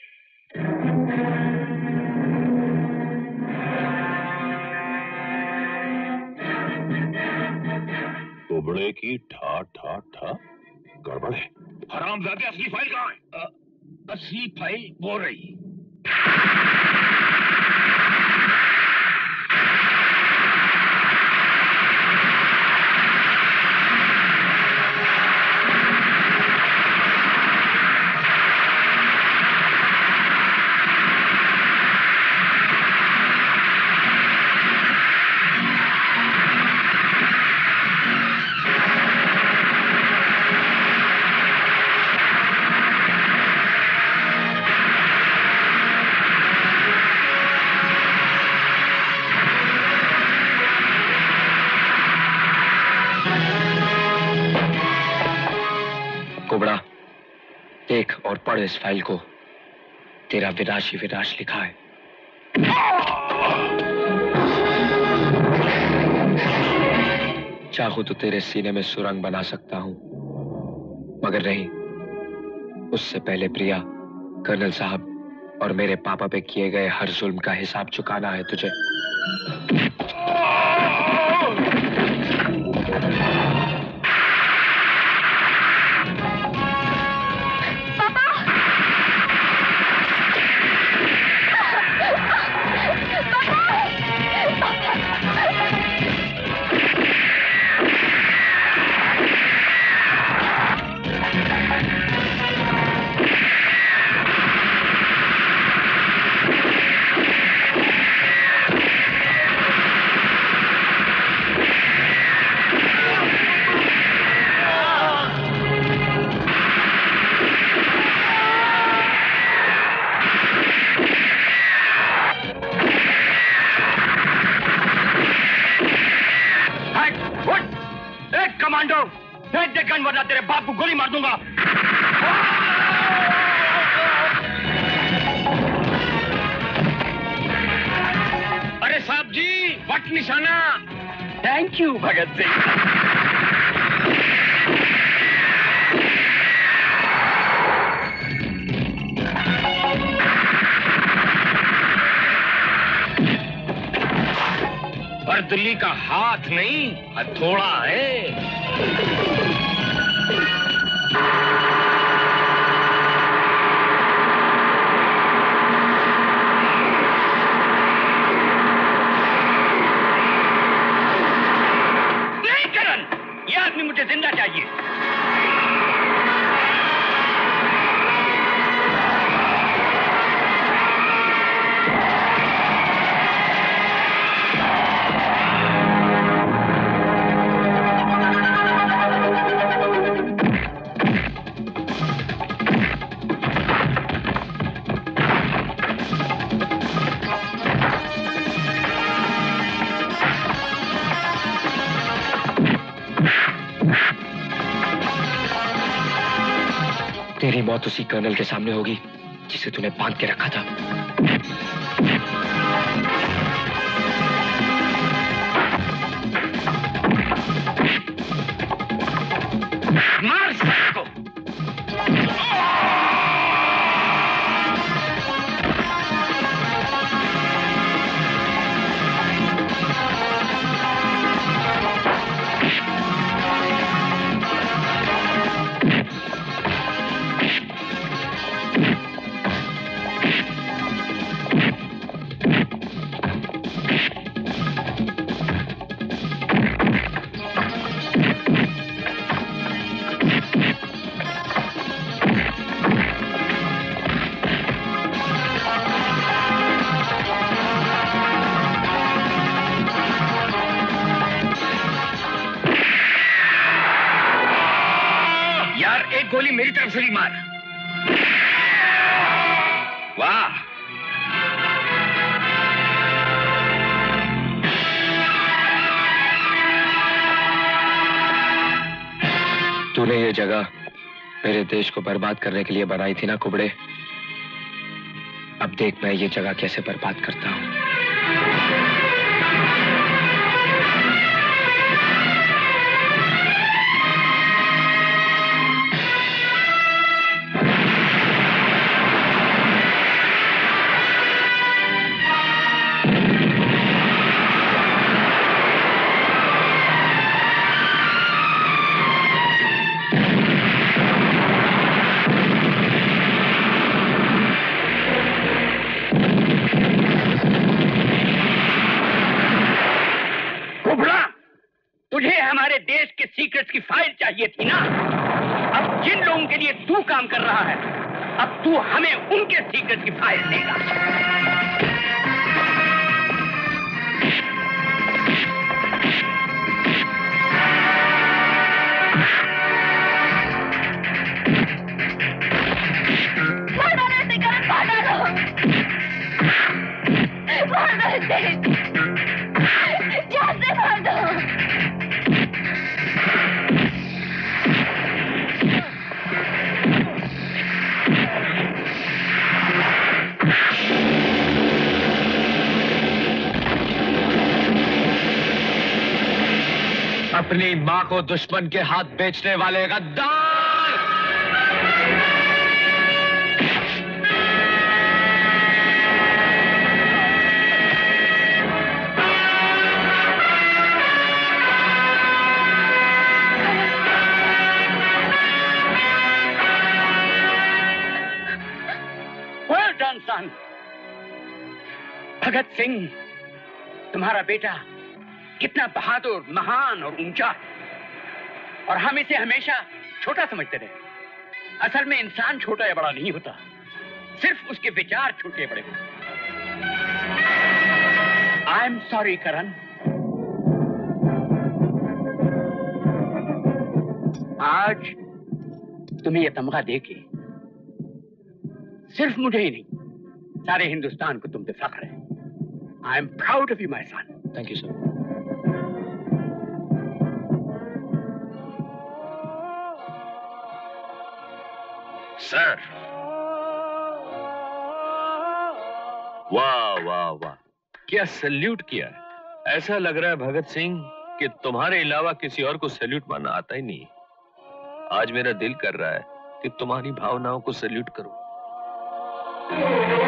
कुबड़े की ठा ठा ठा गड़बड़ है। हरामजादे, असली फाइल कहाँ है?
असली फाइल वो रही।
कुबड़ा, देख और पढ़ इस फाइल को। तेरा विनाश ही विनाश लिखा है। चाहूं तो तेरे सीने में सुरंग बना सकता हूं, मगर नहीं। उससे पहले प्रिया, कर्नल साहब और मेरे पापा पे किए गए हर जुल्म का हिसाब चुकाना है तुझे।
वरना तेरे बाप को गोली मार दूंगा। अरे साहब जी, वट निशाना। Thank you Bhagat Singh. बर्दली का हाथ नहीं, हथौड़ा है। मुझे जिंदा चाहिए।
मौत उसी कर्नल के सामने होगी जिसे तूने बांध के रखा था।
मार सबको।
गोली मेरी तरफ से भी मार। वाह,
तूने ये जगह मेरे देश को बर्बाद करने के लिए बनाई थी ना कुबड़े। अब देख मैं ये जगह कैसे बर्बाद करता हूं।
हमारे देश के सीक्रेट्स की फाइल चाहिए थी ना। अब जिन लोगों के लिए तू काम कर रहा है, अब तू हमें उनके सीक्रेट्स की फाइल देगा।
अपनी मां को दुश्मन के हाथ बेचने वाले गद्दार!
Well done, son. Bhagat Singh, तुम्हारा बेटा कितना बहादुर, महान और ऊंचा, और हम इसे हमेशा छोटा समझते रहे। असल में इंसान छोटा या बड़ा नहीं होता, सिर्फ उसके विचार छोटे बड़े होते। I am sorry Karan. आज तुम्हें यह तमगा देके सिर्फ मुझे ही नहीं, सारे हिंदुस्तान को तुम पे फख्र है। I am proud of you my son.
Thank you sir.
Sir, वाह वाह वाह, क्या सैल्यूट किया है। ऐसा लग रहा है भगत सिंह कि तुम्हारे अलावा किसी और को सैल्यूट मारना आता ही नहीं। आज मेरा दिल कर रहा है कि तुम्हारी भावनाओं को सैल्यूट करूं।